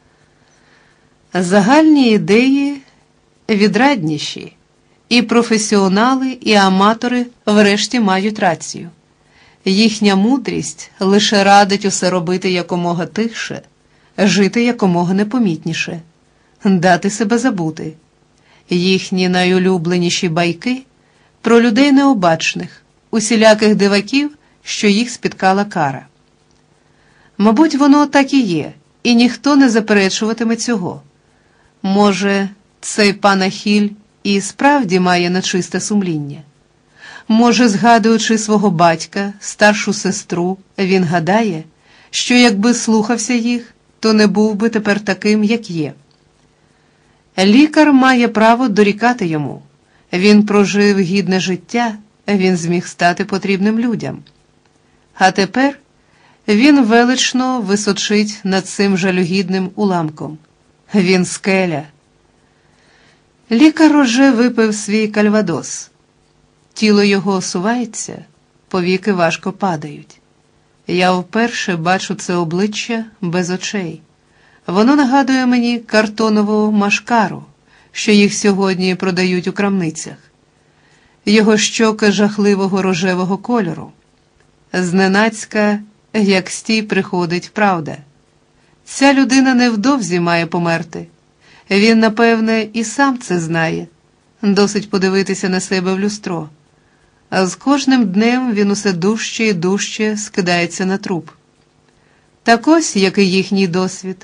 Speaker 1: Загальні ідеї відрадніші, і професіонали, і аматори врешті мають рацію. Їхня мудрість лише радить усе робити якомога тихше, жити якомога непомітніше, дати себе забути. Їхні найулюбленіші байки про людей необачних, усіляких диваків, що їх спіткала кара. Мабуть, воно так і є, і ніхто не заперечуватиме цього. Може, цей пан Ахіль і справді має нечисте сумління. Може, згадуючи свого батька, старшу сестру, він гадає, що якби слухався їх, то не був би тепер таким, як є. Лікар має право дорікати йому. Він прожив гідне життя, він зміг стати потрібним людям. А тепер він велично височить над цим жалюгідним уламком. Він скеля. Лікар уже випив свій кальвадос. Тіло його осувається, повіки важко падають. Я вперше бачу це обличчя без очей. Воно нагадує мені картонову машкару, що їх сьогодні продають у крамницях. Його щоки жахливого рожевого кольору. Зненацька, як стій, приходить правда. Ця людина невдовзі має померти. Він, напевне, і сам це знає. Досить подивитися на себе в люстро. А з кожним днем він усе дужче і дужче скидається на труп. Так ось, який їхній досвід.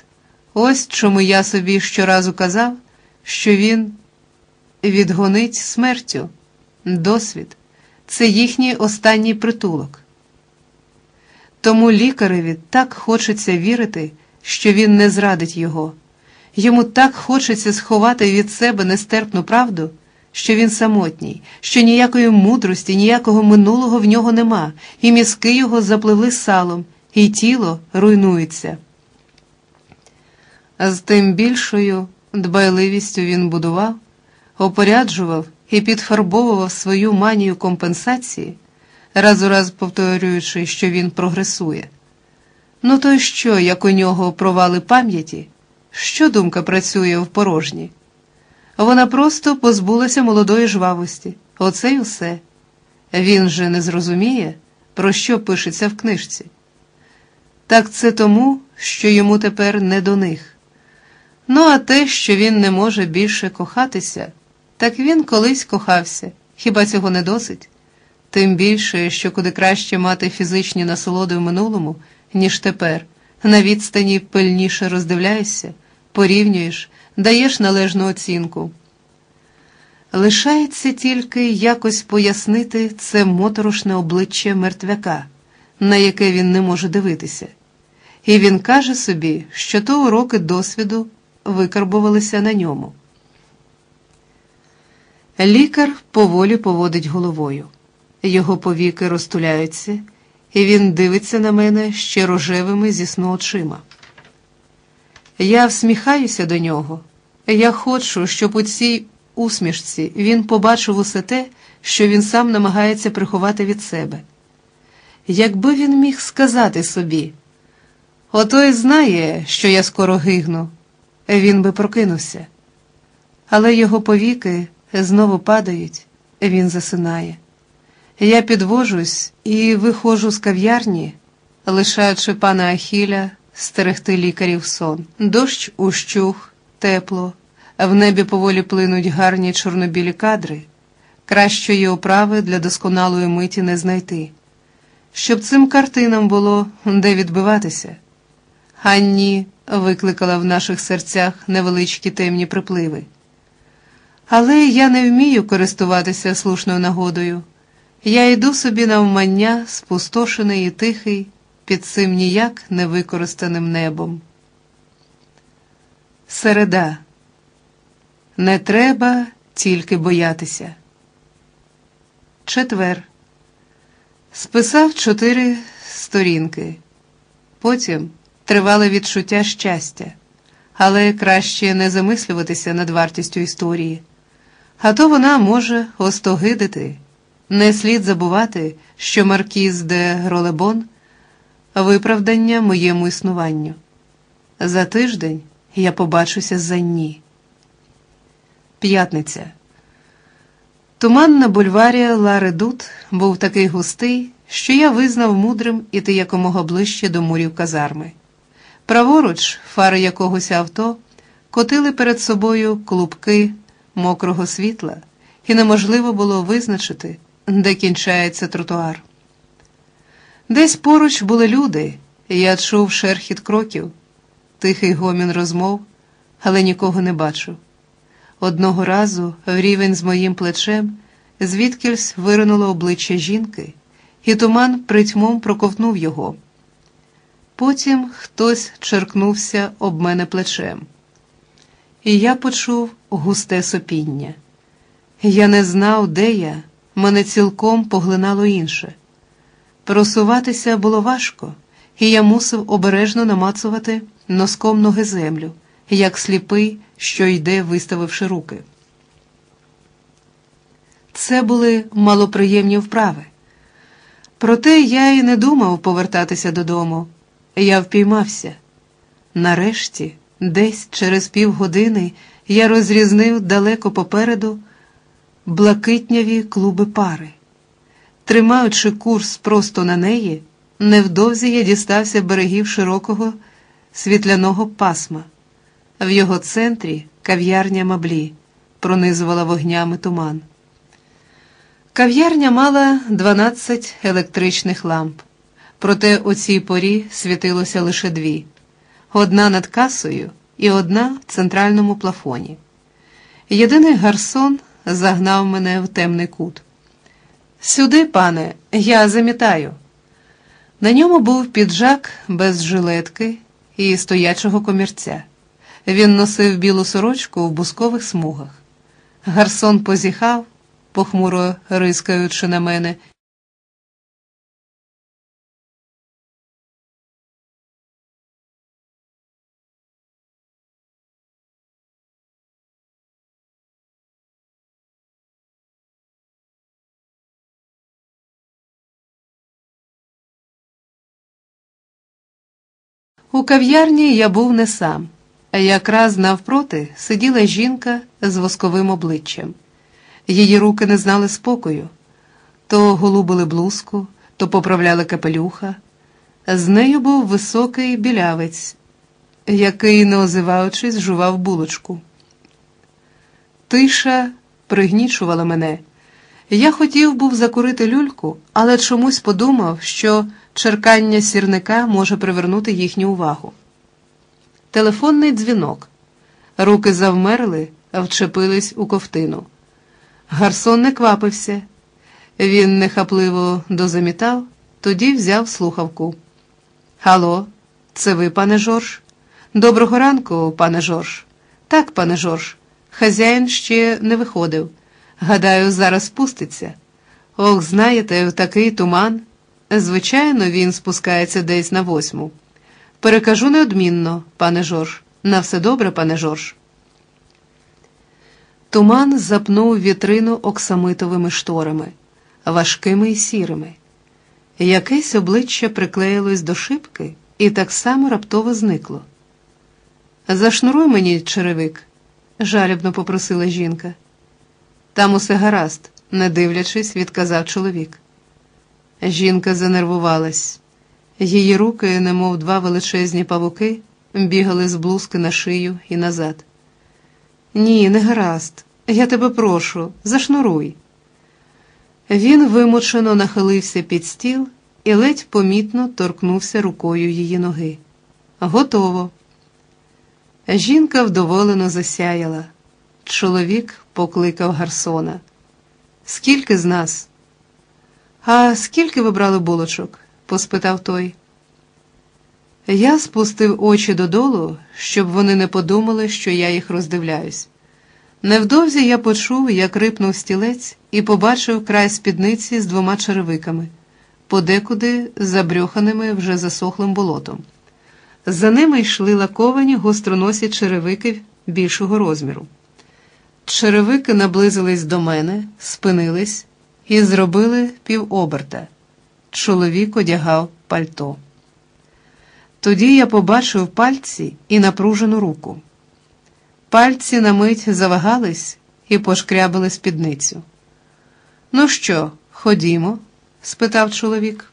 Speaker 1: Ось чому я собі щоразу казав, що він відгонить смертю. Досвід – це їхній останній притулок. Тому лікареві так хочеться вірити, що він не зрадить його. Йому так хочеться сховати від себе нестерпну правду, що він самотній, що ніякої мудрості, ніякого минулого в нього нема, і мізки його запливли салом, і тіло руйнується. З тим більшою дбайливістю він будував, опоряджував і підфарбовував свою манію компенсації, раз у раз повторюючи, що він прогресує. Ну то й що, як у нього провали пам'яті? Що думка працює в порожні? Вона просто позбулася молодої жвавості. Оце й усе. Він же не зрозуміє, про що пишеться в книжці. Так це тому, що йому тепер не до них. Ну а те, що він не може більше кохатися, так він колись кохався. Хіба цього не досить? Тим більше, що куди краще мати фізичні насолоди в минулому, ніж тепер. На відстані пильніше роздивляєшся, порівнюєш, даєш належну оцінку. Лишається тільки якось пояснити це моторошне обличчя мертвяка, на яке він не може дивитися. І він каже собі, що то уроки досвіду викарбувалися на ньому. Лікар поволі поводить головою. Його повіки розтуляються, і він дивиться на мене ще рожевими зі сну очима. Я всміхаюся до нього. Я хочу, щоб у цій усмішці він побачив усе те, що він сам намагається приховати від себе. Якби він міг сказати собі: «Ото й знає, що я скоро гигну», він би прокинувся. Але його повіки знову падають, він засинає. Я підвожусь і виходжу з кав'ярні, лишаючи пана Ахіля стерегти лікарів сон. Дощ ущух, тепло, в небі поволі плинуть гарні чорнобілі кадри. Кращої оправи для досконалої миті не знайти. Щоб цим картинам було де відбиватися. Ганні викликала в наших серцях невеличкі темні припливи. Але я не вмію користуватися слушною нагодою. Я йду собі навмання, спустошений і тихий, під цим ніяк невикористаним небом. Середа. Не треба тільки боятися. Четвер. Списав 4 сторінки. Потім тривале відчуття щастя. Але краще не замислюватися над вартістю історії. А то вона може остогидити. Не слід забувати, що маркіз де Ролебон – виправдання моєму існуванню. За тиждень я побачуся з Анні. П'ятниця. Туман на бульварі Ла Редут був такий густий, що я визнав мудрим іти якомога ближче до мурів казарми. Праворуч фари якогось авто котили перед собою клубки мокрого світла, і неможливо було визначити, де кінчається тротуар. Десь поруч були люди, і я чув шерхіт кроків, тихий гомін розмов, але нікого не бачив. Одного разу в рівень з моїм плечем звідкільсь виринуло обличчя жінки, і туман притьмом проковтнув його. Потім хтось черкнувся об мене плечем. І я почув густе сопіння. Я не знав, де я, мене цілком поглинало інше. Просуватися було важко, і я мусив обережно намацувати носком ноги землю, як сліпий, що йде, виставивши руки. Це були малоприємні вправи. Проте я й не думав повертатися додому. Я впіймався. Нарешті, десь через півгодини, я розрізнив далеко попереду блакитняві клуби пари. Тримаючи курс просто на неї, невдовзі я дістався берегів широкого світляного пасма. В його центрі кав'ярня Маблі пронизувала вогнями туман. Кав'ярня мала 12 електричних ламп, проте у цій порі світилося лише 2. Одна над касою, і одна в центральному плафоні. Єдиний гарсон загнав мене в темний кут. «Сюди, пане, я замітаю». На ньому був піджак без жилетки і стоячого комірця. Він носив білу сорочку в бускових смугах. Гарсон позіхав, похмуро рискаючи на мене. У кав'ярні я був не сам. Якраз навпроти сиділа жінка з восковим обличчям. Її руки не знали спокою. То голубили блузку, то поправляли капелюха. З нею був високий білявець, який, не озиваючись, жував булочку. Тиша пригнічувала мене. Я хотів був закурити люльку, але чомусь подумав, що черкання сірника може привернути їхню увагу. Телефонний дзвінок. Руки завмерли, вчепились у ковтину. Гарсон не квапився. Він нехапливо дозамітав, тоді взяв слухавку. «Алло, це ви, пане Жорж?» «Доброго ранку, пане Жорж». «Так, пане Жорж, хазяїн ще не виходив. Гадаю, зараз спуститься. Ох, знаєте, в такий туман. Звичайно, він спускається десь на 8. Перекажу неодмінно, пане Жорж. На все добре, пане Жорж». Туман запнув вітрину оксамитовими шторами, важкими і сірими. Якесь обличчя приклеїлось до шибки і так само раптово зникло. «Зашнуруй мені черевик», – жалібно попросила жінка. «Там усе гаразд», – не дивлячись, відказав чоловік. Жінка занервувалась. Її руки, немов два величезні павуки, бігали з блузки на шию і назад. «Ні, не гаразд. Я тебе прошу, зашнуруй». Він вимучено нахилився під стіл і ледь помітно торкнувся рукою її ноги. «Готово». Жінка вдоволено засяяла. Чоловік покликав гарсона. «Скільки з нас?» «А скільки ви брали булочок?» – поспитав той. Я спустив очі додолу, щоб вони не подумали, що я їх роздивляюсь. Невдовзі я почув, як рипнув стілець, і побачив край спідниці з 2 черевиками, подекуди забрьоханими вже засохлим болотом. За ними йшли лаковані гостроносі черевики більшого розміру. Черевики наблизились до мене, спинились і зробили півоберта. Чоловік одягав пальто. Тоді я побачив пальці і напружену руку. Пальці на мить завагались і пошкрябили спідницю. «Ну що, ходімо?» – спитав чоловік.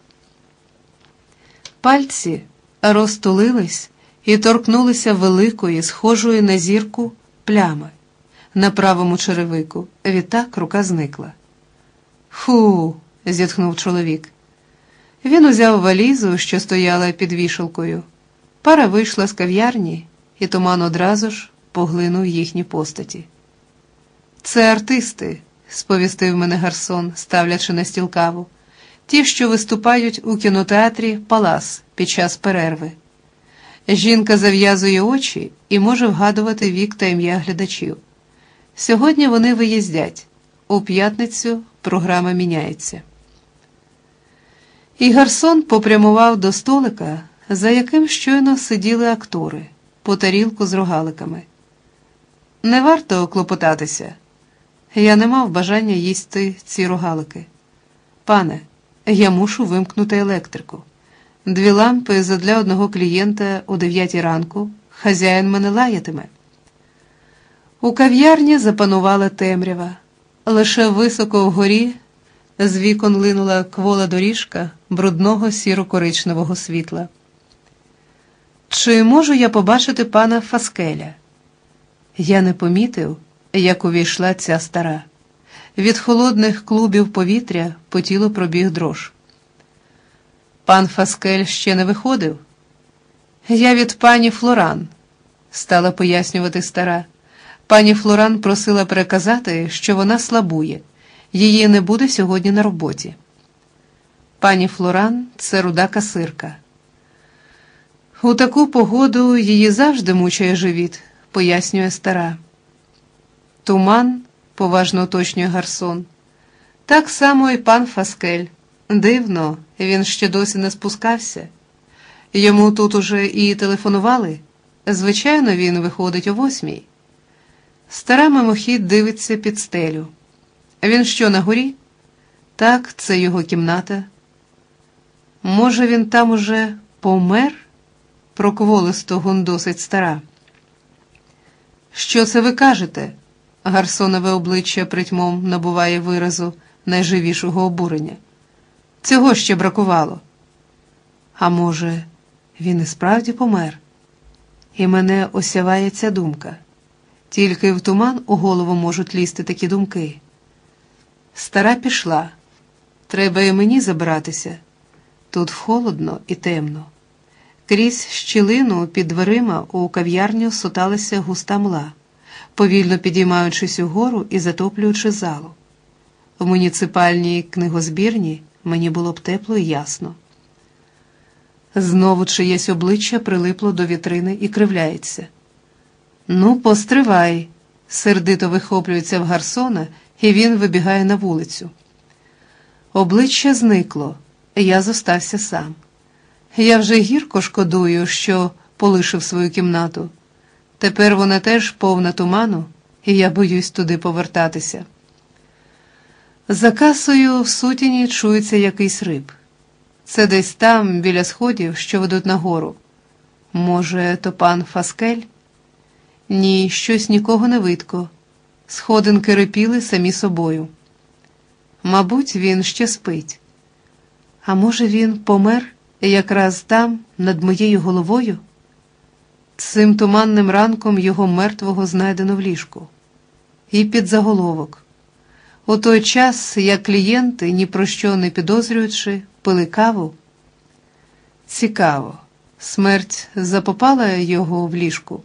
Speaker 1: Пальці розтулились і торкнулися великої, схожої на зірку, плями на правому черевику. Відтак рука зникла. «Фу!» – зітхнув чоловік. Він узяв валізу, що стояла під вішалкою. Пара вийшла з кав'ярні, і туман одразу ж поглинув їхні постаті. «Це артисти», – сповістив мене гарсон, ставлячи на стіл каву. «Ті, що виступають у кінотеатрі «Палас» під час перерви». Жінка зав'язує очі і може вгадувати вік та ім'я глядачів. Сьогодні вони виїздять. У п'ятницю програма міняється. І гарсон попрямував до столика, за яким щойно сиділи актори, по тарілку з рогаликами. Не варто клопотатися. Я не мав бажання їсти ці рогалики. «Пане, я мушу вимкнути електрику. 2 лампи задля одного клієнта о 9 ранку, хазяїн мене лаятиме». У кав'ярні запанувала темрява. Лише високо вгорі з вікон линула квола доріжка брудного сіро-коричневого світла. «Чи можу я побачити пана Фаскеля?» Я не помітив, як увійшла ця стара. Від холодних клубів повітря по тілу пробіг дрож. «Пан Фаскель ще не виходив?» «Я від пані Флоран». стала пояснювати стара. Пані Флоран просила переказати, що вона слабує, її не буде сьогодні на роботі. Пані Флоран – це руда касирка. У таку погоду її завжди мучає живіт, пояснює стара. Туман, поважно уточнює Гарсон. Так само і пан Фаскель. Дивно, він ще досі не спускався. Йому тут уже і телефонували. Звичайно, він виходить о 8:00. Стара мимохідь дивиться під стелю. Він що, на горі? Так, це його кімната. Може, він там уже помер? Прокволисто гундосить стара. Що це ви кажете? Гарсонове обличчя притьмом набуває виразу найживішого обурення. Цього ще бракувало. А може, він і справді помер? І мене осяває ця думка. Тільки в туман у голову можуть лізти такі думки. Стара пішла. Треба і мені забиратися. Тут холодно і темно. Крізь щілину під дверима у кав'ярню соталася густа мла, повільно підіймаючись угору і затоплюючи залу. В муніципальній книгозбірні мені було б тепло і ясно. Знову чиєсь обличчя прилипло до вітрини і кривляється. «Ну, постривай!» – сердито вихоплюється в Гарсона, і він вибігає на вулицю. Обличчя зникло, я зостався сам. Я вже гірко шкодую, що полишив свою кімнату. Тепер вона теж повна туману, і я боюсь туди повертатися. За касою в сутіні чується якийсь риб. Це десь там, біля сходів, що ведуть нагору. Може, то пан Фаскель? Ні, щось нікого не видко. Сходинки рипіли самі собою. Мабуть, він ще спить. А може, він помер якраз там, над моєю головою? Цим туманним ранком його мертвого знайдено в ліжку. І під заголовок. У той час, як клієнти, ні про що не підозрюючи, пили каву. Цікаво, смерть запопала його в ліжку?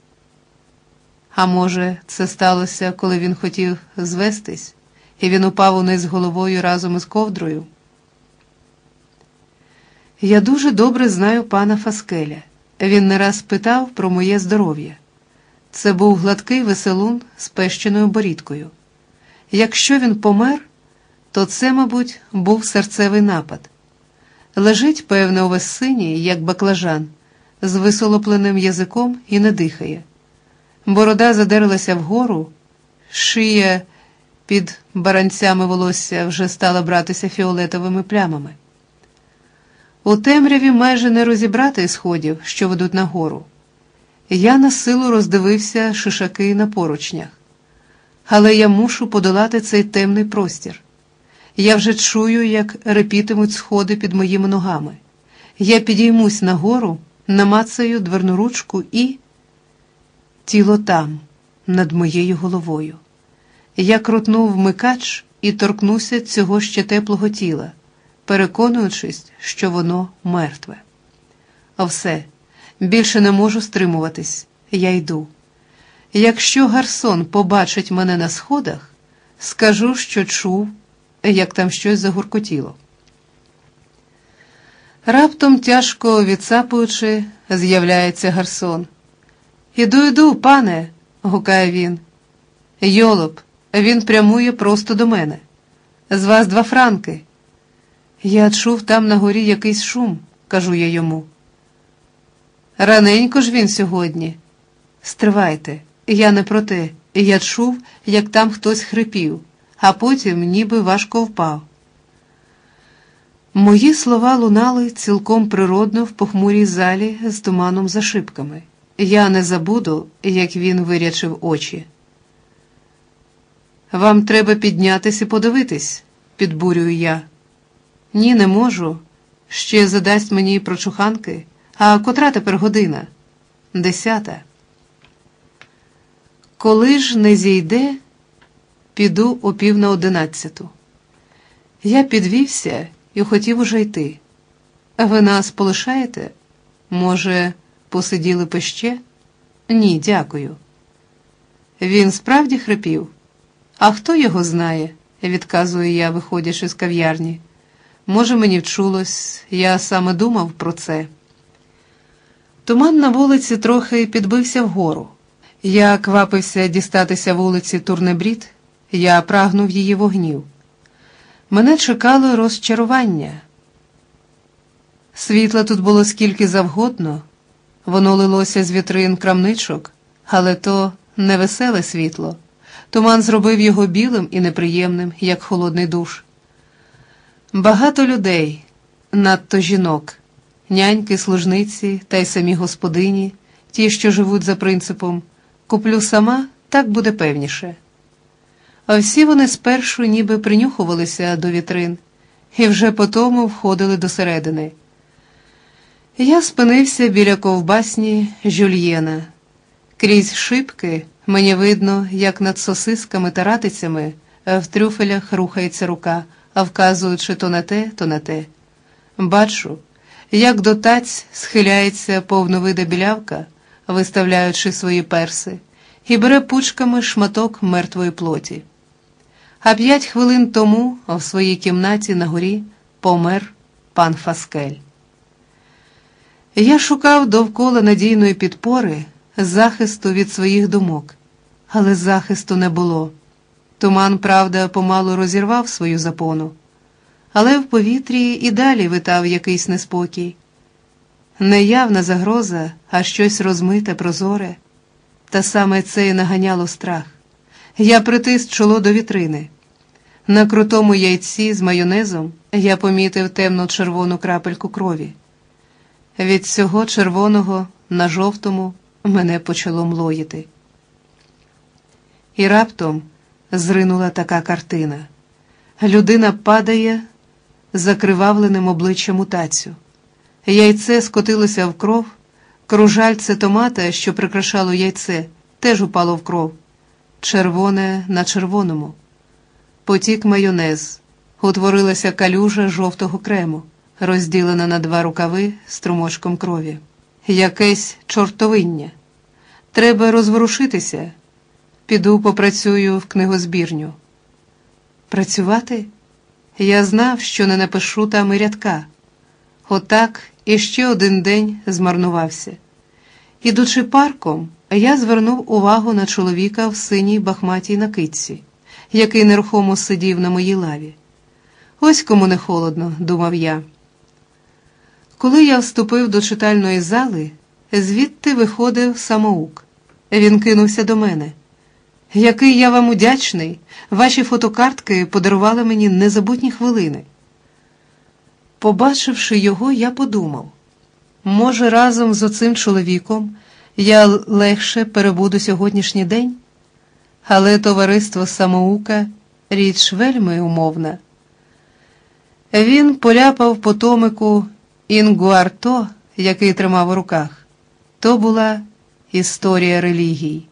Speaker 1: А може, це сталося, коли він хотів звестись, і він упав униз головою разом із ковдрою? Я дуже добре знаю пана Фаскеля. Він не раз питав про моє здоров'я. Це був гладкий веселун з пещеною борідкою. Якщо він помер, то це, мабуть, був серцевий напад. Лежить, певне, увесь синій, як баклажан, з висолопленим язиком і не дихає. Борода задерлася вгору, шия під баранцями волосся вже стала братися фіолетовими плямами. У темряві майже не розібрати сходів, що ведуть нагору. Я на силу роздивився шишаки на поручнях. Але я мушу подолати цей темний простір. Я вже чую, як репітимуть сходи під моїми ногами. Я підіймусь нагору, намацаю дверну ручку і... Тіло там, над моєю головою. Я крутнув вмикач і торкнуся цього ще теплого тіла, переконуючись, що воно мертве. А все, більше не можу стримуватись, я йду. Якщо Гарсон побачить мене на сходах, скажу, що чув, як там щось загуркотіло. Раптом, тяжко відсапуючи, з'являється Гарсон. «Іду, пане!» – гукає він. «Йолоп, він прямує просто до мене. З вас 2 франки». «Я чув там на горі якийсь шум», – кажу я йому. «Раненько ж він сьогодні». «Стривайте, я не про те. Я чув, як там хтось хрипів, а потім ніби важко впав». Мої слова лунали цілком природно в похмурій залі з туманом за шибками. Я не забуду, як він вирячив очі. «Вам треба піднятись і подивитись», – підбурюю я. «Ні, не можу. Ще задасть мені прочуханки. А котра тепер година?» 10. «Коли ж не зійде, піду о 10:50». Я підвівся і хотів уже йти. «Ви нас полишаєте? Може, посиділи б ще?» Ні, дякую. Він справді хрипів? А хто його знає, відказую я, виходячи з кав'ярні. Може, мені вчулось, я саме думав про це. Туман на вулиці трохи підбився вгору. Я квапився дістатися вулиці Турнебрід, я прагнув її вогнів. Мене чекало розчарування. Світла тут було скільки завгодно, воно лилося з вітрин крамничок, але то не веселе світло. Туман зробив його білим і неприємним, як холодний душ. Багато людей, надто жінок, няньки, служниці та й самі господині, ті, що живуть за принципом «куплю сама, так буде певніше». А всі вони спершу ніби принюхувалися до вітрин і вже потому входили досередини. Я спинився біля ковбасні Жюльєна. Крізь шибки мені видно, як над сосисками та ратицями в трюфелях рухається рука, а вказуючи то на те, то на те. Бачу, як до таць схиляється повновида білявка, виставляючи свої перси, і бере пучками шматок мертвої плоті. А 5 хвилин тому в своїй кімнаті на горі помер пан Фаскель. Я шукав довкола надійної підпори, захисту від своїх думок, але захисту не було. Туман, правда, помалу розірвав свою запону, але в повітрі і далі витав якийсь неспокій. Не явна загроза, а щось розмите, прозоре. Та саме це й наганяло страх. Я притис чоло до вітрини. На крутому яйці з майонезом я помітив темно-червону крапельку крові. Від цього червоного на жовтому мене почало млоїти. І раптом зринула така картина. Людина падає закривавленим обличчям у тацю. Яйце скотилося в кров, кружальце томата, що прикрашало яйце, теж упало в кров. Червоне на червоному. Потік майонез. Утворилася калюжа жовтого крему, розділена на 2 рукави струмочком крові. Якесь чортовиння. Треба розворушитися. Піду попрацюю в книгозбірню. Працювати? Я знав, що не напишу там і рядка. Отак іще один день змарнувався. Ідучи парком, я звернув увагу на чоловіка в синій бахматій накидці, який нерухомо сидів на моїй лаві. Ось кому не холодно, думав я. Коли я вступив до читальної зали, звідти виходив самоук. Він кинувся до мене. «Який я вам удячний! Ваші фотокартки подарували мені незабутні хвилини». Побачивши його, я подумав, може, разом з оцим чоловіком я легше перебуду сьогоднішній день? Але товариство самоука – річ вельми умовна. Він поляпав по томику «Інгуарто», який тримав у руках. То була історія релігій.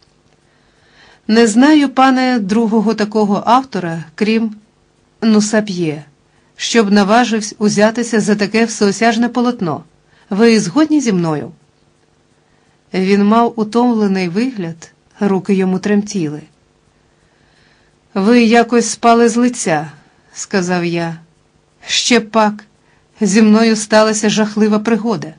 Speaker 1: Не знаю, пане, другого такого автора, крім Нусап'є, щоб наважився узятися за таке всеосяжне полотно. Ви згодні зі мною? Він мав утомлений вигляд, руки йому тремтіли. «Ви якось спали з лиця», – сказав я. «Ще пак, зі мною сталася жахлива пригода».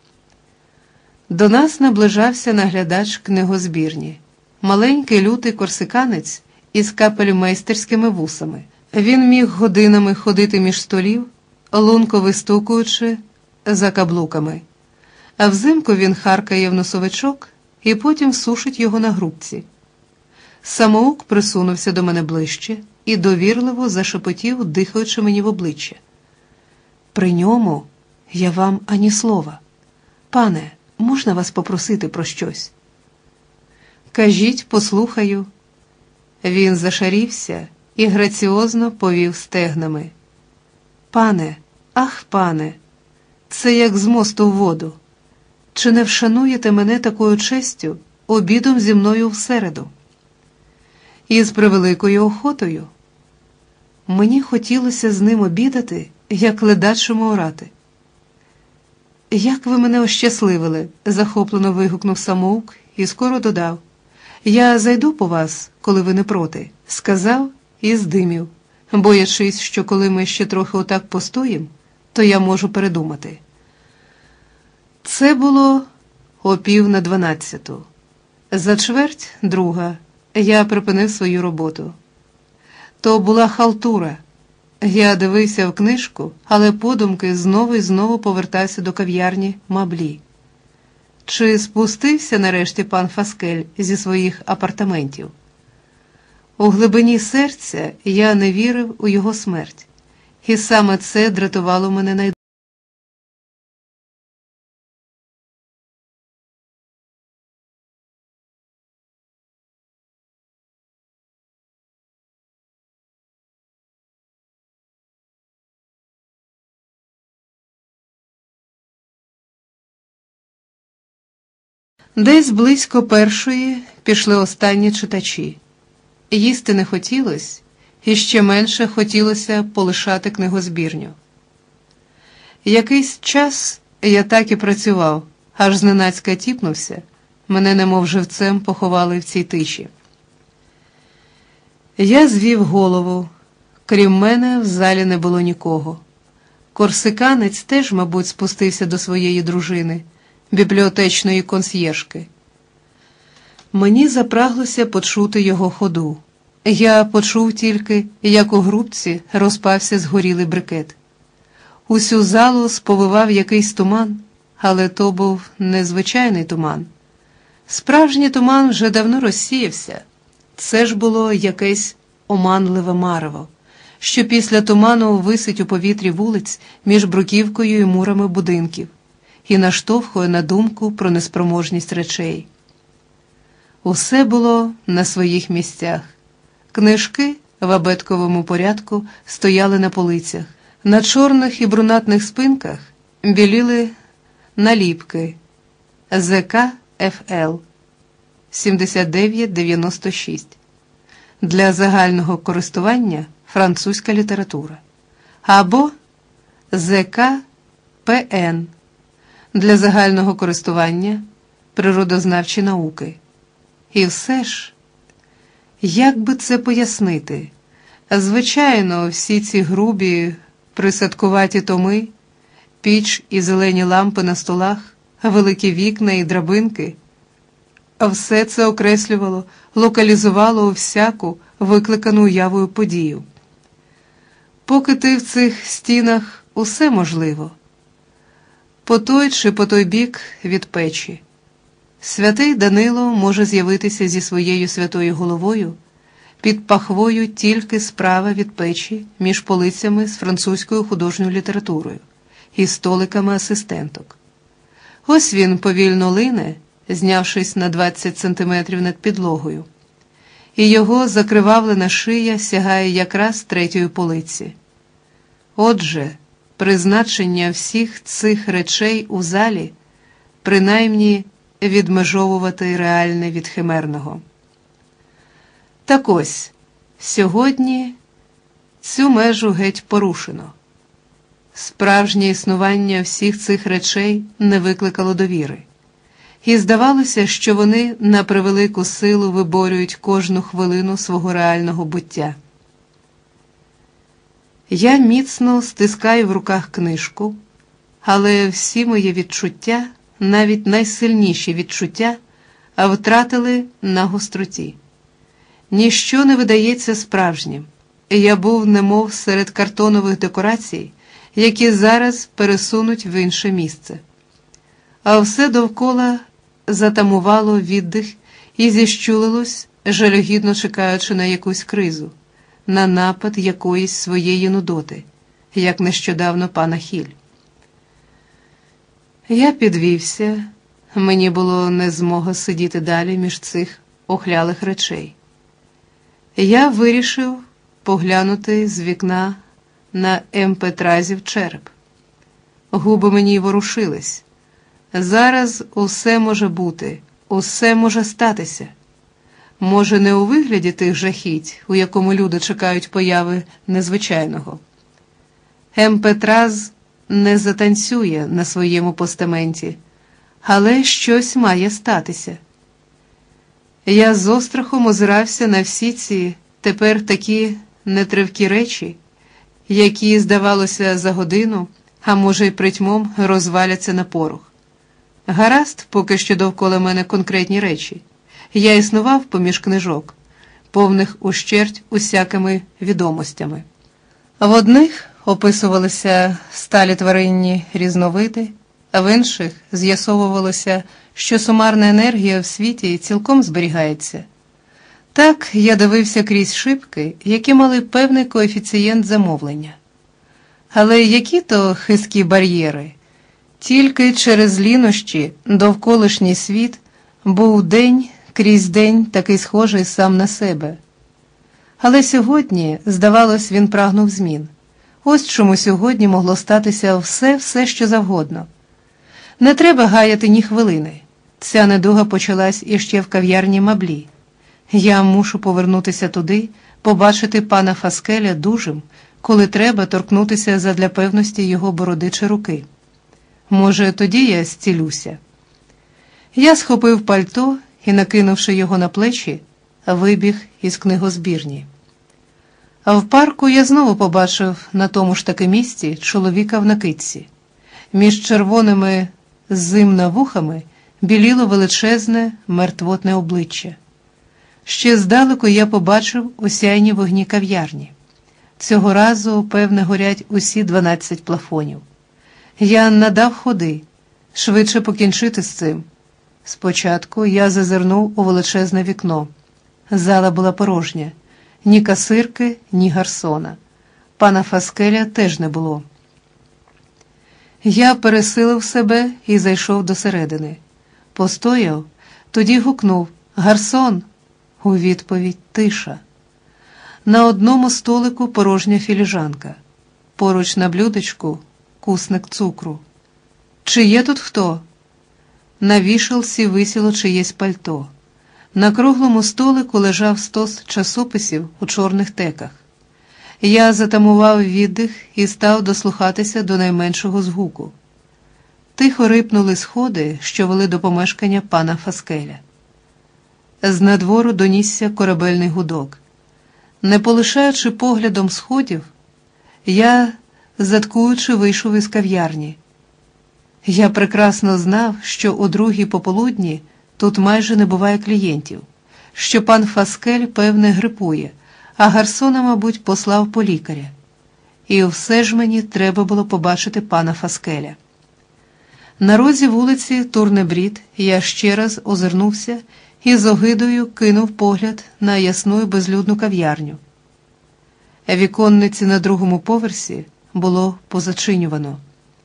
Speaker 1: До нас наближався наглядач книгозбірні. Маленький лютий корсиканець із капельмейстерськими вусами. Він міг годинами ходити між столів, лунко вистукуючи за каблуками. А взимку він харкає в носовичок і потім сушить його на грубці. Самоук присунувся до мене ближче і довірливо зашепотів, дихаючи мені в обличчя. «При ньому я вам ані слова. Пане, можна вас попросити про щось?» «Кажіть, послухаю». Він зашарівся і граціозно повів стегнами. «Пане, ах, пане, це як з мосту в воду. Чи не вшануєте мене такою честю обідом зі мною в середу?» І з превеликою охотою. Мені хотілося з ним обідати, як ледачому орати. «Як ви мене ощасливили!» – захоплено вигукнув самоук і скоро додав: «Я зайду по вас, коли ви не проти», – сказав і здимів, боячись, що коли ми ще трохи отак постоїм, то я можу передумати. Це було о 11:50. За чверть друга я припинив свою роботу. То була халтура. Я дивився в книжку, але подумки знову і знову повертався до кав'ярні Маблі. Чи спустився нарешті пан Фаскель зі своїх апартаментів? У глибині серця я не вірив у його смерть. І саме це дратувало мене найдужче. Десь близько першої пішли останні читачі. Їсти не хотілося, і ще менше хотілося полишати книгозбірню. Якийсь час я так і працював, аж зненацька тіпнувся, мене немов живцем поховали в цій тиші. Я звів голову, крім мене в залі не було нікого. Корсиканець теж, мабуть, спустився до своєї дружини, бібліотечної консьєржки. Мені запраглося почути його ходу. Я почув тільки, як у грубці розпався згорілий брикет. Усю залу сповивав якийсь туман, але то був незвичайний туман. Справжній туман вже давно розсіявся. Це ж було якесь оманливе марево, що після туману висить у повітрі вулиць між бруківкою і мурами будинків і наштовхує на думку про неспроможність речей. Усе було на своїх місцях. Книжки в абетковому порядку стояли на полицях. На чорних і брунатних спинках біліли наліпки ЗК ФЛ 7996. Для загального користування французька література. Або ЗК ПН для загального користування природознавчі науки. І все ж, як би це пояснити? Звичайно, всі ці грубі, присадкуваті томи, піч і зелені лампи на столах, великі вікна і драбинки, а все це окреслювало, локалізувало всяку викликану уявою подію. Поки ти в цих стінах, усе можливо. По той чи по той бік від печі. Святий Данило може з'явитися зі своєю святою головою під пахвою тільки справа від печі між полицями з французькою художньою літературою і столиками асистенток. Ось він повільно лине, знявшись на 20 сантиметрів над підлогою, і його закривавлена шия сягає якраз третьої полиці. Отже, призначення всіх цих речей у залі, принаймні, відмежовувати реальне від химерного. Так ось, сьогодні цю межу геть порушено. Справжнє існування всіх цих речей не викликало довіри. І здавалося, що вони на превелику силу виборюють кожну хвилину свого реального буття. Я міцно стискаю в руках книжку, але всі мої відчуття, навіть найсильніші відчуття, втратили на гостроті. Ніщо не видається справжнім. Я був немов серед картонових декорацій, які зараз пересунуть в інше місце. А все довкола затамувало віддих і зіщулилось, жалюгідно чекаючи на якусь кризу, на напад якоїсь своєї нудоти, як нещодавно пана Хіль. Я підвівся, мені було не змога сидіти далі між цих охлялих речей. Я вирішив поглянути з вікна на Емпетразів череп. Губи мені ворушились. Зараз усе може бути, усе може статися. Може, не у вигляді тих жахіть, у якому люди чекають появи незвичайного. Емпетраз не затанцює на своєму постаменті, але щось має статися. Я з острахом озирався на всі ці тепер такі нетривкі речі, які, здавалося, за годину, а може й притьмом, розваляться на порох. Гаразд, поки що довкола мене конкретні речі. Я існував поміж книжок, повних ущерть усякими відомостями. В одних описувалися сталі тваринні різновиди, а в інших з'ясовувалося, що сумарна енергія в світі цілком зберігається. Так я дивився крізь шибки, які мали певний коефіцієнт замовлення. Але які то хисткі бар'єри? Тільки через лінощі довколишній світ був день крізь день такий схожий сам на себе. Але сьогодні, здавалось, він прагнув змін. Ось чому сьогодні могло статися все, що завгодно. Не треба гаяти ні хвилини. Ця недуга почалась іще в кав'ярні Маблі. Я мушу повернутися туди, побачити пана Фаскеля дужим, коли треба торкнутися задля певності його бороди чи руки. Може, тоді я зцілюся. Я схопив пальто і, накинувши його на плечі, вибіг із книгозбірні. А в парку я знову побачив на тому ж таки місці чоловіка в накидці. Між червоними зимна-вухами біліло величезне мертвотне обличчя. Ще здалеку я побачив осяйні вогні кав'ярні. Цього разу, певне, горять усі 12 плафонів. Я надав ходи, швидше покінчити з цим. Спочатку я зазирнув у величезне вікно. Зала була порожня. Ні касирки, ні гарсона. Пана Фаскеля теж не було. Я пересилив себе і зайшов досередини. Постояв, тоді гукнув «Гарсон!» У відповідь тиша. На одному столику порожня філіжанка. Поруч на блюдечку кусник цукру. Чи є тут хто? На вішалці висіло чиєсь пальто. На круглому столику лежав стос часописів у чорних теках. Я затамував віддих і став дослухатися до найменшого згуку. Тихо рипнули сходи, що вели до помешкання пана Фаскеля. З надвору донісся корабельний гудок. Не полишаючи поглядом сходів, я, заткуючи, вийшов із кав'ярні. Я прекрасно знав, що о 2:00 пополудні тут майже не буває клієнтів, що пан Фаскель, певне, грипує, а гарсона, мабуть, послав по лікаря. І все ж мені треба було побачити пана Фаскеля. На розі вулиці Турнебрід я ще раз озирнувся і з огидою кинув погляд на ясну і безлюдну кав'ярню. Віконниці на 2-му поверсі було позачинювано.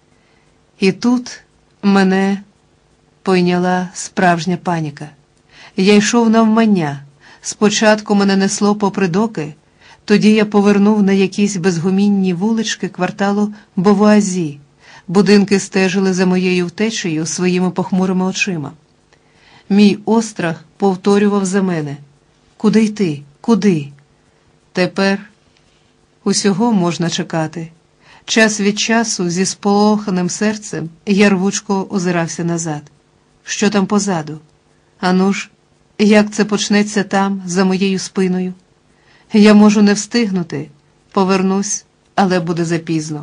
Speaker 1: І тут мене пойняла справжня паніка. Я йшов навмання. Спочатку мене несло попри доки, тоді я повернув на якісь безгомінні вулички кварталу Бовуазі. Будинки стежили за моєю втечею своїми похмурими очима. Мій острах повторював за мене. Куди йти? Куди? Тепер усього можна чекати. Час від часу зі сполоханим серцем я рвучко озирався назад. Що там позаду? Ану ж, як це почнеться там, за моєю спиною? Я можу не встигнути. Повернусь, але буде запізно.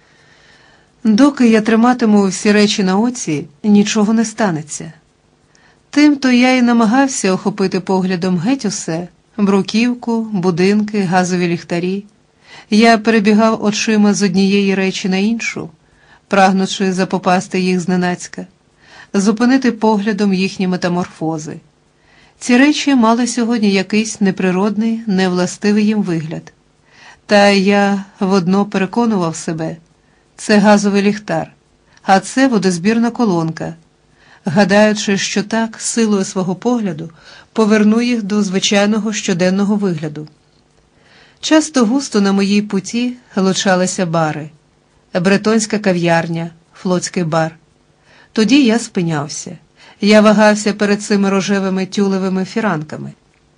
Speaker 1: Доки я триматиму всі речі на оці, нічого не станеться. Тим-то я й намагався охопити поглядом геть усе – бруківку, будинки, газові ліхтарі. Я перебігав очима з однієї речі на іншу, прагнучи запопасти їх зненацька, зупинити поглядом їхні метаморфози. Ці речі мали сьогодні якийсь неприродний, невластивий їм вигляд. Та я водно переконував себе – це газовий ліхтар, а це водозбірна колонка, гадаючи, що так, силою свого погляду, поверну їх до звичайного щоденного вигляду. Часто густо на моїй путі лучалися бари. Бретонська кав'ярня, флотський бар. Тоді я спинявся. Я вагався перед цими рожевими тюлевими фіранками.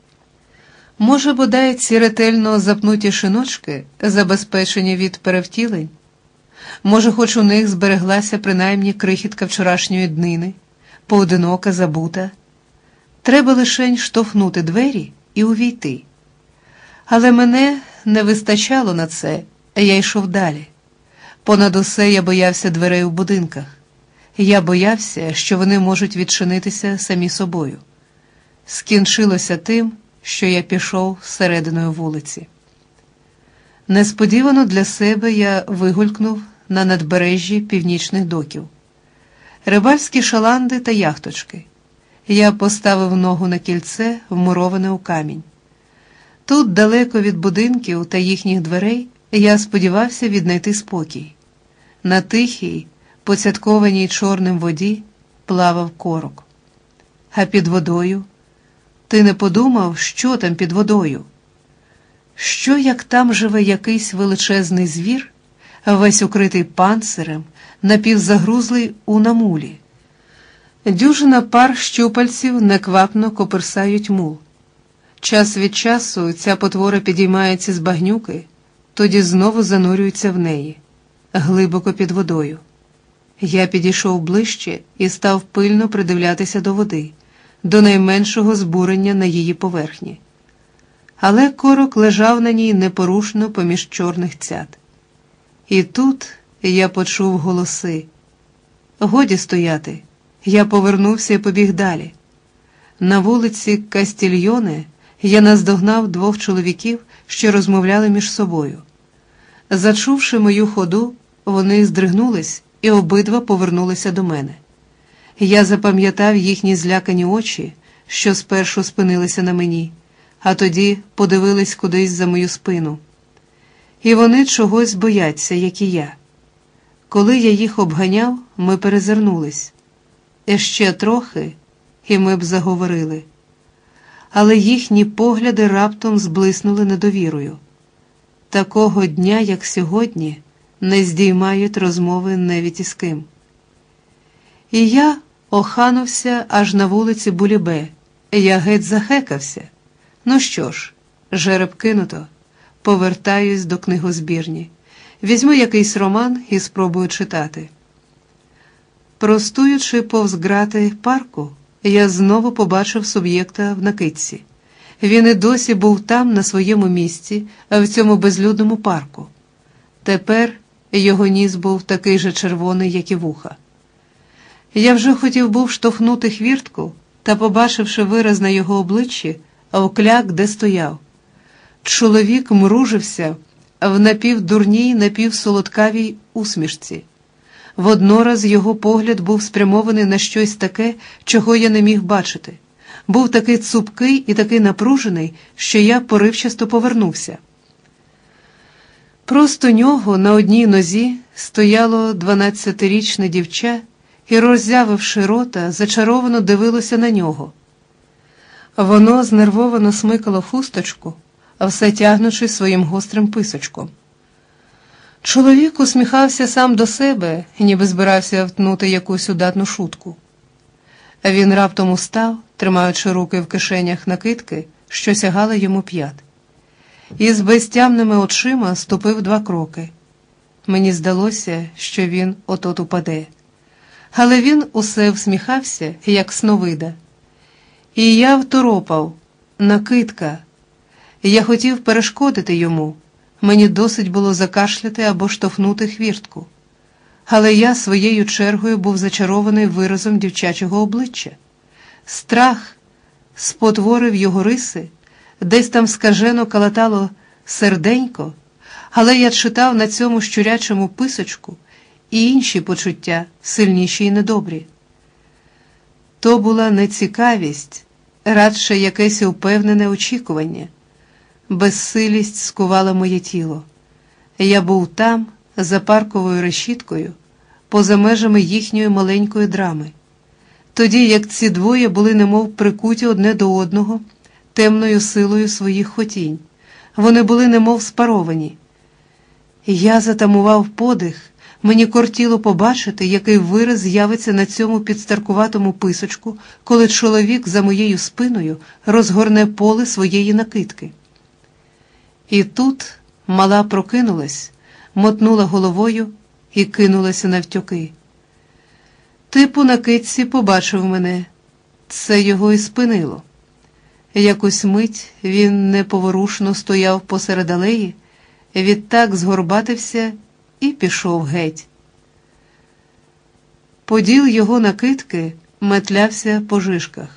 Speaker 1: Може, бодай ці ретельно запнуті шиночки забезпечені від перевтілень? Може, хоч у них збереглася принаймні крихітка вчорашньої днини, поодинока, забута? Треба лишень штовхнути двері і увійти. Але мене не вистачало на це, я йшов далі. Понад усе я боявся дверей у будинках. Я боявся, що вони можуть відчинитися самі собою. Скінчилося тим, що я пішов серединою вулиці. Несподівано для себе я вигулькнув на надбережжі північних доків. Рибальські шаланди та яхточки. Я поставив ногу на кільце, вмуроване у камінь. Тут, далеко від будинків та їхніх дверей, я сподівався віднайти спокій. На тихій, поцяткованій чорним воді плавав корок. А під водою? Ти не подумав, що там під водою? Що, як там живе якийсь величезний звір, весь укритий панцирем, напівзагрузлий у намулі? Дюжина пар щупальців неквапно коперсають мул. Час від часу ця потвора підіймається з багнюки, тоді знову занурюється в неї, глибоко під водою. Я підійшов ближче і став пильно придивлятися до води, до найменшого збурення на її поверхні. Але корок лежав на ній непорушно поміж чорних цят. І тут я почув голоси. Годі стояти. Я повернувся і побіг далі. На вулиці Кастільйоне я наздогнав двох чоловіків, що розмовляли між собою. Зачувши мою ходу, вони здригнулись і обидва повернулися до мене. Я запам'ятав їхні злякані очі, що спершу спинилися на мені, а тоді подивились кудись за мою спину. І вони чогось бояться, як і я. Коли я їх обганяв, ми перезирнулись. І ще трохи, і ми б заговорили. Але їхні погляди раптом зблиснули недовірою. Такого дня, як сьогодні, не здіймають розмови навіть із ким. І я оханувся аж на вулиці Булібе. Я геть захекався. Ну що ж, жереб кинуто. Повертаюсь до книгозбірні. Візьму якийсь роман і спробую читати. Простуючи повз грати парку, я знову побачив суб'єкта в накидці. Він і досі був там, на своєму місці, в цьому безлюдному парку. Тепер його ніс був такий же червоний, як і вуха. Я вже хотів був штовхнути хвіртку, та, побачивши вираз на його обличчі, вкляк, де стояв. Чоловік мружився в напівдурній, напівсолодкавій усмішці. Воднораз його погляд був спрямований на щось таке, чого я не міг бачити. Був такий цупкий і такий напружений, що я поривчасто повернувся. Просто нього на одній нозі стояло 12-річне дівча і, роззявивши рота, зачаровано дивилося на нього. Воно знервовано смикало хусточку, а все тягнучи своїм гострим писочком. Чоловік усміхався сам до себе і ніби збирався втнути якусь удатну шутку. Він раптом устав, тримаючи руки в кишенях накидки, що сягали йому п'ят. І з безтямними очима ступив 2 кроки. Мені здалося, що він от-от упаде. Але він усе всміхався, як сновида. І я второпав. Накидка. Я хотів перешкодити йому. Мені досить було закашляти або штовхнути хвіртку. Але я своєю чергою був зачарований виразом дівчачого обличчя. Страх спотворив його риси, десь там скажено калатало серденько, але я читав на цьому щурячому писочку і інші почуття, сильніші і недобрі. То була не цікавість, радше якесь упевнене очікування. Безсилість скувала моє тіло. Я був там, за парковою решіткою, поза межами їхньої маленької драми. Тоді, як ці двоє були немов прикуті одне до одного темною силою своїх хотінь. Вони були немов спаровані. Я затамував подих, мені кортіло побачити, який вираз з'явиться на цьому підстаркуватому писочку, коли чоловік за моєю спиною розгорне поле своєї накидки. І тут мала прокинулась, мотнула головою і кинулася навтьоки. Ти по накидці побачив мене. Це його і спинило. Якусь мить він неповорушно стояв посеред алеї, відтак згорбатився і пішов геть. Поділ його накидки метлявся по жишках.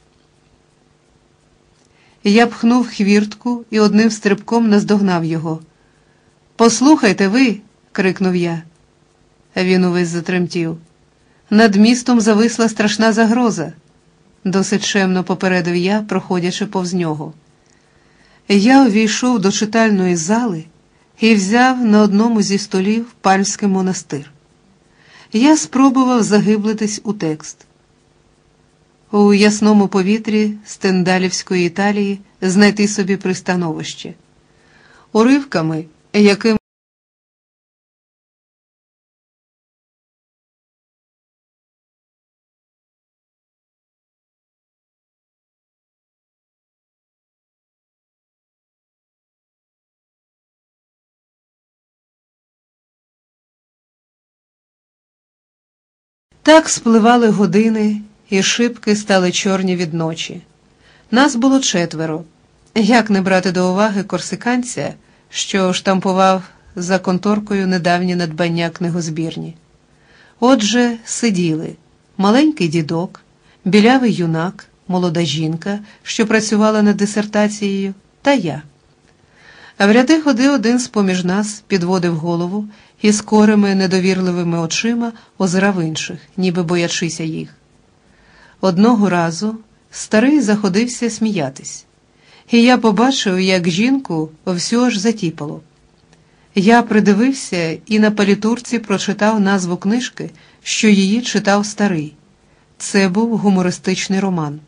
Speaker 1: Я пхнув хвіртку і одним стрибком наздогнав його. «Послухайте ви!» – крикнув я. Він увесь затремтів. «Над містом зависла страшна загроза», – досить чемно попередив я, проходячи повз нього. Я увійшов до читальної зали і взяв на одному зі столів пальмський монастир. Я спробував заглиблитись у текст. У ясному повітрі Стендалівської Італії знайти собі пристановище. Уривками, яким так спливали години, і шибки стали чорні від ночі. Нас було 4. Як не брати до уваги корсиканця, що штампував за конторкою недавні надбання книгозбірні. Отже, сиділи маленький дідок, білявий юнак, молода жінка, що працювала над дисертацією, та я. А в ряди ходи один з-поміж нас підводив голову і скорими недовірливими очима озирав інших, ніби боячися їх. Одного разу старий заходився сміятись, і я побачив, як жінку всю аж затіпало. Я придивився і на палітурці прочитав назву книжки, що її читав старий. Це був гумористичний роман.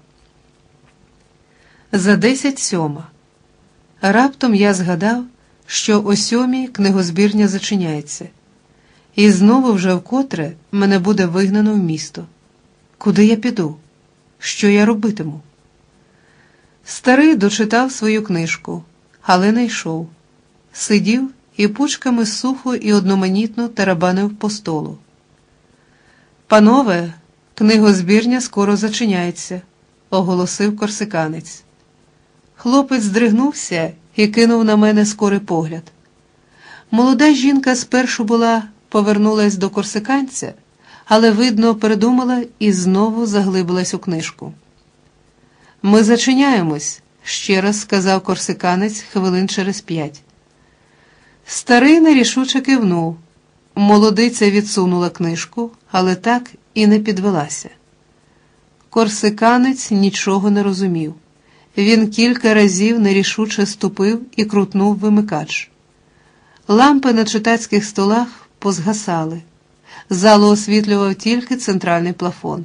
Speaker 1: За 10:07. Раптом я згадав, що о 7 книгозбірня зачиняється. І знову вже вкотре мене буде вигнано в місто. Куди я піду? Що я робитиму? Старий дочитав свою книжку, але не йшов. Сидів і пучками сухо і одноманітно тарабанив по столу. «Панове, книгозбірня скоро зачиняється», – оголосив корсиканець. Хлопець здригнувся і кинув на мене скорий погляд. Молода жінка спершу повернулась до корсиканця, але, видно, передумала і знову заглибилась у книжку. «Ми зачиняємось», – ще раз сказав корсиканець хвилин через 5. Старий нерішуче кивнув. Молодиця відсунула книжку, але так і не підвелася. Корсиканець нічого не розумів. Він кілька разів нерішуче ступив і крутнув вимикач. Лампи на читацьких столах позгасали. Залу освітлював тільки центральний плафон.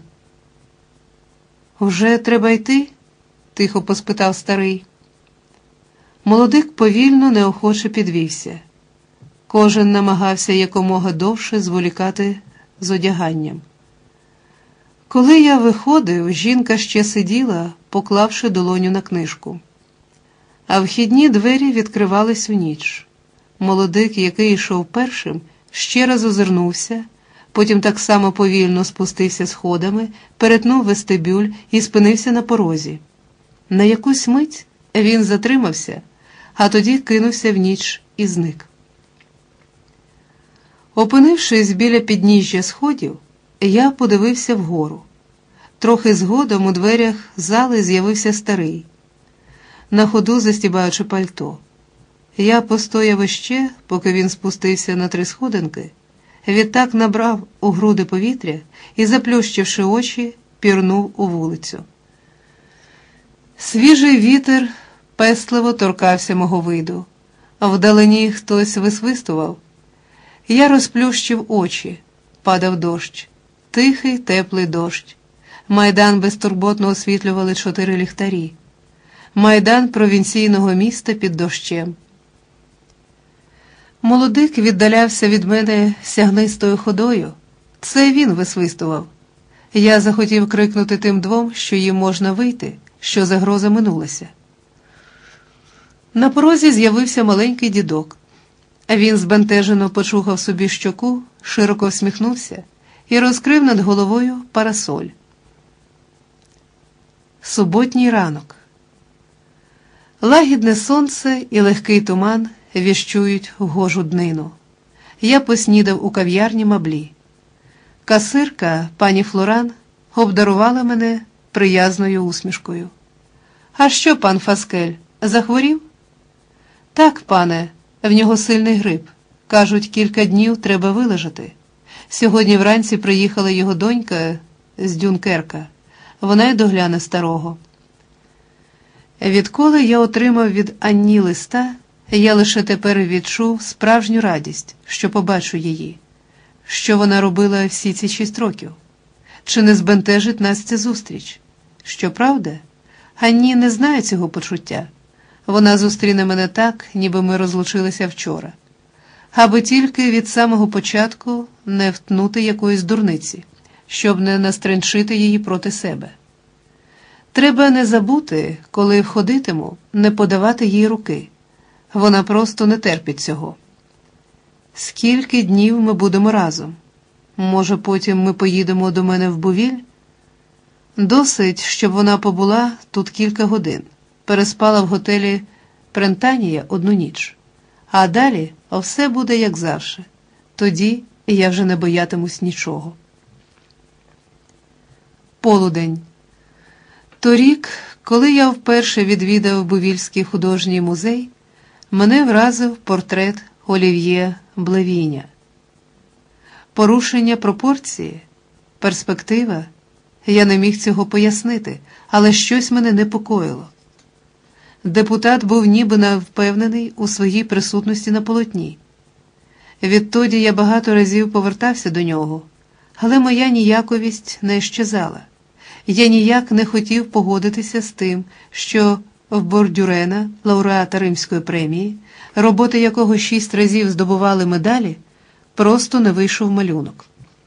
Speaker 1: «Вже треба йти?» – тихо поспитав старий. Молодик повільно, неохоче підвівся. Кожен намагався якомога довше зволікати з одяганням. Коли я виходив, жінка ще сиділа, поклавши долоню на книжку. А вхідні двері відкривались у ніч. Молодик, який йшов першим, ще раз озирнувся, потім так само повільно спустився сходами, перетнув вестибюль і спинився на порозі. На якусь мить він затримався, а тоді кинувся в ніч і зник. Опинившись біля підніжжя сходів, я подивився вгору. Трохи згодом у дверях зали з'явився старий, на ходу застібаючи пальто. Я постояв іще, поки він спустився на 3 сходинки, відтак набрав у груди повітря і, заплющивши очі, пірнув у вулицю. Свіжий вітер пестливо торкався мого виду, а вдалині хтось висвистував. Я розплющив очі, падав дощ, тихий, теплий дощ. Майдан безтурботно освітлювали 4 ліхтарі. Майдан провінційного міста під дощем. Молодик віддалявся від мене сягнистою ходою. Це він висвистував. Я захотів крикнути тим 2, що їм можна вийти, що загроза минулася. На порозі з'явився маленький дідок. Він збентежено почухав собі щоку, широко всміхнувся і розкрив над головою парасоль. Суботній ранок. Лагідне сонце і легкий туман віщують гожу днину. Я поснідав у кав'ярні Маблі. Касирка, пані Флоран, обдарувала мене приязною усмішкою. «А що, пан Фаскель, захворів?» «Так, пане, в нього сильний грип. Кажуть, кілька днів треба вилежати. Сьогодні вранці приїхала його донька з Дюнкерка. Вона й догляне старого». Відколи я отримав від Анні листа, я лише тепер відчув справжню радість, що побачу її. Що вона робила всі ці 6 років? Чи не збентежить нас ця зустріч? Щоправда, Анні не знає цього почуття. Вона зустріне мене так, ніби ми розлучилися вчора. Аби тільки від самого початку не втнути якоїсь дурниці, щоб не настренчити її проти себе. Треба не забути, коли входитиму, не подавати їй руки. Вона просто не терпить цього. Скільки днів ми будемо разом? Може, потім ми поїдемо до мене в Бувіль? Досить, щоб вона побула тут кілька годин, переспала в готелі Прентанія 1 ніч. А далі все буде як завжди. Тоді я вже не боятимусь нічого. Полудень. Торік, коли я вперше відвідав Бувільський художній музей, мене вразив портрет Олів'є Блевіня. Порушення пропорції, перспектива, я не міг цього пояснити, але щось мене непокоїло. Депутат був ніби невпевнений у своїй присутності на полотні. Відтоді я багато разів повертався до нього, але моя ніяковість не щезала. Я ніяк не хотів погодитися з тим, що в Бордюрена, лауреата Римської премії, роботи якого 6 разів здобували медалі, просто не вийшов малюнок.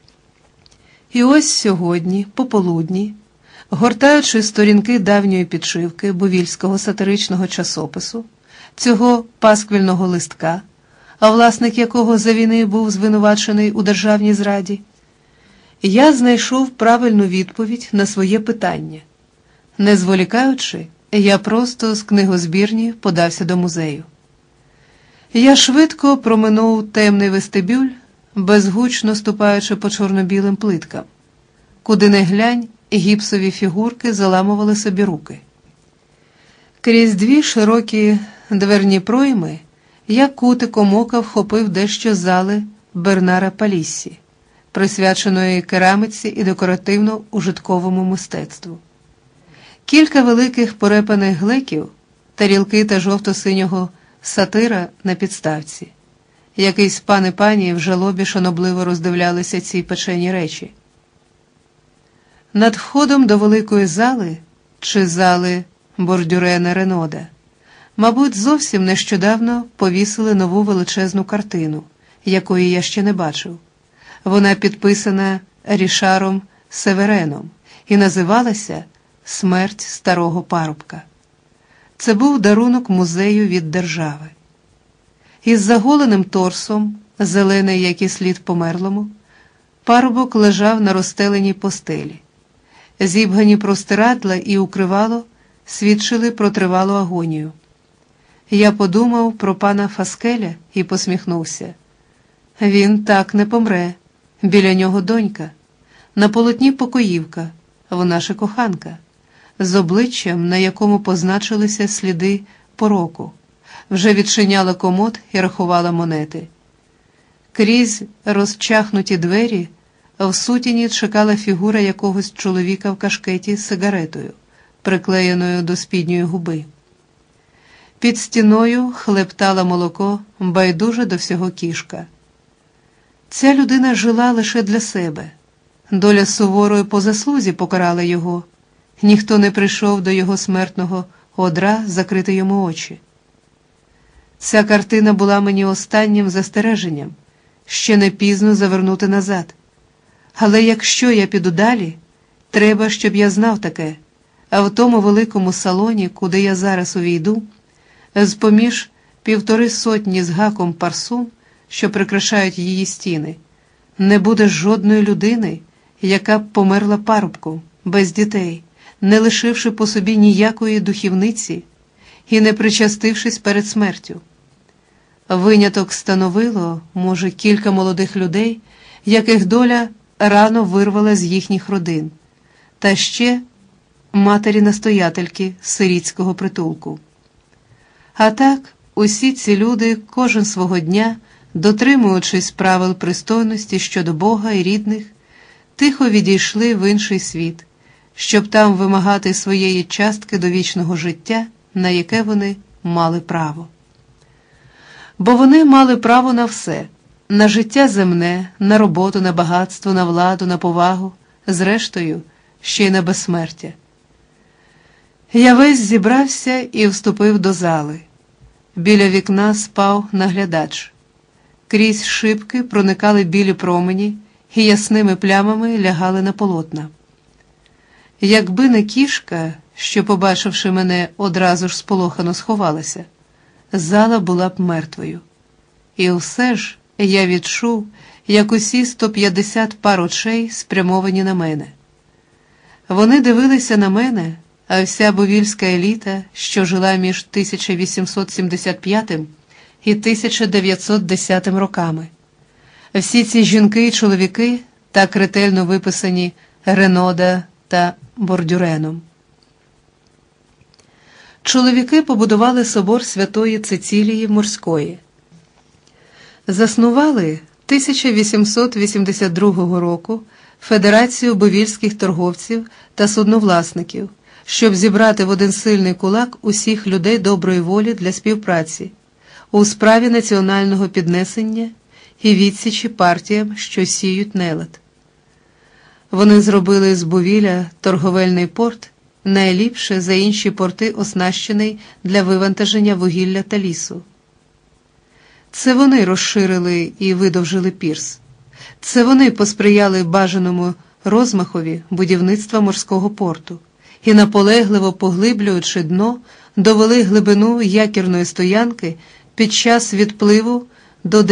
Speaker 1: І ось сьогодні, пополудні, гортаючи сторінки давньої підшивки Бувільського сатиричного часопису, цього пасквільного листка, а власник якого за війни був звинувачений у державній зраді, я знайшов правильну відповідь на своє питання. Не зволікаючи, я просто з книгозбірні подався до музею. Я швидко проминув темний вестибюль, безгучно ступаючи по чорно-білим плиткам. Куди не глянь, гіпсові фігурки заламували собі руки. Крізь 2 широкі дверні пройми я кутиком ока вхопив дещо з зали Бернара Паліссі, присвяченої керамиці і декоративно-ужитковому мистецтву. Кілька великих порепаних глеків, тарілки та жовто-синього сатира на підставці. Якийсь пан і пані в жалобі шанобливо роздивлялися ці печені речі. Над входом до великої зали, чи зали Бордюрена Ренода, мабуть, зовсім нещодавно повісили нову величезну картину, якої я ще не бачив. Вона підписана Рішаром Севереном і називалася «Смерть старого парубка». Це був дарунок музею від держави. Із заголеним торсом, зелений, як і слід померлому, парубок лежав на розстеленій постелі. Зібгані простирадла і укривало свідчили про тривалу агонію. Я подумав про пана Фаскеля і посміхнувся. Він так не помре. Біля нього донька. На полотні покоївка, вона ж коханка, з обличчям, на якому позначилися сліди пороку. Вже відчиняла комод і рахувала монети. Крізь розчахнуті двері в сутіні чекала фігура якогось чоловіка в кашкеті з сигаретою, приклеєною до спідньої губи. Під стіною хлептала молоко байдуже до всього кішка. Ця людина жила лише для себе. Доля суворої по заслузі покарала його. Ніхто не прийшов до його смертного одра закрити йому очі. Ця картина була мені останнім застереженням, ще не пізно завернути назад. Але якщо я піду далі, треба, щоб я знав таке, а в тому великому салоні, куди я зараз увійду, з-поміж 150 з гаком парсун, що прикрашають її стіни, не буде жодної людини, яка б померла парубком, без дітей, не лишивши по собі ніякої духівниці і не причастившись перед смертю. Виняток становило, може, кілька молодих людей, яких доля рано вирвала з їхніх родин, та ще матері-настоятельки сирітського притулку. А так, усі ці люди кожен свого дня, дотримуючись правил пристойності щодо Бога і рідних, тихо відійшли в інший світ, щоб там вимагати своєї частки до вічного життя, на яке вони мали право. Бо вони мали право на все – на життя земне, на роботу, на багатство, на владу, на повагу, зрештою, ще й на безсмертя. Я весь зібрався і вступив до зали. Біля вікна спав наглядач. Крізь шибки проникали білі промені і ясними плямами лягали на полотна. Якби не кішка, що, побачивши мене, одразу ж сполохано сховалася, зала була б мертвою. І все ж я відчув, як усі 150 пар очей спрямовані на мене. Вони дивилися на мене, а вся бувільська еліта, що жила між 1875 і 1910 роками. Всі ці жінки і чоловіки, так ретельно виписані Ренода та Бордюреном. Чоловіки побудували собор Святої Цицілії Морської. Заснували 1882 року Федерацію бувільських торговців та судновласників, щоб зібрати в один сильний кулак усіх людей доброї волі для співпраці у справі національного піднесення і відсічі партіям, що сіють нелад. Вони зробили з Бувіля торговельний порт, найліпше за інші порти оснащений для вивантаження вугілля та лісу. Це вони розширили і видовжили пірс. Це вони посприяли бажаному розмахові будівництва морського порту і, наполегливо поглиблюючи дно, довели глибину якірної стоянки під час відпливу до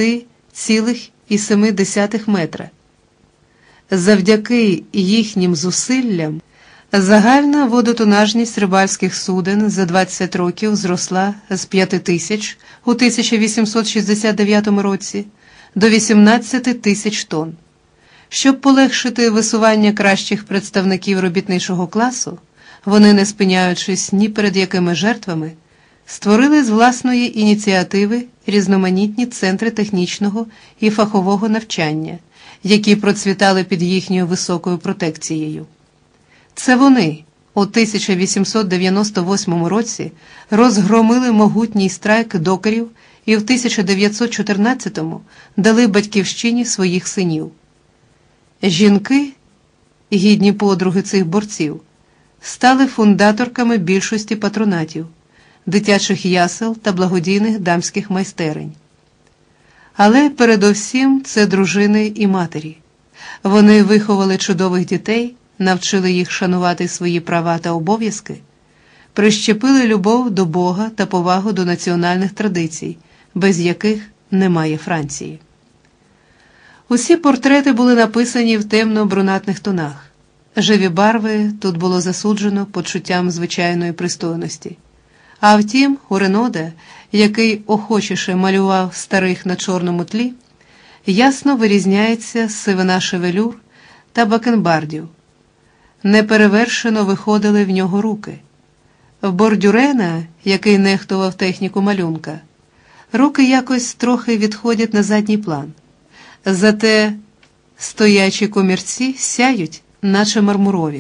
Speaker 1: 10,7 метра. Завдяки їхнім зусиллям загальна водотонажність рибальських суден за 20 років зросла з 5 тисяч у 1869 році до 18 тисяч тонн. Щоб полегшити висування кращих представників робітничого класу, вони, не спиняючись ні перед якими жертвами, створили з власної ініціативи різноманітні центри технічного і фахового навчання, які процвітали під їхньою високою протекцією. Це вони у 1898 році розгромили могутній страйк докерів і в 1914-му дали батьківщині своїх синів. Жінки, гідні подруги цих борців, стали фундаторками більшості патронатів, дитячих ясел та благодійних дамських майстерень. Але передовсім це дружини і матері. Вони виховали чудових дітей, навчили їх шанувати свої права та обов'язки, прищепили любов до Бога та повагу до національних традицій, без яких немає Франції. Усі портрети були написані в темно-брунатних тонах. Живі барви тут було засуджено почуттям звичайної пристойності. А втім, у Ренода, який охочіше малював старих на чорному тлі, ясно вирізняється сивина шевелюр та бакенбардів. Неперевершено виходили в нього руки. В Бордюрена, який нехтував техніку малюнка, руки якось трохи відходять на задній план. Зате стоячі комірці сяють, наче мармурові.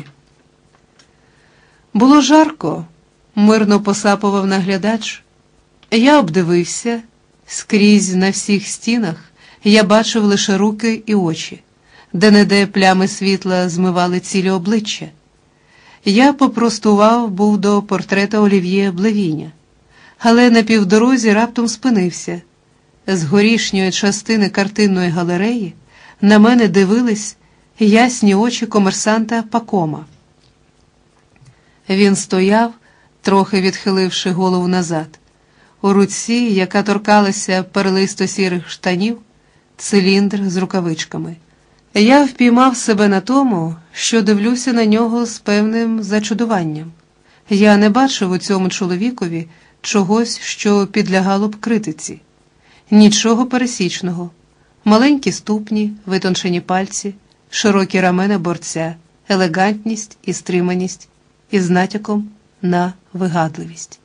Speaker 1: Було жарко, мирно посапував наглядач. Я обдивився, скрізь на всіх стінах я бачив лише руки і очі, де-не-де плями світла змивали цілі обличчя. Я попростував був до портрета Олів'є Блевіня, але на півдорозі раптом спинився. З горішньої частини картинної галереї на мене дивились ясні очі комерсанта Пакома. Він стояв, трохи відхиливши голову назад. У руці, яка торкалася перлисто-сірих штанів, циліндр з рукавичками. Я впіймав себе на тому, що дивлюся на нього з певним зачудуванням. Я не бачив у цьому чоловікові чогось, що підлягало б критиці. Нічого пересічного. Маленькі ступні, витончені пальці, широкі рамена борця, елегантність і стриманість із натяком на вигадливість.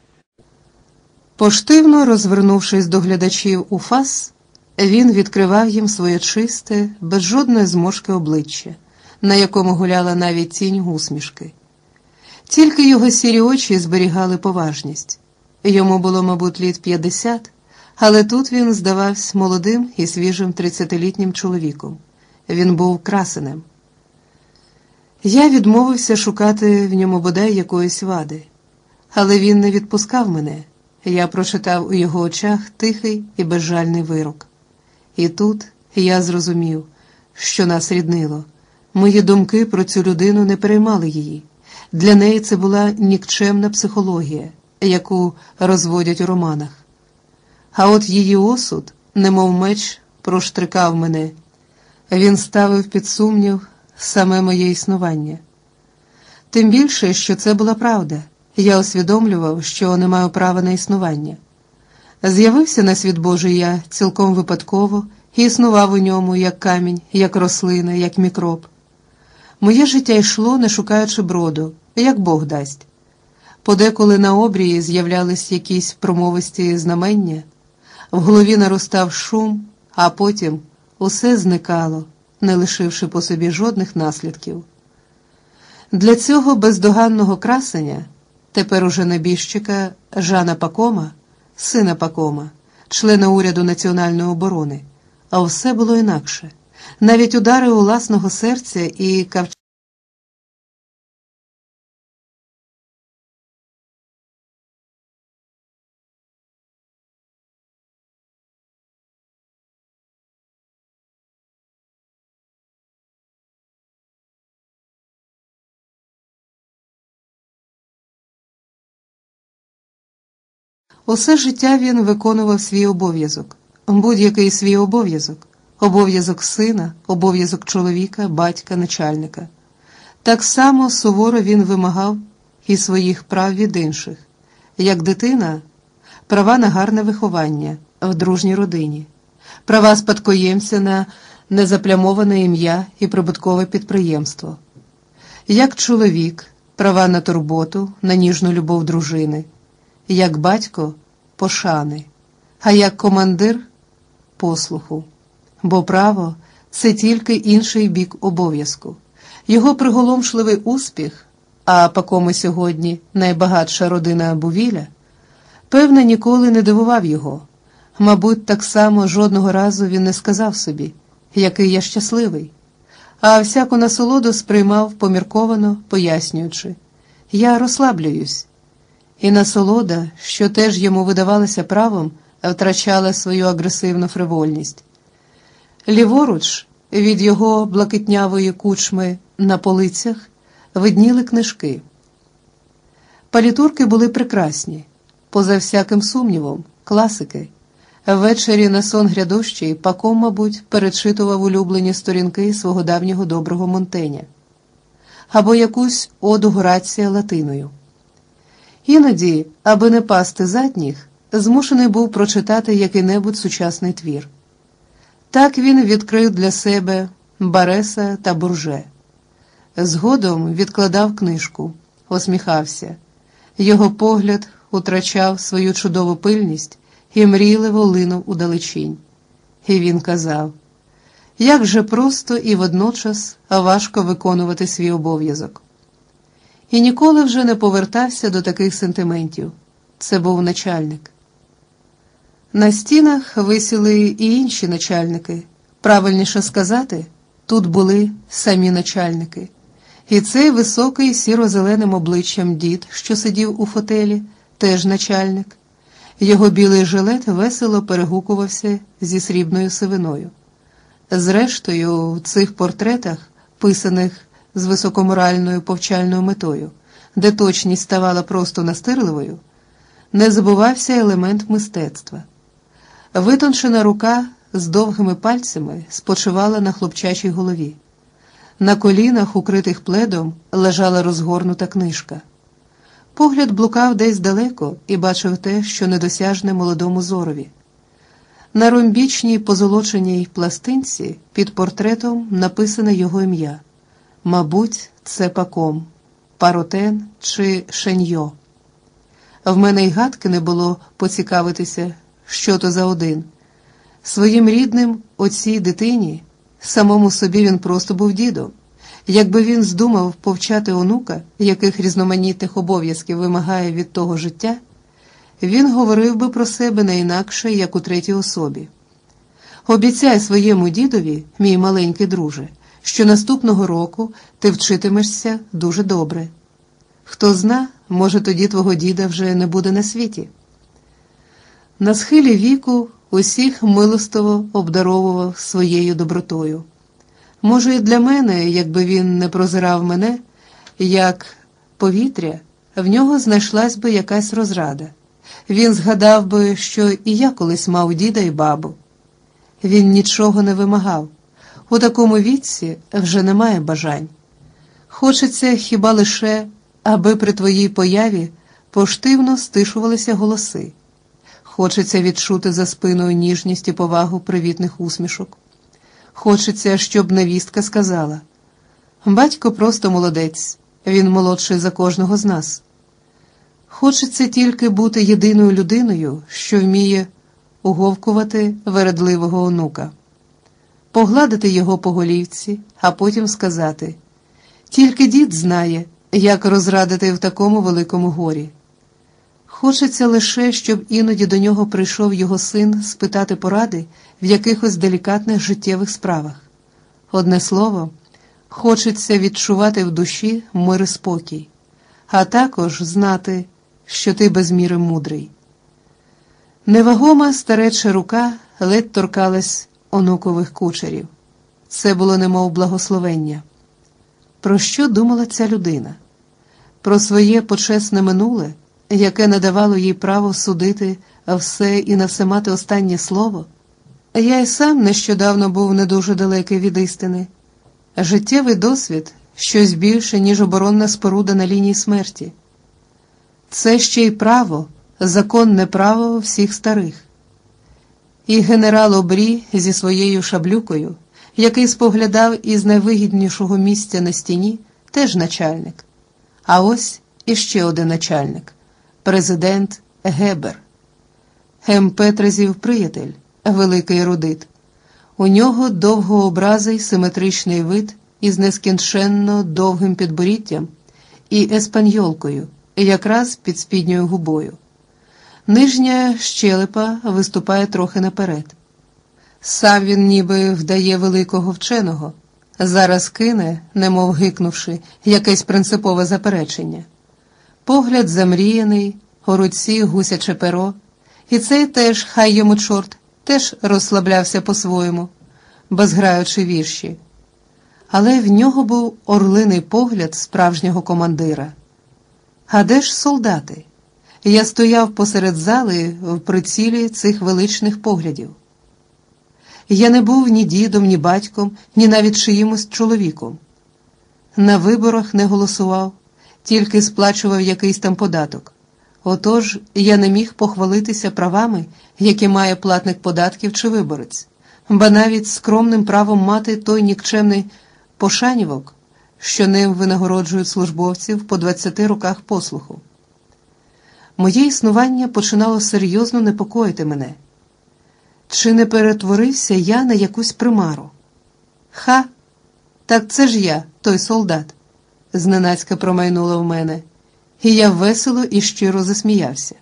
Speaker 1: Поштивно розвернувшись до глядачів у фас, він відкривав їм своє чисте, без жодної зморшки обличчя, на якому гуляла навіть тінь усмішки. Тільки його сірі очі зберігали поважність. Йому було, мабуть, літ 50, але тут він здавався молодим і свіжим 30-літнім чоловіком. Він був красенем. Я відмовився шукати в ньому бодай якоїсь вади, але він не відпускав мене. Я прочитав у його очах тихий і безжальний вирок. І тут я зрозумів, що нас ріднило. Мої думки про цю людину не переймали її. Для неї це була нікчемна психологія, яку розводять у романах. А от її осуд, немов меч, проштрикав мене. Він ставив під сумнів саме моє існування. Тим більше, що це була правда. Я усвідомлював, що не маю права на існування. З'явився на світ Божий я цілком випадково і існував у ньому як камінь, як рослина, як мікроб. Моє життя йшло, не шукаючи броду, як Бог дасть. Подеколи на обрії з'являлись якісь промовисті знамення, в голові наростав шум, а потім усе зникало, не лишивши по собі жодних наслідків. Для цього бездоганного красення, тепер уже небіжчика Жана Пакома, сина Пакома, члена уряду національної оборони, а все було інакше. Навіть удари у власного серця і Усе життя він виконував свій обов'язок, будь-який свій обов'язок, обов'язок сина, обов'язок чоловіка, батька, начальника. Так само суворо він вимагав і своїх прав від інших, як дитина, права на гарне виховання в дружній родині, права спадкоємця на незаплямоване ім'я і прибуткове підприємство, як чоловік, права на турботу, на ніжну любов дружини, як батько – пошани, а як командир – послуху. Бо право – це тільки інший бік обов'язку. Його приголомшливий успіх, а Пакоми сьогодні найбагатша родина Бувіля, певне, ніколи не дивував його. Мабуть, так само жодного разу він не сказав собі, який я щасливий, а всяку насолоду сприймав помірковано, пояснюючи – я розслаблююсь. І насолода, що теж йому видавалася правом, втрачала свою агресивну фривольність. Ліворуч, від його блакитнявої кучми на полицях, видніли книжки. Палітурки були прекрасні, поза всяким сумнівом, класики. Ввечері на сон грядущий Паком, мабуть, перечитував улюблені сторінки свого давнього доброго Монтеня або якусь оду Горація латиною. Іноді, аби не пасти задніх, змушений був прочитати який-небудь сучасний твір. Так він відкрив для себе Бареса та Бурже. Згодом відкладав книжку, усміхався. Його погляд утрачав свою чудову пильність і мрійливо линув удалечінь. І він казав, як же просто і водночас важко виконувати свій обов'язок. І ніколи вже не повертався до таких сентиментів. Це був начальник. На стінах висіли і інші начальники. Правильніше сказати, тут були самі начальники. І цей високий сіро-зеленим обличчям дід, що сидів у фотелі, теж начальник. Його білий жилет весело перегукувався зі срібною сивиною. Зрештою, в цих портретах, писаних з високоморальною повчальною метою, де точність ставала просто настирливою, не забувався елемент мистецтва. Витончена рука з довгими пальцями спочивала на хлопчачій голові. На колінах, укритих пледом, лежала розгорнута книжка. Погляд блукав десь далеко і бачив те, що недосяжне молодому зорові. На ромбічній позолоченій пластинці під портретом написане його ім'я. Мабуть, це Паком, Паротен чи Шеньйо. В мене й гадки не було поцікавитися, що то за один. Своїм рідним, оцій дитині, самому собі він просто був дідом. Якби він здумав повчати онука, яких різноманітних обов'язків вимагає від того життя, він говорив би про себе не інакше, як у третій особі. Обіцяй своєму дідові, мій маленький друже, що наступного року ти вчитимешся дуже добре. Хто зна, може тоді твого діда вже не буде на світі. На схилі віку усіх милостиво обдаровував своєю добротою. Може, і для мене, якби він не прозирав мене, як повітря, в нього знайшлась би якась розрада. Він згадав би, що і я колись мав діда і бабу. Він нічого не вимагав. У такому віці вже немає бажань. Хочеться хіба лише, аби при твоїй появі поштивно стишувалися голоси. Хочеться відчути за спиною ніжність і повагу привітних усмішок. Хочеться, щоб невістка сказала: «Батько просто молодець, він молодший за кожного з нас». Хочеться тільки бути єдиною людиною, що вміє уговкувати вередливого онука. Погладити його по голівці, а потім сказати: «Тільки дід знає, як розрадити в такому великому горі». Хочеться лише, щоб іноді до нього прийшов його син спитати поради в якихось делікатних життєвих справах. Одне слово, хочеться відчувати в душі мир і спокій, а також знати, що ти без міри мудрий. Невагома стареча рука ледь торкалась онукових кучерів. Це було немов благословення. Про що думала ця людина? Про своє почесне минуле, яке надавало їй право судити все і на все мати останнє слово? Я й сам нещодавно був не дуже далекий від істини. Життєвий досвід – щось більше, ніж оборонна споруда на лінії смерті. Це ще й право, законне право всіх старих. І генерал Обрі зі своєю шаблюкою, який споглядав із найвигіднішого місця на стіні, теж начальник. А ось іще один начальник – президент Гебер. Петрезів приятель, великий ерудит. У нього довгообразий симетричний вид із нескінченно довгим підборіддям і еспаньолкою, якраз під спідньою губою. Нижня щелепа виступає трохи наперед. Сам він ніби вдає великого вченого, зараз кине, немов гикнувши, якесь принципове заперечення. Погляд замріяний, у руці гусяче перо, і цей теж, хай йому чорт, теж розслаблявся по-своєму, безграючи вірші. Але в нього був орлиний погляд справжнього командира. А де ж солдати? Я стояв посеред зали в прицілі цих величних поглядів. Я не був ні дідом, ні батьком, ні навіть чиїмось чоловіком. На виборах не голосував, тільки сплачував якийсь там податок. Отож, я не міг похвалитися правами, які має платник податків чи виборець, ба навіть скромним правом мати той нікчемний пошанівок, що ним винагороджують службовців по 20 роках послуху. Моє існування починало серйозно непокоїти мене. Чи не перетворився я на якусь примару? Ха! Так це ж я, той солдат, зненацька промайнуло в мене, і я весело і щиро засміявся.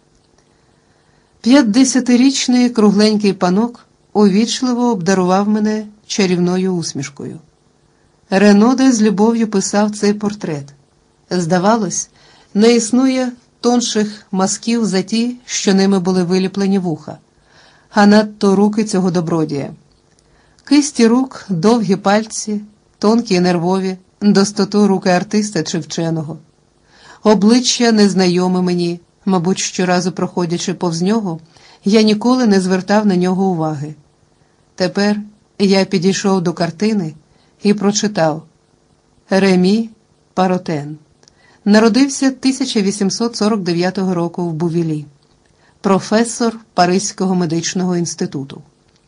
Speaker 1: 50-річний кругленький панок увічливо обдарував мене чарівною усмішкою. Реноде з любов'ю писав цей портрет. Здавалось, не існує тонших мазків за ті, що ними були виліплені вуха, а надто руки цього добродія. Кисті рук, довгі пальці, тонкі і нервові, достоту руки артиста чи вченого. Обличчя незнайоме мені, мабуть, щоразу проходячи повз нього, я ніколи не звертав на нього уваги. Тепер я підійшов до картини і прочитав: Ремі Паротен. Народився 1849 року в Бувілі. Професор Паризького медичного інституту.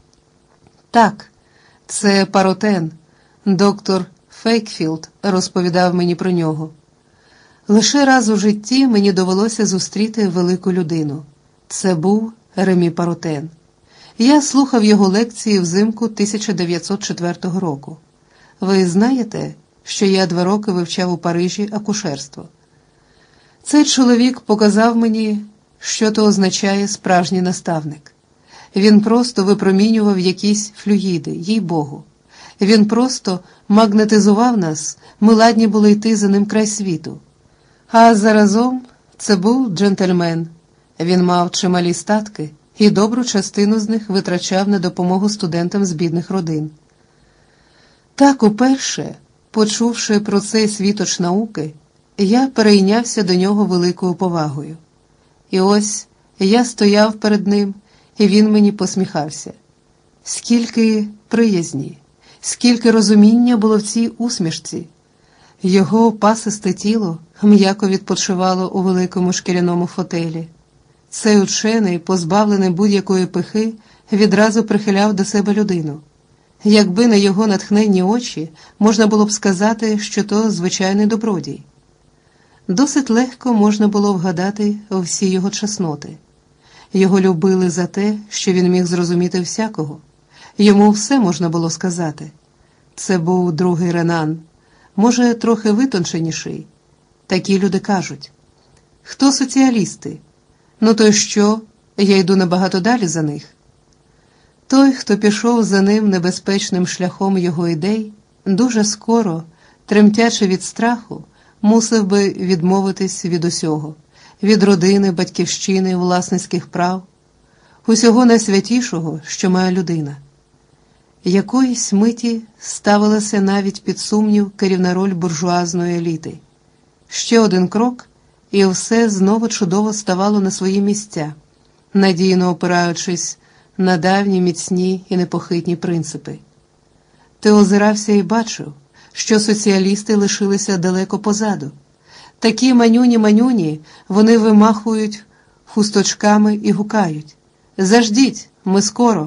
Speaker 1: Так, це Паротен. Доктор Фейкфілд розповідав мені про нього. Лише раз у житті мені довелося зустріти велику людину. Це був Ремі Паротен. Я слухав його лекції взимку 1904 року. Ви знаєте, що я 2 роки вивчав у Парижі акушерство. Цей чоловік показав мені, що то означає справжній наставник. Він просто випромінював якісь флюїди, їй-богу. Він просто магнетизував нас, ми ладні були йти за ним край світу. А заразом це був джентльмен. Він мав чималі статки і добру частину з них витрачав на допомогу студентам з бідних родин. Так уперше, почувши про цей світоч науки, я перейнявся до нього великою повагою. І ось я стояв перед ним, і він мені посміхався. Скільки приязні, скільки розуміння було в цій усмішці. Його опасисте тіло м'яко відпочивало у великому шкіряному фотелі. Цей учений, позбавлений будь-якої пихи, відразу прихиляв до себе людину. Якби на його натхненні очі, можна було б сказати, що то звичайний добродій. Досить легко можна було вгадати всі його чесноти. Його любили за те, що він міг зрозуміти всякого. Йому все можна було сказати. Це був другий Ренан, може, трохи витонченіший. Такі люди кажуть: хто соціалісти? Ну то й що, я йду набагато далі за них. Той, хто пішов за ним небезпечним шляхом його ідей, дуже скоро, тремтячи від страху, мусив би відмовитись від усього, від родини, батьківщини, власницьких прав, усього найсвятішого, що має людина. Якоїсь миті ставилася навіть під сумнів керівна роль буржуазної еліти. Ще один крок, і все знову чудово ставало на свої місця, надійно опираючись на давні, міцні і непохитні принципи. Ти озирався і бачив, що соціалісти лишилися далеко позаду. Такі манюні-манюні, вони вимахують хусточками і гукають: «Заждіть, ми скоро!»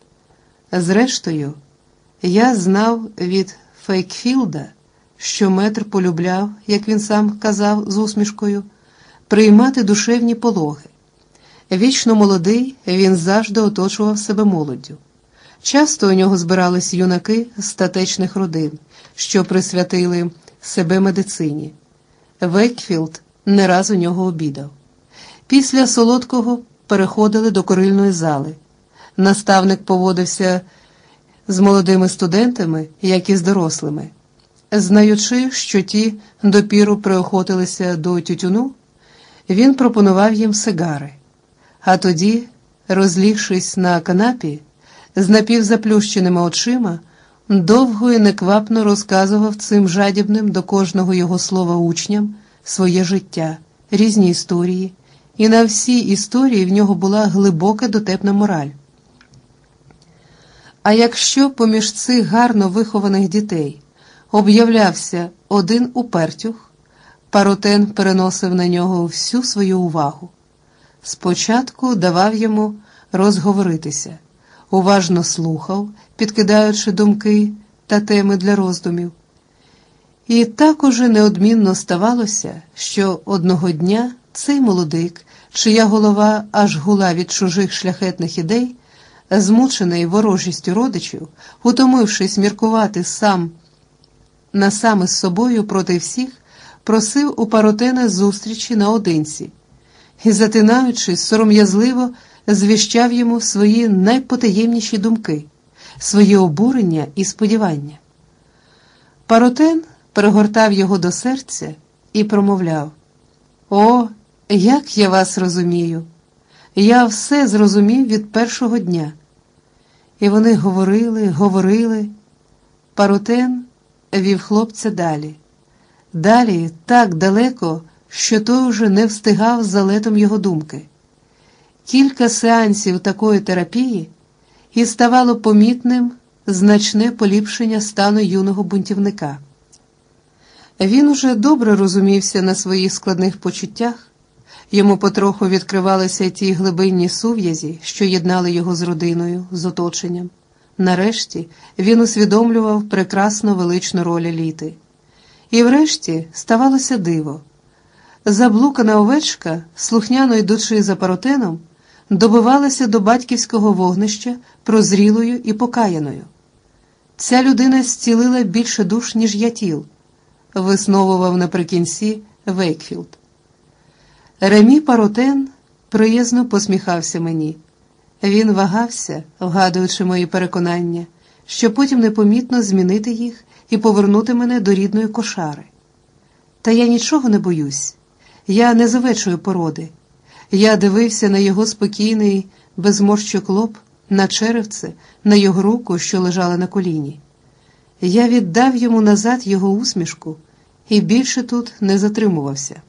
Speaker 1: Зрештою, я знав від Фейкфілда, що метр полюбляв, як він сам казав з усмішкою, приймати душевні пологи. Вічно молодий, він завжди оточував себе молоддю. Часто у нього збирались юнаки з статечних родин, що присвятили себе медицині. Вейкфілд не раз у нього обідав. Після солодкого переходили до курильної зали. Наставник поводився з молодими студентами, як і з дорослими. Знаючи, що ті допіру приохотилися до тютюну, він пропонував їм сигари. А тоді, розлігшись на канапі, з напівзаплющеними очима, довго і неквапно розказував цим жадібним до кожного його слова учням своє життя, різні історії, і на всі історії в нього була глибока дотепна мораль. А якщо поміж цих гарно вихованих дітей об'являвся один упертюх, Паротен переносив на нього всю свою увагу. Спочатку давав йому розговоритися, уважно слухав, підкидаючи думки та теми для роздумів. І так уже неодмінно ставалося, що одного дня цей молодик, чия голова аж гула від чужих шляхетних ідей, змучений ворожістю родичів, утомившись міркувати сам із собою проти всіх, просив у Паротена зустрічі наодинці і, затинаючись, сором'язливо звіщав йому свої найпотаємніші думки, свої обурення і сподівання. Паротен перегортав його до серця і промовляв: «О, як я вас розумію! Я все зрозумів від першого дня». І вони говорили. Паротен вів хлопця далі. Далі так далеко, що той уже не встигав за летом його думки. Кілька сеансів такої терапії, і ставало помітним значне поліпшення стану юного бунтівника. Він уже добре розумівся на своїх складних почуттях, йому потроху відкривалися ті глибинні сув'язі, що єднали його з родиною, з оточенням. Нарешті він усвідомлював прекрасну величну роль еліти. І врешті ставалося диво. Заблукана овечка, слухняно йдучи за Паротеном, добивалася до батьківського вогнища прозрілою і покаяною. Ця людина зцілила більше душ, ніж я тіл, висновував наприкінці Вейкфілд. Ремі Паротен приязно посміхався мені. Він вагався, вгадуючи мої переконання, що потім непомітно змінити їх і повернути мене до рідної кошари. Та я нічого не боюсь. Я не з овечої породи. Я дивився на його спокійний, без зморщок лоб, на черевце, на його руку, що лежала на коліні. Я віддав йому назад його усмішку і більше тут не затримувався.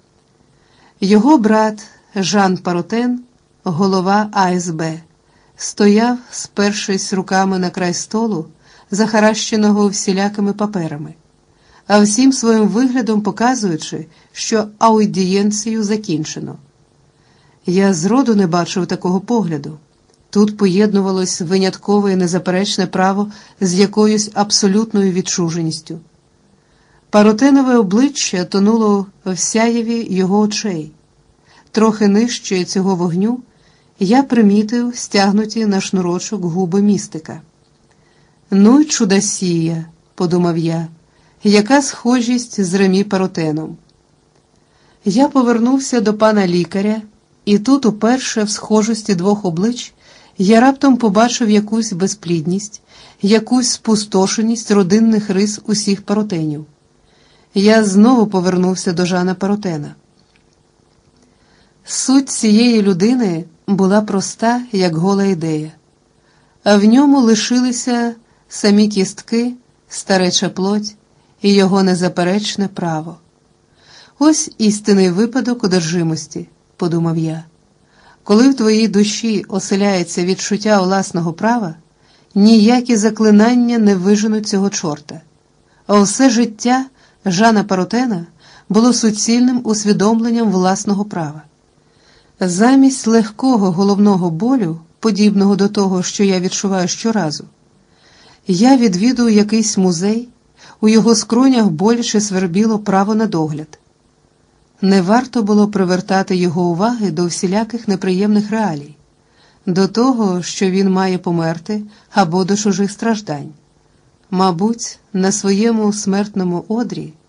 Speaker 1: Його брат Жан Паротен, голова АСБ, стояв, спершись руками на край столу, захаращеного всілякими паперами, а всім своїм виглядом показуючи, що аудієнцію закінчено. Я зроду не бачив такого погляду. Тут поєднувалось виняткове і незаперечне право з якоюсь абсолютною відчуженістю. Паротенове обличчя тонуло в сяєві його очей. Трохи нижче цього вогню я примітив стягнуті на шнурочок губи містика. «Ну й чудосія», – подумав я, – «яка схожість з Ремі Паротеном». Я повернувся до пана лікаря, і тут уперше в схожості двох облич я раптом побачив якусь безплідність, якусь спустошеність родинних рис усіх Паротенів. Я знову повернувся до Жана Паротена. Суть цієї людини була проста, як гола ідея, а в ньому лишилися самі кістки, стареча плоть і його незаперечне право. Ось істинний випадок одержимості, подумав я. Коли в твоїй душі оселяється відчуття власного права, ніякі заклинання не виженуть цього чорта. А все життя Жана Паротена було суцільним усвідомленням власного права. Замість легкого головного болю, подібного до того, що я відчуваю щоразу, я відвідую якийсь музей, у його скронях боляче свербіло право на догляд. Не варто було привертати його уваги до всіляких неприємних реалій, до того, що він має померти або до чужих страждань. Мабуть, на своєму смертному одрі